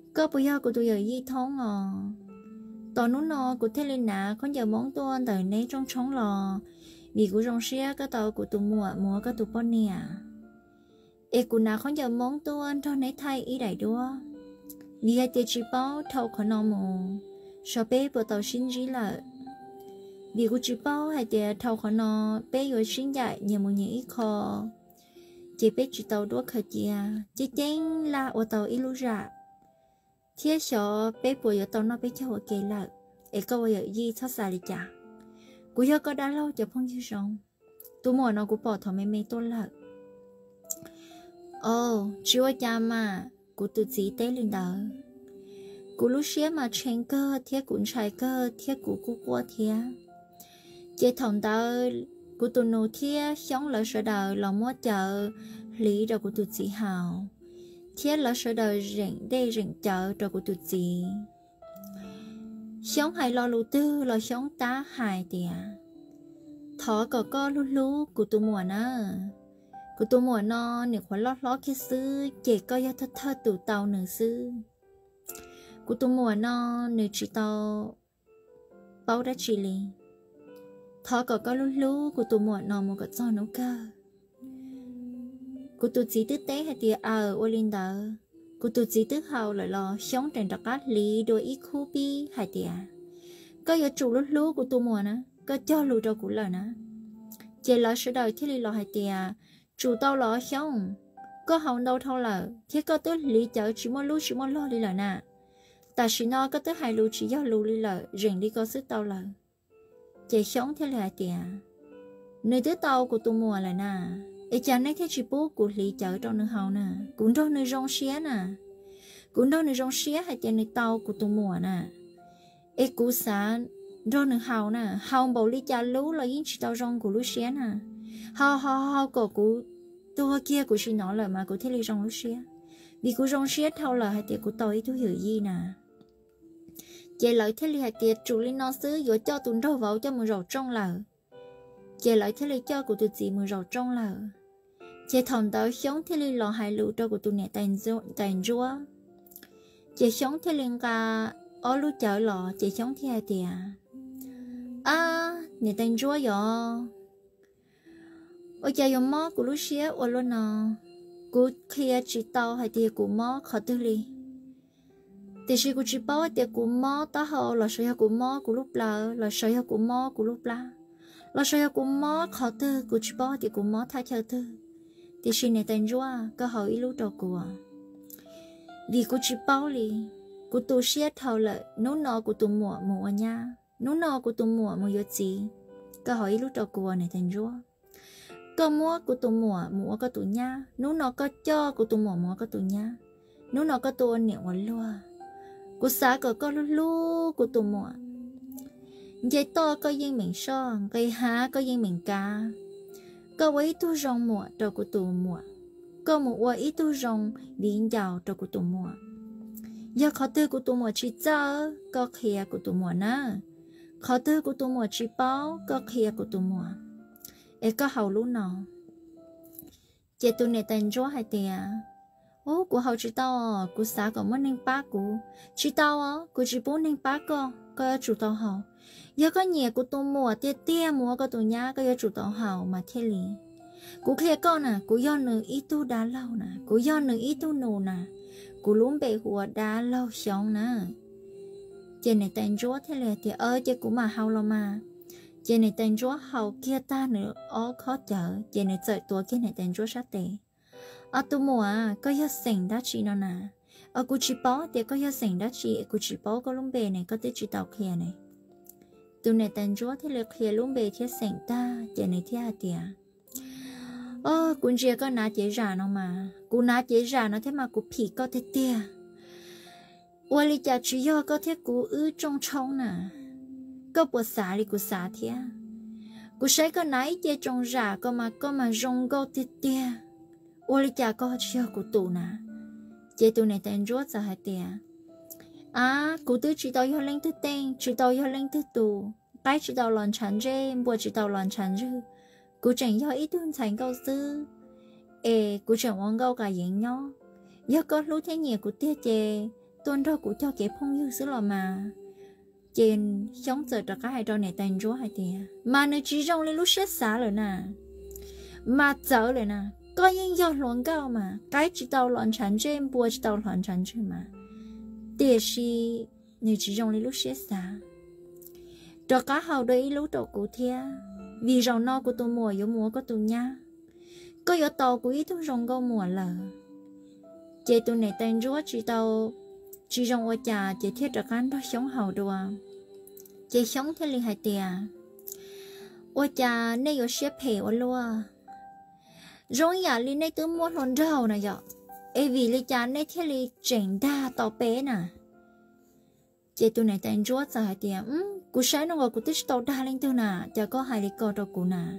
có bây giờ của tôi giờ gì thông à tao nó nó của thế lên nà con giờ món tuôn đời nấy trong trống lò vì của trong xe cái tàu của tụi mùa mùa cái tụi con nè ê của nà con giờ món tuôn cho nấy thay ý đại đua vì hai tiền chỉ bao thâu khó nọ mù sao bé bữa tàu xin gì là vì của chỉ bao hai tiền thâu khó nọ bé rồi xin dạy nhiều một những ít khó chỉ bé chỉ tàu đua khởi chia chỉ tên là ở tàu ít lúc ra thiết sợ bé bữa giờ tàu nó bé cho kể lại ê câu giờ gì thoát xa đi chả cú giờ có đã lâu cho phong như sống tụi mùa nó cũng bỏ thằng mẹ mẹ tôi lại ồ chưa cha mà cú tự chỉ té lên đó cú lúc xưa mà chen cơ thiết cũng chạy cơ thiết cú cú qua thiết chế thằng đó cú tụi nó thiết sống là sợ đời là mua chợ lý rồi cú tự chỉ hào thiết là sợ đời rảnh đây rảnh chợ rồi cú tự chỉ sống hay lo lù tư lo sống tá hài tìa thọ có có lú lú của tụi mùa nè của tụi mùa nó nếu khoan lót lót cái xứ chỉ có do thất thơ tụi tàu nửa xứ của tụi mùa nó nếu chỉ tàu bao đã chỉ lì thọ có có lú lú của tụi mùa nó một cái do nấu cơ của tụi chỉ tứ tế hay tìa ở ô linh đó của tụi chỉ tứ hậu lại lo sống trên đặc cát lý đôi ít khu bi hay tìa có do chủ lú lú của tụi mùa nè có cho lù cho cũng lời nè chỉ là sự đời thiết lý lo hay tìa chủ tao lo xong có hồng đâu thâu lờ thiết có tới lý chợ chỉ muốn lú chỉ muốn lo đi lời nè ta chỉ nó có tới hai lú chỉ do lú đi lời rèn đi có sức tao lờ chỉ sống thiết lý hay tìa nơi tới tao của tụi mùa là nè ấy chẳng nói thế chỉ bố của lý chợ trong nơi hậu nè cũng trong nơi rong xía nè cũng trong nơi rong xía hay tìa nơi tao của tụi mùa nè ấy cú sáng rồi nữa hào nè hào bảo lý cha lú là những chỉ tao rong của lú xé nè hào hào hào cổ của tôi kia của chị nói là mà của thế lý rong lú xé vì của rong xé thâu là hai tiệt của tôi tôi hiểu gì nè chỉ lợi thế lý hai tiệt chủ lý nó xứ rồi cho tụi rau vào cho mùi rau trong lờ chỉ lợi thế lý cho của tụi chị mùi rau trong lờ chỉ thòng tao sống thế lý lò hai lũ cho của tụi nè tàn tàn rúa chỉ sống thế lý cả ở lũ chợ lò chỉ sống thế hai tiệt à, nè tên chúa vậy. Ôi cha dùng mó của lúc xía ôi luôn nè, của kia chỉ tao hay thì của mó khó tư li. Thì khi của chỉ bảo thì của mó ta họ là sợi của mó của lúc là là sợi của mó của lúc là là sợi của mó khó tư của chỉ bảo thì của mó thay theo tư. Thì khi nè tên chúa có hỏi lúc đầu của vì của chỉ bảo li của tu xía thầu lại nấu nọ của tu mùa mùa nha. Nú nọ của tụi mùa mùa yếu gì có hỏi lúc đầu của này thành rúa có mua của tụi mùa mùa có tụi nha nú nọ có cho của tụi mùa mùa có tụi nha nú nọ có tụi niệm hoàn lúa của xã có có lú lú của tụi mùa dây to có yên mình son cây há có yên mình cá có ấy tu rong mùa đầu của tụi mùa có một ấy tu rong biến giàu đầu của tụi mùa giờ khó tư của tụi mùa chỉ cho có khía của tụi mùa nè khó tư của tụi mùa chỉ báo có khía của tụi mùa ấy có hậu lú nọ chị tụi này tên chúa hay tìa ô của hậu chỉ tao của xã có mất nên bác của chỉ tao á của chỉ bố nên bác có có chủ tao hậu giờ có nhiều của tụi mùa tia tia mùa có tụi nhá có chủ tao hậu mà thế lý của khía con nè của do nữ ít tu đá lâu nè của do nữ ít tu nụ nè của lúm bể hùa đá lâu sống nè chị này tên chúa thế là thì ơ chị cũng mà hậu lo mà chị này tên chúa hậu kia ta nữa ó khó chở chị này trời tua kia này tên chúa sát tệ ở tu mùa có do sành đá chị nó nè ở cụ chỉ bó thì có do sành đá chị cụ chỉ bó có lúm bể này có tới chị tàu kia này tu này tên chúa thế là kia lúm bể thiết sành ta chị này thiết hạt tiệt ơ cũng chỉ có ná chế giả nó mà cụ ná chế giả nó thế mà cụ phỉ có thế tia ôi lý cha chỉ do có thể cụ ư trong trong nè có bộ xả đi cụ xả thế cụ sẽ có nãy chơi trong giả có mà có mà rong go thế tia ôi lý cha có chỉ do cụ tụ nè chơi tụ này tên rốt ra hai tia à cụ tư chỉ tao yêu lên thứ tên chỉ tao yêu lên thứ tụ cái chỉ tao lòn chán dê bùa chỉ tao lòn chán dư cụ chẳng do ít tuần thành câu sư ê cụ chẳng muốn câu cả diễn nhau do có lúc thế nhiều cụ tiết chê tuần đó cũng cho cái phong yêu xứ là mà trên sống giờ cho cái hai trò này tên chúa hai tiền mà nó chỉ trong lên lúc xét xả rồi nè mà dở rồi nè có những do luận cao mà cái chỉ tao luận chán trên bùa chỉ tao luận chán trên mà để si nó chỉ trong lên lúc xét xả cho cả hậu đấy lúc đầu cụ thia vì rau no của tôi mùa yếu mùa của tôi nhá có yếu tàu của ý tôi rong câu mùa lờ chế tôi này tên chúa chỉ tao chỉ trong ô trà chế thiết cho cán đó sống hậu đùa chế sống theo liên hai tia ô trà này yếu xếp hệ ô lúa rồi nhà liên này tôi mua lon rau này vậy ê vì liên trà này theo liên chỉnh đa tàu bé nè chế tôi này tên chúa giờ hai tia um cú sáng nó gọi cú tích tàu đa lên tôi nè cho có hai lý co cho cú nè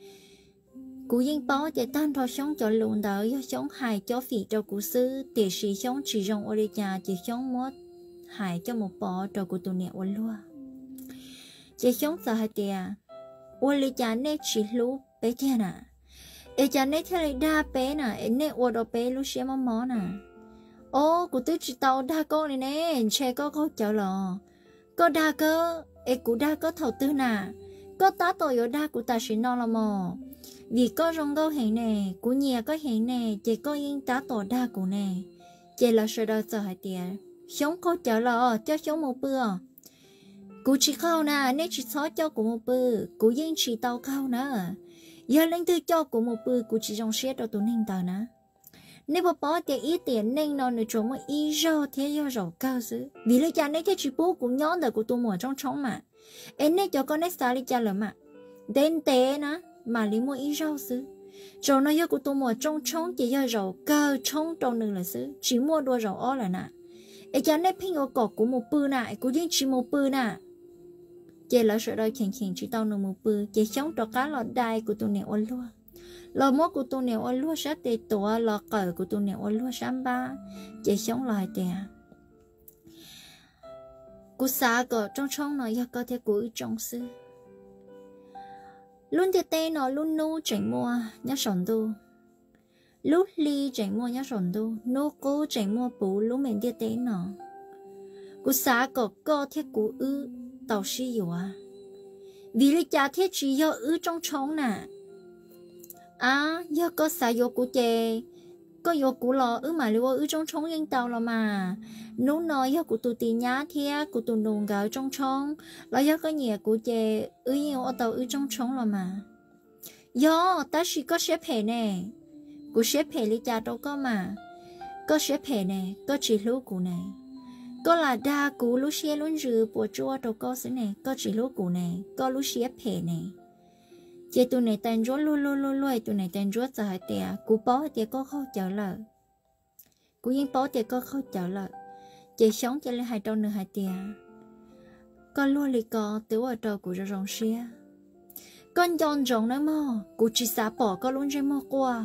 cú yên bó để tan thọ sống cho lùn đỡ do sống hài cho phỉ cho cú sư để sĩ sống chỉ trong ô đi nhà chỉ sống mót hài cho một bó cho cú tụ nẹo ôn lúa chỉ sống sợ hai tia ô đi nhà này chỉ lú bé tia nè ê nhà này theo lại đa bé nè ê này ô đồ bé lú xe mò mò nè ô cú tư chỉ tàu đa con này nè che có có chở lò có đa cơ ê cú đa có thầu tư nè có tá tội ở đa cú ta chỉ non là mò vì có rong câu hình nè cú nhẹ có hình nè chỉ có yên tá tổ đa cú nè chỉ là sợ đau sợ hại tiền sống có chở lò cho sống một bữa cú chỉ khâu nè nên chỉ xóa cho cú một bữa cú yên chỉ tao khâu nữa giờ lên tư cho cú một bữa cú chỉ trong xét đâu tụi nên tao nè nếu bỏ bỏ tiền ít tiền nên nó nữa trốn một ít rau thế do rau cao xứ vì lấy cha nên cái chỉ bố cũng nhón được của tụi mùa trong trống mà em nên cho con nét xa đi cha lỡ mà đến té nè mà lấy mua ít rau xứ rồi nó do của tôi mua trong trống chỉ do rau cao trống trong nương là xứ chỉ mua đua rau ó là nè em cha nên pin ở cỏ của một bự nè của những chỉ một bự nè chỉ là sợ đôi khèn khèn chỉ tao nương một bự chỉ sống cho cá lọt đai của tôi nè ôn luôn lò mốt của tôi nè ôn luôn sát tê tổ lò cờ của tôi nè ôn luôn sám ba chỉ sống lại tè cú xa cỏ trong trống nó do có thể của trong xứ luôn thì tên nó luôn nô chạy mua nhá sòn tu lúc ly chạy mua nhá sòn tu nô cô chạy mua bù lúc mình đi tên nó cú xá có có thiết cú ư tàu xí dùa vì lý cha thiết chỉ do ư trong trống nè à do có xá do cú chè có do cú lò ư mà lưu ư trong trống yên tàu là mà nú nói do cú tụ tì nhá thiết cú tụ nùng gạo trong trống là do có nhẹ cú chè ư nhiều ở tàu ư trong trống là mà do ta chỉ có xếp hệ nè cú xếp hệ lý cha đâu có mà có xếp hệ nè có chỉ lú cú nè có là đa cú lú xe luôn rừ bộ chua đâu có xứ nè có chỉ lú cú nè có lú xếp hệ nè chị tụi này tên rốt lu lu lu lu tụi này tên rốt giờ hai tiệt cú bó tiệt có khâu chở lợ cú yên bó tiệt có khâu chở lợ chị sống cho lên hai trâu nữa hai tiệt con luôn lì có tiểu ở trâu của rong xia con dọn rong nữa mà cú chỉ xả bỏ con luôn chơi mò qua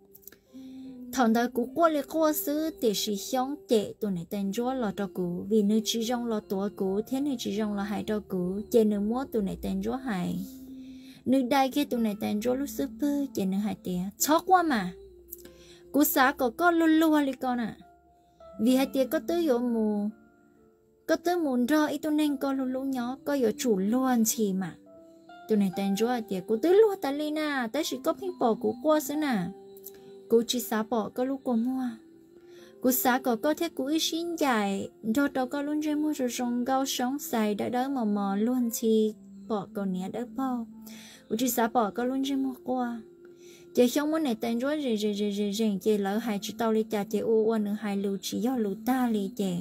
thằng đó cú qua lại qua xứ để sử sống để tụi này tên rốt là trâu cú vì nơi chỉ rong là tuổi cú thế này chỉ rong là hai trâu cú chị nữa mua tụi này tên rốt hai nơi đây kia tụi này tên rốt lúc super chị nữa hai tiệt chó quá mà cú xả có con luôn luôn lì con à vì hai tiệt có tới vô mù có tới muốn ra ít tụi nên con luôn luôn nhỏ có vô chủ luôn chỉ mà tụi này tên rốt hai tiệt cú tới luôn ta li na tới chỉ có pin bỏ cú qua xứ nè cú chỉ xả bỏ có lúc qua mua cú xả có có thể cú ít xin dài rồi đâu có luôn chơi mua rồi rong gạo sống xài đã đỡ mò mò luôn chỉ bỏ còn nhẹ đỡ bao cú chỉ xả bỏ có luôn chơi mua qua chị không muốn này tên rối rề rề rề rề rề chị lỡ hai chỉ tao li cha chị u u nữa hai lưu chỉ do lưu ta li chị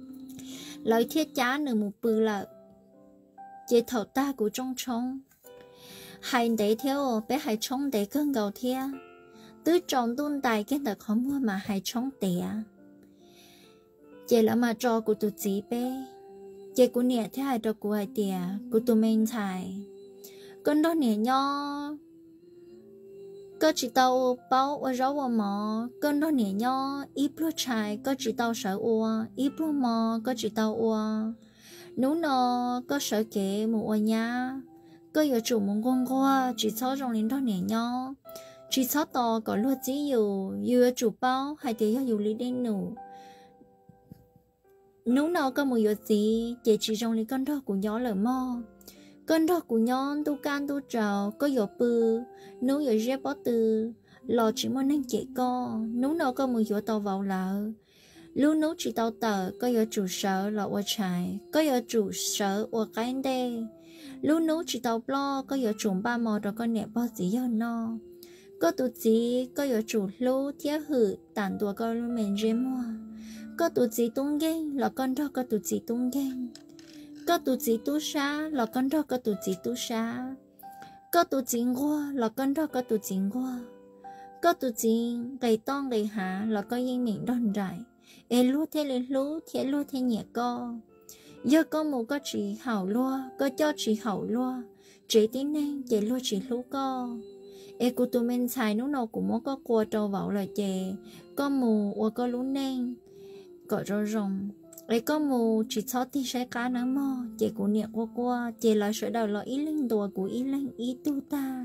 lỡ thiết chá nữa một bự lợ chị thầu ta của trong trống hai để theo bé hai trống để cơn gầu thia tứ tròn tuôn tài cái tờ khó mua mà hai trống tẻ chị lỡ mà cho của tụi chị bé chị của nhẹ thế hai cho của hai tẻ của tụi mình xài con đó nhẹ nho có chỉ tao bao ở rau ở mò con đó nhẹ nho ít lúa trái có chỉ tao sợ ua ít lúa mò có chỉ tao ua nấu nò có sợ kệ một ở nhà có giờ chủ muốn con qua chỉ cho trong lính đó nhẹ nho chỉ cho to có lúa chỉ nhiều vừa chủ bao hay thì yêu lý đen nụ nú nào có một gì chỉ chỉ trong lý con đó của nhỏ lỡ mò con đó của nhỏ tu can tu trào có giọt bự nú giọt dép bó từ lò chỉ muốn nên chạy con nú nào có một giọt tàu vào lợ lúc nú chỉ tàu tờ có giọt chủ sở lọ qua trái có giọt chủ sở qua cái đê lúc nú chỉ tàu lo có giọt trùng ba mò rồi con nẹp bao gì giờ no có tụt gì có giọt chủ lú thiết hử tản tua có luôn mình dễ mua có tụt gì tung ghen là con đó có tụt gì tung ghen có tụt gì tu sa là con đó có tụt gì tu sa có tụt gì qua là con đó có tụt gì qua có tụt gì gầy to gầy hạ là có yên miệng đòn rải ê lú thế lê lú thế lú thế nhẹ co giờ có một có chỉ hảo lúa có cho chỉ hảo lúa chỉ tiếng nên chỉ lúa chỉ lú co ê cụ tụi mình xài nó nào cũng muốn có qua trâu vào là chè có mù và có lú nên có rau rồng ấy có mù chỉ cho tí sai cá nữa mò chè của nhẹ qua qua chè là sợi đầu là ý linh đùa của ý linh ý tu ta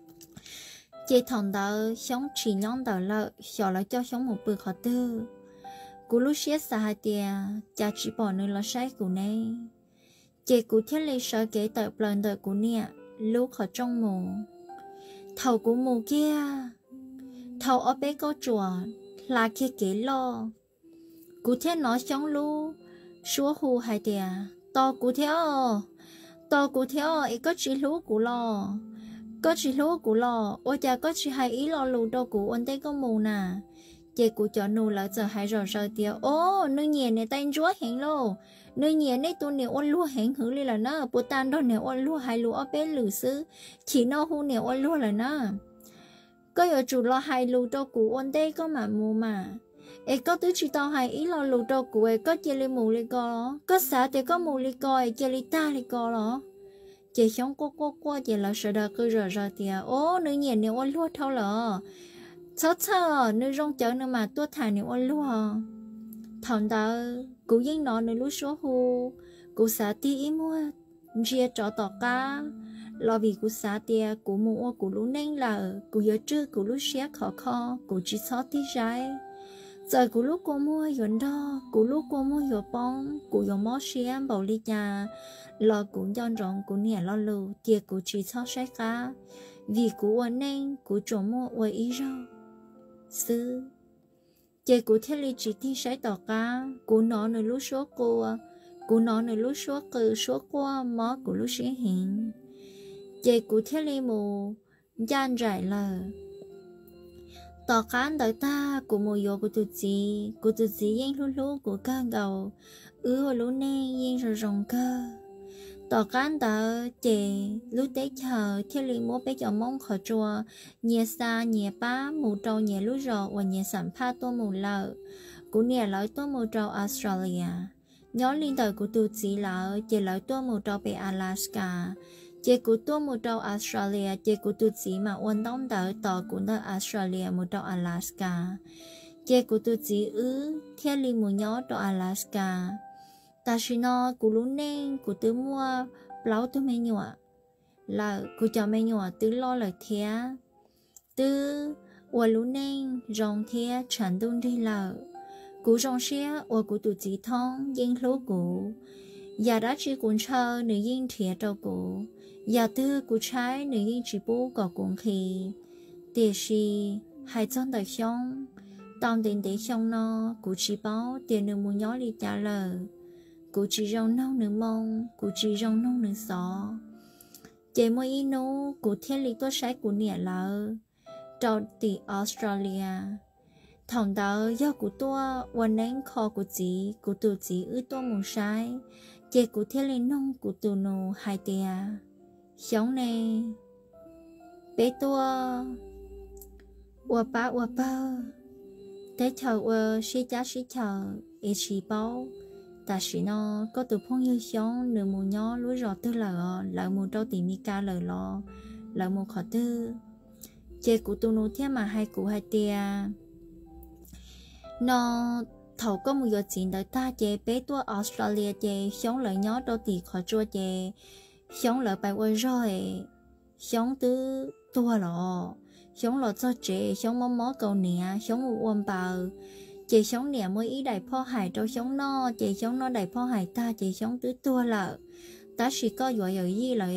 chè thằng đó sống chỉ nhón đầu lợ sợ là cho sống một bữa khó tư cú lúc xé xa hai tia cha chỉ bỏ nơi là sai của này chè của thiết lý sợ kể tập lần đời của nhẹ lúc ở trong mù thầu của mù kia thầu ở bé có chùa là kia kể lo cụ thể nó sống lu số hù hai tia to cụ theo to cụ theo ấy có chỉ lú cụ lo có chỉ lú cụ lo ôi cha có chỉ hai ý lo lù đâu cụ ôn tế có mù nè chị cụ cho nụ là giờ hai rồi rồi tia ô nơi nhẹ này tay chúa hẹn lo nơi nhẹ này tôi nè ôn lúa hẹn hử li là nó bữa tan đó nè ôn lúa hai lúa ở bé lử xứ chỉ nó hu nè ôn lúa là nó có giờ chủ lo hai lù đâu cụ ôn tế có mà mù mà ê có tứ chỉ tao hay ý lo lù đâu của ê có chơi li mù li co đó có xã thì có mù li co ê chơi li ta li co đó chị sống qua qua qua chị là sợ đợt cứ rồi rồi thì ô nữ nhẹ nếu ôn lúa thâu lợ sao sao nữ rong chở nữa mà tôi thà nếu ôn lúa thằng đó cụ yên nó nữ lúa số hu cụ xã ti ý mua chia trọ tọt cá lo vì cụ xã tia cụ mua cụ lú nên là cụ nhớ chưa cụ lú xé khó khó cụ chỉ xót tí trái giờ cụ lúc cô mua yến đó cụ lúc cô mua yến bông cụ yến mó xé bảo đi nhà lo cụ nhon rong cụ nhẹ lo lù tiệt cụ chỉ xót trái cá vì cụ ổn nên cụ trộm mua ổn ý rau sư chị cụ thiết lý chỉ thi trái tỏ cá cụ nó nơi lúc số cô cụ nó nơi lúc số cử số qua mó cụ lúc sẽ hiện chị cụ thiết lý mù gian rải lờ tỏ cá đợi ta cụ mù yếu của tụi chị cụ tụi chị yên lúc lúc của cơ đầu ư hồi lúc này yên rồi rồng cơ tỏ cá đợi chị lúc tế chờ thiết lý mô bé cho mong khỏi chùa nhẹ xa nhẹ bá mù trâu nhẹ lúc rồi và nhẹ sản pha tô mù lợ cụ nhẹ nói tô mù trâu Australia nhớ liên đời của tụi chị lợ chị nói tô mù trâu về Alaska chị của tôi một trâu Australia chị của tụi chị mà ôn đông đỡ tỏ của nơi Australia một trâu Alaska chị của tụi chị ư theo lý một nhớ trâu Alaska ta chỉ nó của lúc nên của tôi mua lâu tôi mới nhọ là của cho mới nhọ tôi lo lời thế tôi ở lúc nên rong thế chẳng đông đi lợ của rong xe ở của tụi chị thông yên lúa của giờ đã chỉ cuốn chờ nữ yên thiệt đâu của giờ tư của trái nữ yên chỉ bố có cuốn khí để gì hai chân đời xong tao đến để xong nó của chỉ báo tiền nữ muốn nhó đi trả lời của chỉ rong nâu nữ mông của chỉ rong nâu nữ gió chế mỗi ý nô của thiên lý tốt trái của nẻ lỡ trong tỷ Australia thằng đó do của tôiวันนั้นคอcủa chị của tụi chị ư tôi muốn sai chế của thiên lý nông của tụi nó hai tia sống này bé tôi ua ba ua ba thế chờ ua xí cha xí chờ ít xí bao ta xí nó có từ phong yêu sống nửa mùa nhỏ lúa rõ tư là lại mùa trâu tìm mi ca lời lo lại mùa khó tư chế của tụi nó thế mà hai cụ hai tia nó thầu có một giờ chuyện đợi ta chế bé tôi Australia chế sống lợi nhỏ đâu thì khó chua chế sống lợi bài quay rồi sống từ tua lọ sống lọ cho chế sống mó mó cầu nè sống ôm bào chị sống nè mới ý đại phó hải trâu sống nó chị sống nó đại phó hải ta chị sống tứ tua là ta chỉ có vừa ở gì là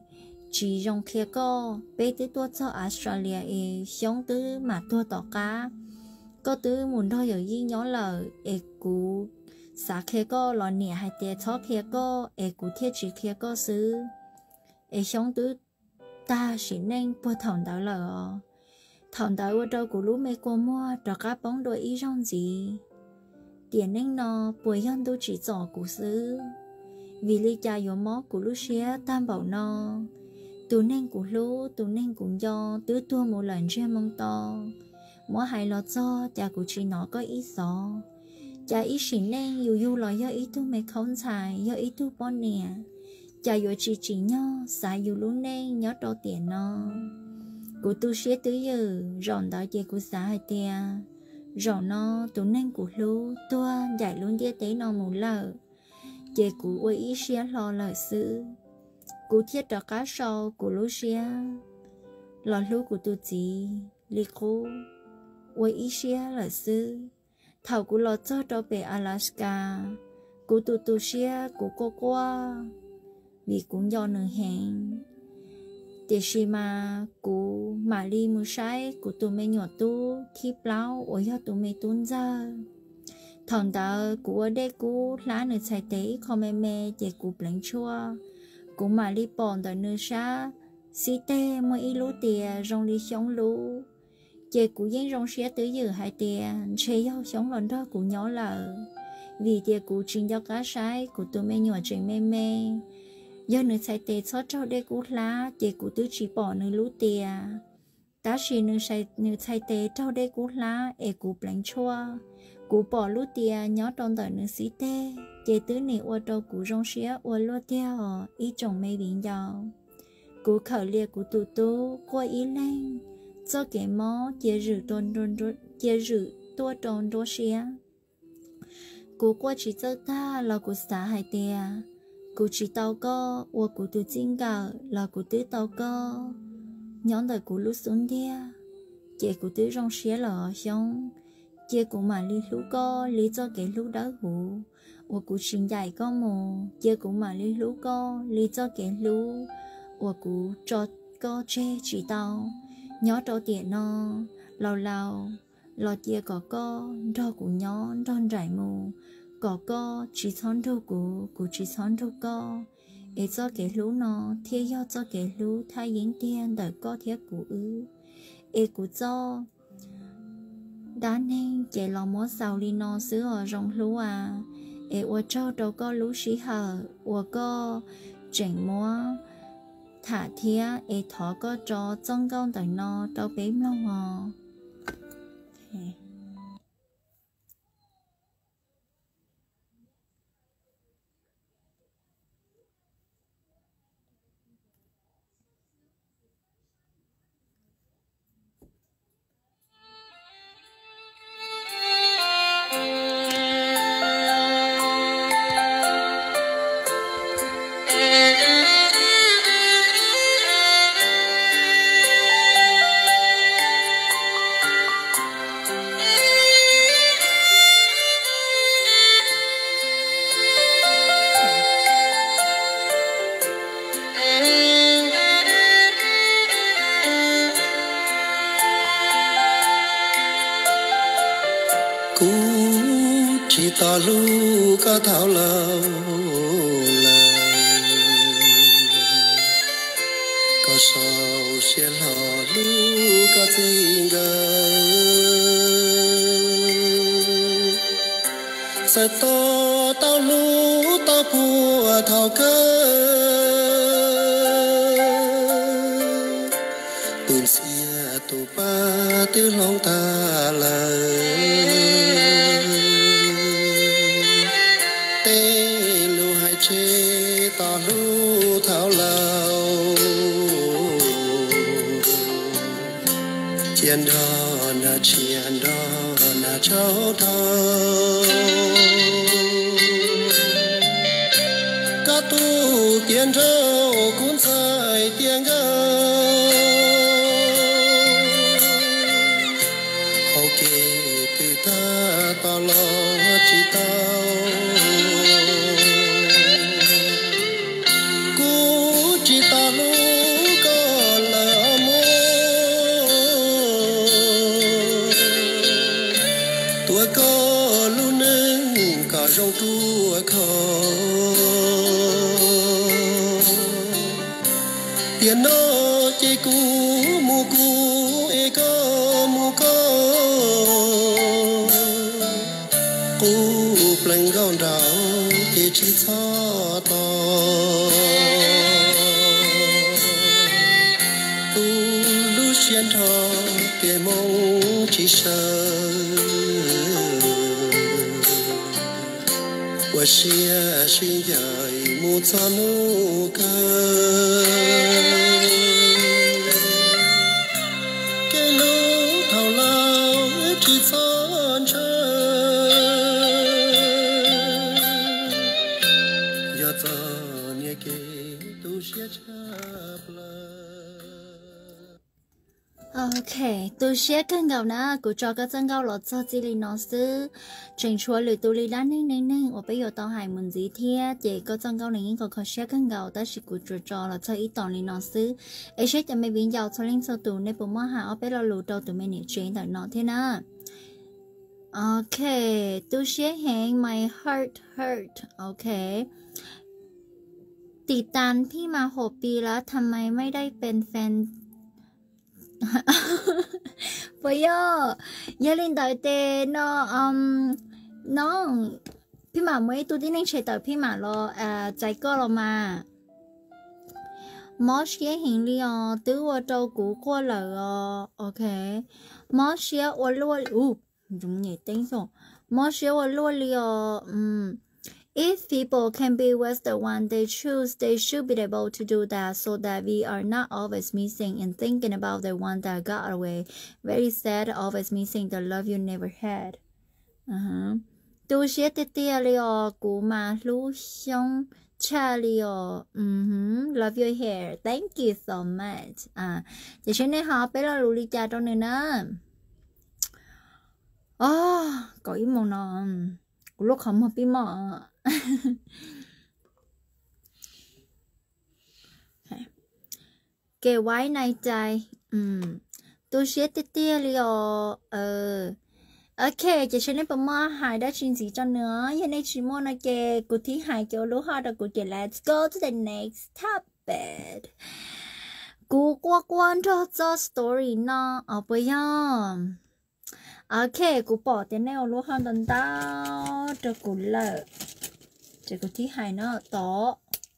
chỉ trong kia có bé tứ tua cho Australia sống tứ mà tua tỏ cá có tứ muốn thôi ở gì nhỏ là ê cú xã kia có lò nè hai tiệt thó kia có ê cú thiết chỉ kia có xứ ê sống tứ ta chỉ nên bơ thòng đó là thằng đó ở đâu của lũ mấy cô mua cho các bóng đôi ý trong gì tiền nên nó bồi hơn tôi chỉ rõ của xứ vì lý cha yếu mó của lũ xía tam bảo nó tụ nên của lũ tụ nên cũng do tứ tua một lần chưa mong to mỗi hai lọt cho cha của chị nó có ý gió cha ý xin nên yêu yêu lo do ý tu mấy không xài do ý tu bọn nè cha yếu chỉ chỉ nhau xài yêu lũ nên nhớ đâu tiền nó cụ tu sĩ tứ giờ ròn đó chị cụ xã hai tia ròn nó tụ nên cụ lú tua giải luôn tia tế nó mù lợ chị cụ quay ý xía lo lợi sự cụ thiết cho cá sâu cụ lú xía lo lú cụ tu chỉ li cụ quay ý xía lợi sự thầu cụ lo cho cho về Alaska cụ tu tu xía cụ cô qua vì cũng do nửa hẹn để khi mà cụ mà đi mua sai cụ tụi mình nhỏ tu khi bao ở nhà tụi mình tuôn ra thằng đó cụ ở đây cụ lá nửa trái tế không mê mê để cụ bánh chua cụ mà đi bòn tại nửa xa xí tê mua ít lú tiền rong đi sống lú để cụ dân rong xé tới giờ hai tiền chơi nhau sống lần đó cụ nhỏ là vì tiền cụ trình cho cá sai cụ tụi mình nhỏ chơi mê mê do nữ sai tê xót cho đây cú lá để cú tứ chỉ bỏ nữ lú tìa ta chỉ nữ sai nữ sai tê cho đây cú lá e cú bánh chua cú bỏ lú tìa nhớ trong đời nữ sĩ tê để tứ nữ ô tô cú rong xía ô lúa theo ý chồng mê biến giàu cú khởi liệt cú tụ tụ qua ý lên cho cái mó chế rử tôn tôn tôn chế rử tua tôn đô xía cú qua chỉ cho ta là cú xả hai tìa cụ chỉ tao có, và cụ tự tin cả là cụ tự tao có, nhóm đời cụ lúc xuống đĩa, chị cụ tự rong xé lò xong, chị cụ mà lý lúc có lý cho cái lúc đó hủ, và cụ trình dạy có mù, chị cụ mà lý lúc có lý cho cái lúc, và cụ cho có chê chỉ tao, nhớ cho tiền nó, lâu lâu, lo chị có có, đó cụ nhớ, đòn rải mù. Có có chỉ chọn đâu của của chỉ chọn đâu có, để cho cái lú nó thiết yếu cho cái lú thay yến tiền để có thiết của ư, để của cho đã nên chỉ lo món sao li nó xứ ở trong lú à, để ở cho đâu có lú sĩ hở, ở có chỉnh mua thả thiết, để thọ có cho trong công tại nó đâu bếm lâu à. ta lu ca thảo lâu ca sao sẽ là lu ca tình ga sa to tao lu tao bùa thảo cơ bùn xia tu ba tư lòng ta lời ta lu thảo lâu chiến đó na chiến đó na cháu thơ ca tu tiền râu cũng sai tiền gơ hậu kỳ từ ta khó tiền nó chỉ cũ mù cũ e có mù có cũ pleng gòn đào chỉ chỉ cho to tu lu xuyên thọ tiền mong chỉ sợ我是啊是呀，木扎木根，给路头老只苍城，要做你给都写差不了。 OK， tôi sẽ cần gạo na, cô cho các dân gạo lọt cho chị nó sư, trình chúa lưỡi tôi đi đan nên nên nên, ở bây giờ tao hay muốn gì thế, chị có dân gạo này có có sẽ cần gạo, ta chỉ cô cho cho là cho ít tòn đi nó sư, ấy sẽ cho mấy viên gạo cho lên sau tủ nên bố má hà ở bây giờ lụt đầu tụi mình chuyện tại nó thế nào. OK, tôi sẽ hẹn my heart hurt, OK. ติดตามพี่มาหกปีแล้วทำไมไม่ได้เป็นแฟน bây giờ gia đình tại tê nó um nóพี่หมาไม่ตัวที่นั่งเฉยแต่พี่หมาเราเอ่อใจก็เรามามอสเชียเห็นเลยอ่ะตัวว่าเจ้ากูก็เลยอ่ะโอเคมอสเชียว่าล้วนอู้จุ่มเนี่ยติ้งส่งมอสเชียว่าล้วนเลยอ่ะอืมIf people can be with the one they choose, they should be able to do that so that we are not always missing and thinking about the one that got away. Very sad, always missing the love you never had. Uh-huh. Tu sẽ tiết tiết liò của mà lưu xong cha liò. Uh-huh. Love your hair. Thank you so much. À, thì trên này họ bé là lưu đi cha trong này nè. Oh, có ý mong nó. Lúc không hợp ý mong. Kể quái này trai um, tôi sẽ tiết tiết liò ờ ok chỉ cho nên bà mơ hài đã chuyện gì cho nữa cho nên chỉ muốn là kể cụ thi hài kiểu lúc họ đã cụ kể let's go to the next topic cụ qua quan cho cho story nó ở bây giờ ok cụ bỏ tiền này ở lúc họ đần tao cho cụ lợi chỉ có thứ hai nó to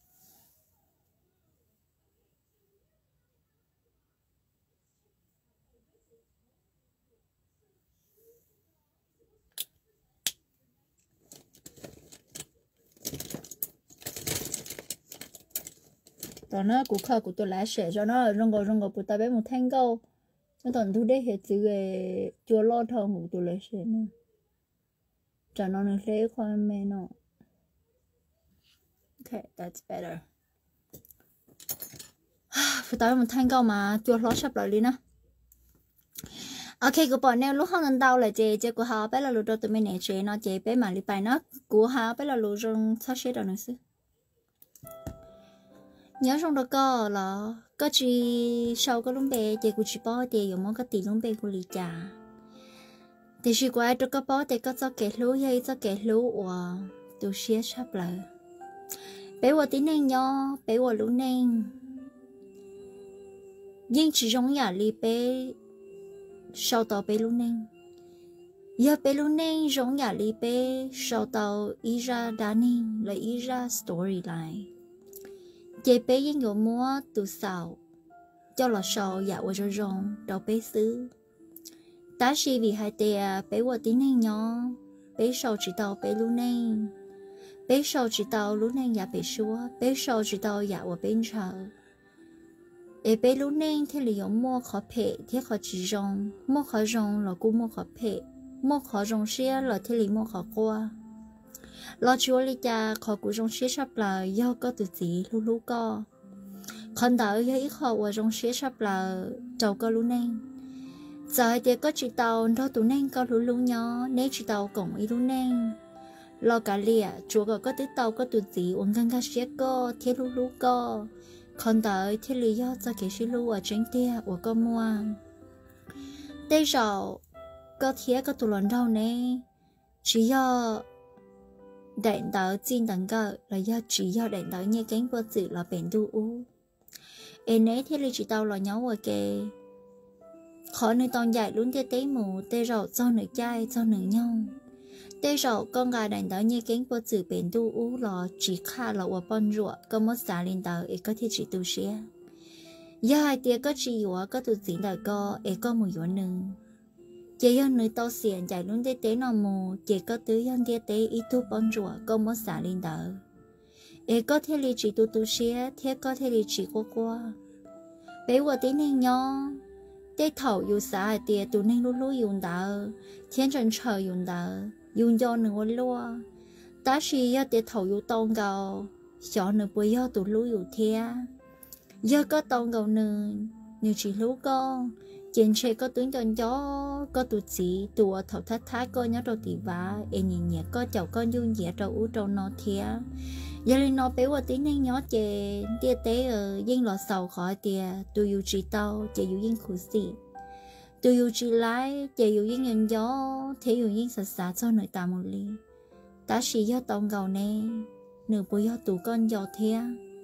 tao nó cũng khờ của tôi lại sẽ cho nó rong gò rong gò của tao bé một thanh câu nó toàn thu đấy hết chữ về chùa lo thằng của tôi lại sẽ nữa cho nó nó sẽ khoan mẹ nó. Okay, that's better. Phụ tao một thanh câu mà chưa lót sắp lại đi nè. Ok, của bọn em lúc họ lần đầu là chị, chị của họ bé là lúc đầu tụi mình nè chị nó chị bé mà đi bài nó của họ bé là lúc trong sao xếp đâu nữa xí. Nhớ trong đó có là có chị sau có lúc bé chị của chị bỏ thì dùng món cái tiền lúc bé của lì trà. Thì chị của ai cho có bỏ thì có cho kẻ lú hay cho kẻ lú và tôi xếp sắp lại. Bé của tí nên nhỏ, bé của lũ nên nhưng chỉ giống nhà li bé sau tàu bé lũ nên giờ bé lũ nên giống nhà li bé sau tàu ý ra đá nên là ý ra story lại chế bé những người mua từ sau cho là sau dạ của rồi rong đầu bé xứ ta chỉ vì hai tè bé của tí nên nhỏ bé sau chỉ tàu bé lũ nên bé sau chỉ tàu lũ nên nhà bé xúa bé sau chỉ tàu nhà của bên chờ ê bé lũ nên thì lý do mua khó phê thì khó chỉ rong mua khó rong là cũng mua khó phê mua khó rong xe là thì lý mua khó qua lo chúa lý cha khó của rong xe sắp là do có từ gì lũ lũ co còn đợi do ít khó của rong xe sắp là trâu có lũ nên giờ thì có chỉ tàu đó tụi nên có lũ lũ nhỏ nếu chỉ tàu cũng ý lũ nên lo cả lìa chúa có có tới tàu có từ gì uống căng cá xe co thiết lũ lũ co còn đợi thiết lý do cho cái xí lũ ở trên tia của con mua đây rồi có thiết có tụ lần đâu nè chỉ do đèn tờ xin tận cờ là do chỉ do đèn tờ như cánh vô sự là bền tu u em ấy thế là chỉ tao là nhau ở kề khó nơi toàn dạy luôn tê tế mù tê rậu cho nửa chai cho nửa nhau tê rậu con gà đèn tờ như cánh vô sự bền tu u là chỉ khá là ở bên ruộng có mất xả lên tờ ấy có thể chỉ tu xế giờ hai tia có chỉ ở có tu diễn đời co ấy có một yếu nữ chỉ do nữ tao xiên chạy luôn tế tế nào mù chỉ có tứ dân tế tế ít tu bón rùa có mất xả lên đỡ ấy có thể lý chỉ tu tu xía thế có thể lý chỉ qua qua bé của tế nên nhỏ tế thầu yêu xả tia tu nên lúc lúc dùng đỡ thiên trần chờ dùng đỡ dùng cho nữ lúa ta chỉ do tế thầu yêu tông gạo cho nữ bây giờ tu lúc dùng thế giờ có tông gạo nữ nữ chỉ lúc con trên xe có tướng cho gió có tụt gì tụi thầu thắt thái có nhớ đầu tỉ vá em nhìn nhẹ có chậu con dung nhẹ đầu u trâu nó thía giờ lên nó béo qua tiếng nên nhớ chè tia té ở yên lọ sầu khỏi tia tụi yêu chỉ tao chè yêu yên khử xị tụi yêu chỉ lái chè yêu yên nhân gió thế yêu yên sạch sạch cho người ta một ly ta chỉ do tông gầu nè nửa bữa do tụi con giò thía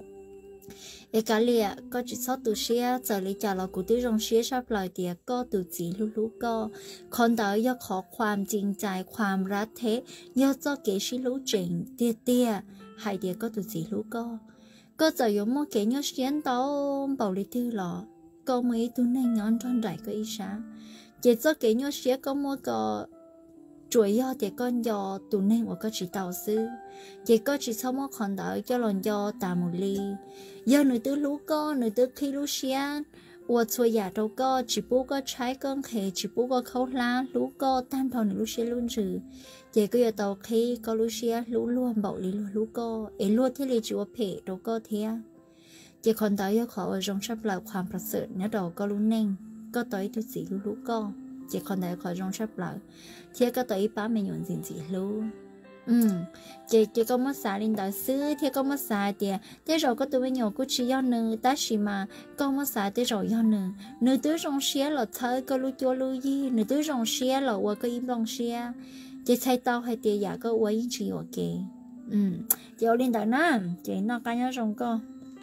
ê cả lìa có chỉ sót tụ xe giờ lấy trả là cụ tư rong xe sắp lại thì có tụ chỉ lú lú có còn đó do khóความจริงใจความรักเทdo cho kế sĩ lú trình tia tia hai tia có tụ chỉ lú có có giờ có một kế nhớ xuyên tao bảo lý tư lọ có mấy tụ này nhón tròn đại có ý sáng chỉ cho kế nhớ xuyên có một cái chuỗi do thì con do tụ nên của có chỉ tàu sư chỉ có chỉ sau một con đợi cho lần do tà một ly giờ người tư lú co người tư khi lú xiên của chuỗi giả đâu co chỉ bố có trái con khề chỉ bố có khâu lá lú co tan thòn lú xiên luôn trừ chỉ có giờ tàu khi có lú xiên lú luôn bảo lý lú co ấy luôn thế li chúa phê đâu co thế chỉ còn đợi do khó ở trong sắp lạiความประเสริฐnhớ đầu có lú nên có tới thứ gì lú lú co chỉ còn đợi khỏi trong sắp lại thế có tới ba mươi nhuận gì gì luôn ừ chị chị có mất xả lên đời xứ thế có mất xả thì thế rồi có tụi bây nhỏ của chị do nữ ta chỉ mà có mất xả thế rồi do nữ nữ tứ trong xe là thấy có lưu cho lưu gì nữ tứ trong xe là qua có im trong xe chị thấy tao hay thì giả có qua yên chỉ ok ừ chị ở lên đời nè chị nó cái nhớ trong con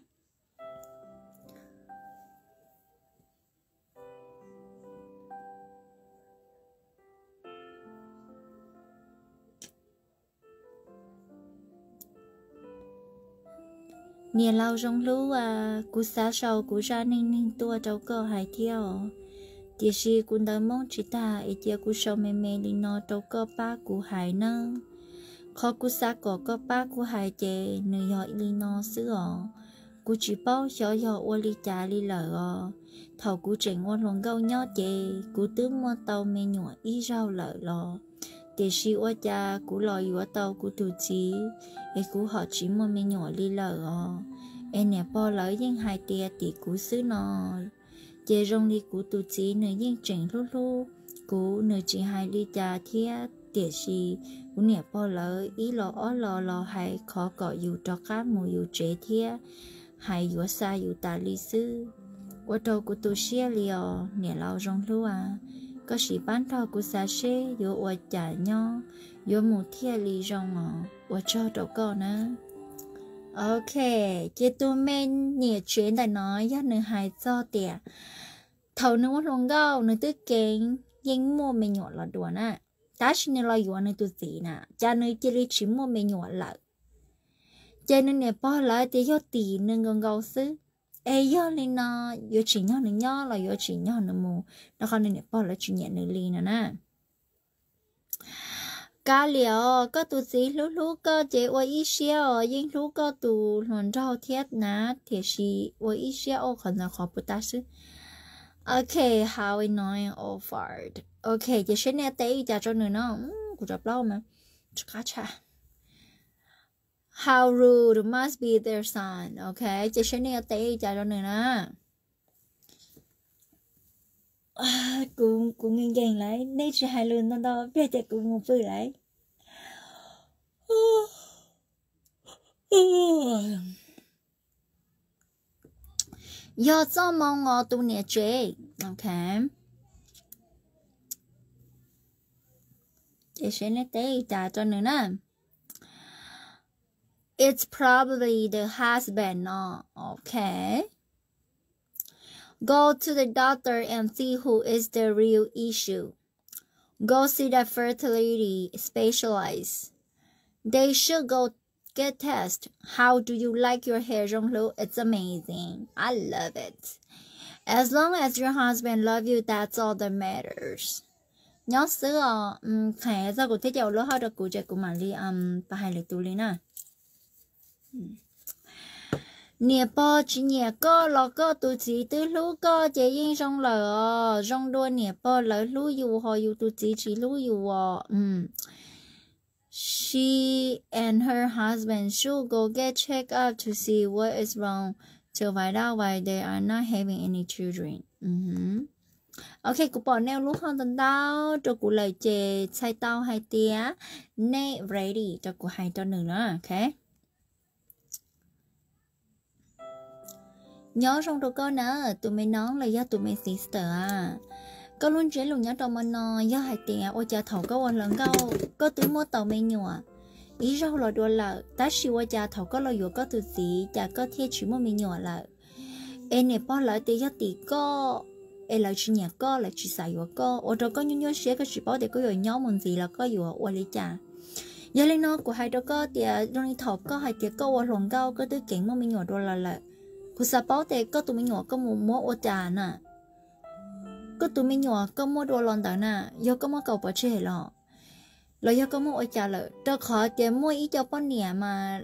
nè lâu trong lũ à cú xa sau cú ra ninh ninh tua cháu cơ hai theo thì si cú đỡ mong chỉ ta ấy tia cú sau mê mê đi nó cháu cơ ba cú hai nơ khó cú xa có cơ ba cú hai chè nơi họ đi nó sữa cú chỉ bao cho họ ô li trà li lợ thầu cú chỉnh ô lòng gâu nhó chè cú tứ mua tàu mê nhỏ y rau lợ lò để si ô cha cú lò yếu tàu cú tụ chí ấy cú họ chỉ mua mê nhỏ li lợ em nè bao lỡ nhưng hai tia thì cú xứ nó chè rong li cú tụ chí nơi nhưng chỉnh lu lu cú nơi chỉ hai li trà thía để si cú nè bao lỡ ý lò ó lò lò hay khó cọ dù cho cá mù dù chế thía hay dù xa dù ta li xứ ô tô cú tụ xia liò nè lao rong lu à có sĩ bán thọ của xa xế dù ở chả nho dù một thia lì rong ở ở cho đâu con nữa ok chị tụi mình nhiều chuyện đã nói cho nữ hài cho tiền thầu nữ mất lòng gạo nữ tư kính nhưng mua mình nhỏ là đùa nè ta xin nữ lo dùa nữ tụi gì nè cha nữ chỉ lý chỉ mua mình nhỏ là cha nữ nè bỏ lại thì cho tỷ nữ ngon gạo xứ ê yo lên nó yo chỉ nhau nữa nhau là yo chỉ nhau nữa mù nó không nên bỏ lại chuyện nhẹ nữa li nữa nè cá liệu có tụ gì lú lú có chế ôi ít xíu nhưng lú có tụ lần rau thiết ná thì chỉ ôi ít xíu ô còn là khó bứt ta chứ ok how I know all fart ok chỉ xin nghe tay trả cho nữa nó cũng chập lâu mà cá cha how rude must be their son okay chỉ xin nghe tay trả cho nữa nè cũng cũng nghe nghe lại nên chỉ hai lần đó đó bây giờ cũng một bữa lại do cho mong ngọ tu nè chế okay chỉ xin nghe tay trả cho nữa nè It's probably the husband, no? Okay. Go to the doctor and see who is the real issue. Go see the fertility specialist. They should go get test. How do you like your hair, Zhonglu? It's amazing. I love it. As long as your husband loves you, that's all that matters. Nhớ xưa, um, khẽ ra của thế giàu lỡ hơi được cụ trẻ của mà đi um, bà hai lịch tù lý nè. Nè bò chỉ nè có lọ có tụ chỉ tứ lú có chế yên trong lỡ trong đua nè bò lỡ lú dù họ dù tụ chỉ chỉ lú dù um. She and her husband should go get checked up to see what is wrong to find out why they are not having any children. Mm-hmm. Ok, cụ bỏ neo lúc hơn tận tao cho cụ lời chê xay tao hai tía nè ready cho cụ hai cho nữa ok. Nhớ trong đồ cơ nữa tụi mình nói là do tụi mình sister à có luôn chế luôn nhớ trong mình nói do hai tía ôi cha thầu có one lần câu có túi mua tàu mình nhua ý rau là đua lợ ta siêu ôi cha thầu có lo dụ có tụi gì cha có thiết chỉ mua mình nhua lợ em này bao lợ tía do tí có em là chỉ nhà có là chỉ xài vào có, ở đó có những những xe cái chỉ bảo để có rồi nhóm mình gì là có vào ở lý trà, giờ lên nó của hai đó có thì trong đi thọc có hai thì có ở lòng cao có thứ kiện mà mình nhỏ đôi là là, của sao bảo thì có tụi mình nhỏ có một món ở trà nè, có tụi mình nhỏ có mua đồ lòng đó nè, giờ có mua cầu bỏ chơi lọ, rồi giờ có mua ở trà là, đó khó thì mua ít cho con nhẹ mà,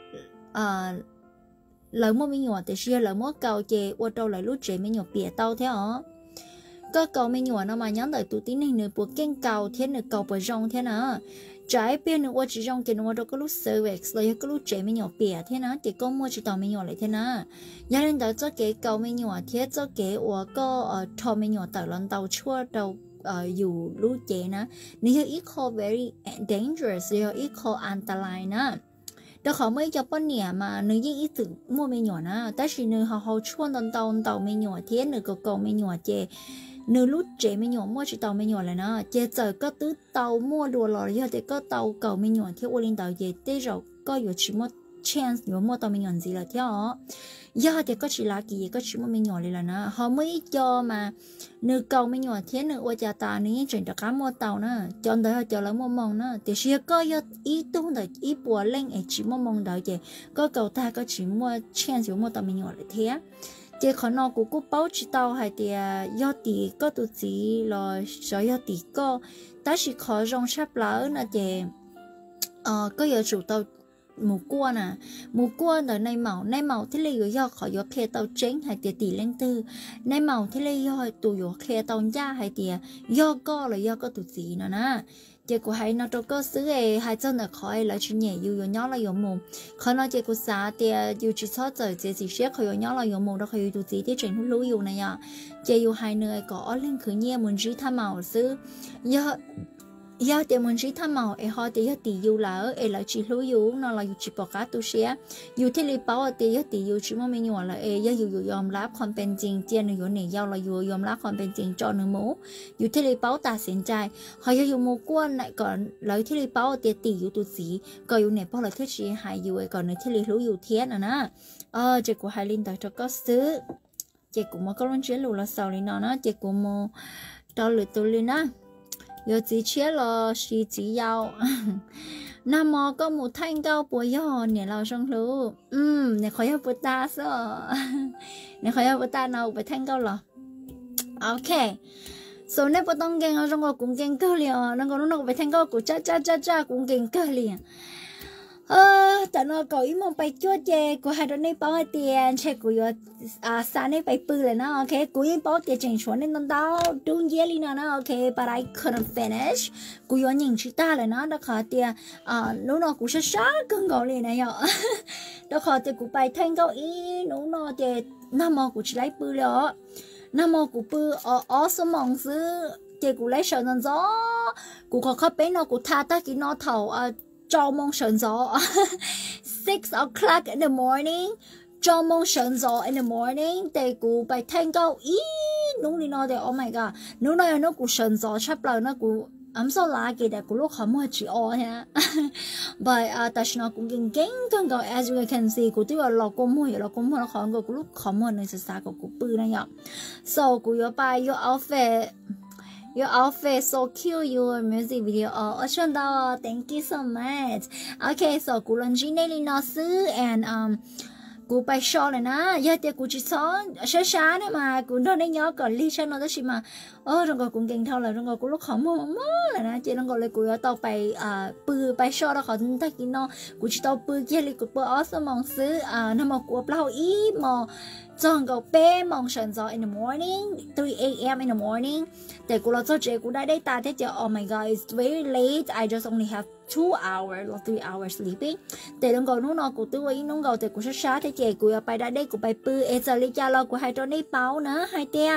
à lời mua mình nhỏ thì xưa lời mua cầu chè ở đâu lời lúc trẻ mình nhỏ bịa tao thế hả? Có cầu mình nhỏ nó mà nhắn tới tụi tí này nữa buộc kênh cầu thế nữa cầu bởi rong thế nào trái bên nữa qua chỉ rong thì nó đâu có lúc cervix rồi có lúc trẻ mình nhỏ bịa thế nào thì có mua chỉ tao mình nhỏ lại thế nào nhà lên đó cho cái cầu mình nhỏ thế cho cái ở có ở thò mình nhỏ tới lần tàu chua đầu ở dù lúc trẻ nè nếu ít call very dangerous nếu ít call antalai nè đó khó mấy cho con nhẹ mà nếu như ít tự mua mình nhỏ nè tại vì nếu họ họ chuôn tàu tàu tàu mình nhỏ thế nếu có cầu mình nhỏ chè nếu lúc trẻ mình nhỏ mua chỉ tàu mình nhỏ lại nó chè giờ có tứ tàu mua đồ rồi giờ thì có tàu cầu mình nhỏ theo ô linh tàu về thế rồi có nhiều chỉ mua chance nhiều mua tàu mình nhỏ gì là theo giờ thì có chỉ là gì có chỉ mua mình nhỏ lại là nó họ mới cho mà nếu cầu mình nhỏ thế nếu ở nhà ta nếu chuyện cho cá mua tàu nữa chọn tới họ cho là mua mông nữa thì sẽ có giờ ý tung được ý bùa lên ấy chỉ mua mông đó chứ có cầu ta có chỉ mua chance mua tàu mình nhỏ lại thế chỉ khó nó cũng cũng bảo chỉ tàu hay thì do tí có tụi gì rồi rồi do tí có ta chỉ khó rong sắp lỡ nữa thì ờ có giờ chủ tàu mù cua nè mù cua ở này màu này màu thế này do khỏi do khe tàu tránh hay thì tỷ lên tư này màu thế này do tụi do khe tàu da hay thì do có là do có tụi gì nữa nè chỉ của hai nó đâu có xứ ấy hai chân là khỏi là chuyện nhẹ yêu yêu nhau là yêu mù khỏi nó chỉ của xã thì yêu chỉ sót rồi chỉ chỉ xét khỏi yêu nhau là yêu mù đó khỏi yêu tụi gì thì chuyện hút lú yêu này à chỉ yêu hai nơi có lên khởi nhẹ muốn chỉ tham màu xứ do giờ thì mình chỉ tham màu ấy họ thì giờ thì yêu là ấy là chỉ lưu yêu nó là yêu chỉ bảo cả tu sửa yêu thì lấy bảo thì giờ thì yêu chỉ mà mình nhỏ là ấy giờ yêu yêu yomรับความเป็นจริงเจียนอยู่เนี่ยเราอยู่ยอมรับความเป็นจริงจอหนึ่งหมูอยู่ที่lấy bảoตัดสินใจเขาจะอยู่หมู่กวนไหนก่อนเลยที่lấy bảo thìตีอยู่ตัวสีก็อยู่เนี่ยเพราะเลยที่ชี้หายอยู่ไอ้ก่อนในที่lấyรู้อยู่เทียนอ่ะนะเออเจ้ากูหายลินแต่เจ้าก็ซื้อเจ้ากูมาก็ร้อนเชื้อหลูละสาวลินนะเจ้ากูมาตอนหลุดตัวลินนะ有几千了是只要，那么个木太高不要你老上路，嗯，你可要不大是，你可要不大呢，不太高了 ，OK。所以不当跟我中国公建够了，那个那个不太高，古喳喳喳喳公建够了。ờ tại nó có ý mong bay chúa chè của hai đứa này bao tiền chè của yo à sáng này bay bự lên nó ok của ý bao tiền chỉnh xuống nên nó đau đúng dễ li nó ok but I couldn't finish của yo nhìn chỉ ta lên nó đó khó tiền à lúc nó cũng sẽ sát cơn gạo lên này yo đó khó tiền của bay thanh gạo ý lúc nó chè năm mò của chỉ lấy bự了năm mò của bự ở ở số mong xứ chè của lấy sợ nó gió của khó khó bé nó của tha ta cái nó thầu à cho mong sớm gió six o'clock in the morning cho mong sớm gió in the morning để cụ bài thanh câu ý nung đi nó để oh my god nung này nó cụ sớm gió sắp lại nó cụ I'm so lucky that cô lúc không có chịu o ha. But uh, tại sao cũng kinh kinh thôi cậu as you can see cô tuy là lo cô mua lo cô mua nó khó cô lúc không có nên sẽ sao cô cô bự này nhở. So cô yêu buy your outfit. Your outfit so cute. Your music video. Oh, ở trên đó. Thank you so much. Okay, so cô lần chỉ này nó sư and um. Cô bay short này nè, giờ thì cô chỉ xóa sáng sáng đấy mà, cô đâu đấy nhớ còn ly sang nó đó mà, ơ rồi cô cũng kinh thao là rồi cô lúc không mò mò là nè, chỉ rồi cô ở tàu bay à bự bay short đó khỏi thấy cái nó, cô chỉ tàu bự kia thì cô bự ở sớm mong xứ à, nó mà cô bao ý mà, chọn cô bé mong sáng giờ in the morning, three a m in the morning, để cô lo cho chị cô đã đấy ta thế chứ, oh my god, it's very late, I just only have two hours or three hours sleeping. Để đừng có nung nó cô tư ý nung cầu để cô sát sát thế chị cô bay đã đây cô bay bự, em giờ lấy cha lo cô hai trâu này bao nữa hai tia.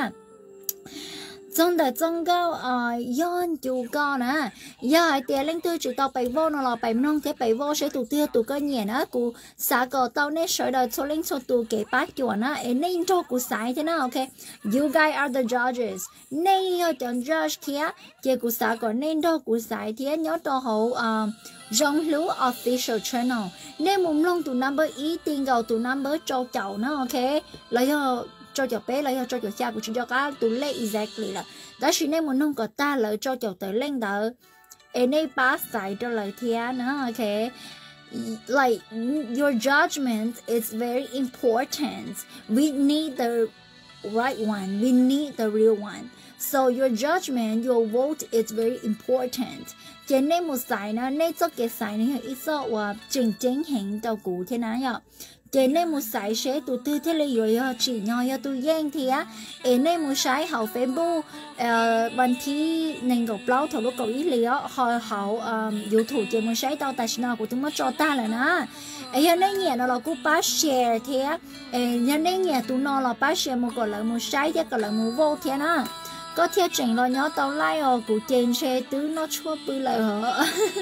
Trong đời trong cao ờ yon chủ con nè, giờ hai tia lên tôi chỉ tao bay vô nó là bay nông thế bay vô sẽ tụ tiêu tụ cái nhẹ nữa cô xả cờ tao nên sợi đời số lên số tụ cái bát chuột nữa, em nên cho cô xài thế nào, ok? You guys are the judges. Nên ở trong judge kia, chị cô xả cờ nên cho cô xài thế nhớ cho hậu ờ Rong Lu official channel. Nên muốn long tụ number ý tiền cầu tụ number cho cháu nữa, ok? Lấy cho cho cháu bé lấy cho cháu cha của chúng cho cá tụ lệ exactly là đó chỉ nên muốn nông có ta lợi cho cháu tới lên đó em này pass sai cho lời thia nữa, ok? Like your judgment is very important. We need the right one. We need the real one. So your judgment, your vote is very important. Cho nên một sai nó nên cho cái sai này ít so và chỉnh chỉnh hình đầu cụ thế nào nhở? Cho nên một sai sẽ tụ tư thế này rồi chỉ nhau ya tụ giang thì á, em nên một sai hậu Facebook, bản thi nên gặp lâu thầu lúc cầu ý lý á, họ hậu yếu thủ cho một sai tao tại sao của chúng nó cho ta là nó, em nên nhẹ nó là cũng pass share thế á, em nên nhẹ tụ nó là pass share một cái là một sai thế cái là một vô thế nó. Có thiết chỉnh lo nhớ tao like ở của trên xe tứ nó chua bự lại hả?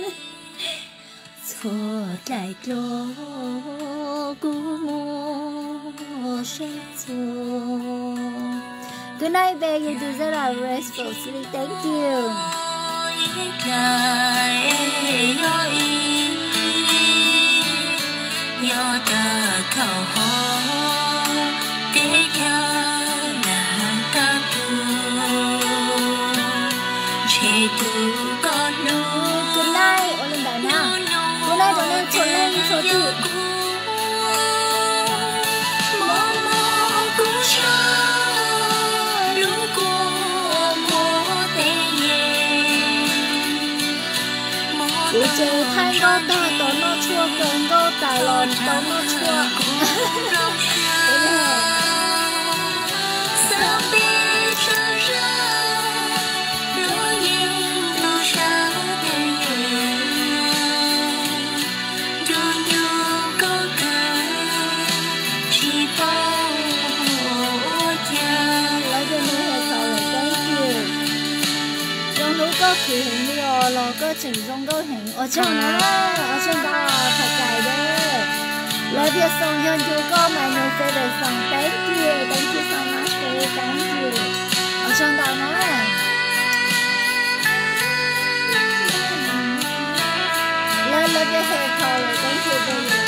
Chua lại cho cô mua xe chua. Good night, babe. You deserve a restful sleep. Thank you. Good night, ôi lên đài nào. Good night, rồi lên trốn lên, trốn tự. Ủa chứ thay ngô ta tỏ nó chua, cơn ngô ta lòn tỏ nó chua. Thì hình như là có chỉnh trong có hình ở trong đó, ở trong đó thật dài đấy. Lời việc xong dân chú có mà nhiều phê về xong thank you, thank you so much for it, thank you. Ở trong đó nó lời lời việc hệ thôi, thank you very much.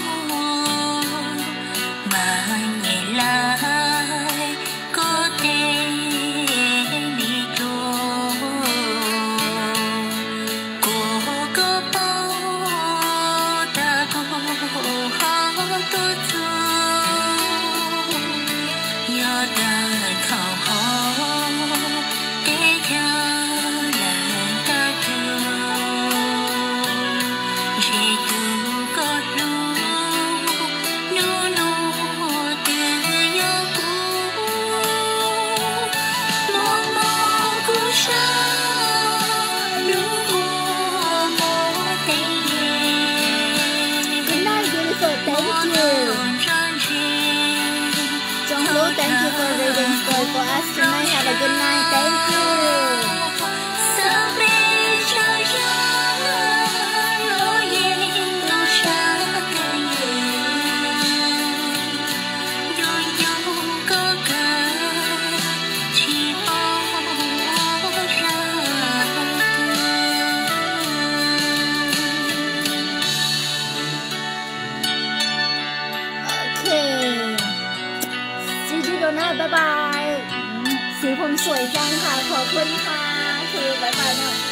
Mà ngày lại có thể for reading story for us tonight. Have a good night. Thank you.บ๊ายบายสีผมสวยจังค่ะขอบคุณค่ะคือบ๊ายบายนะ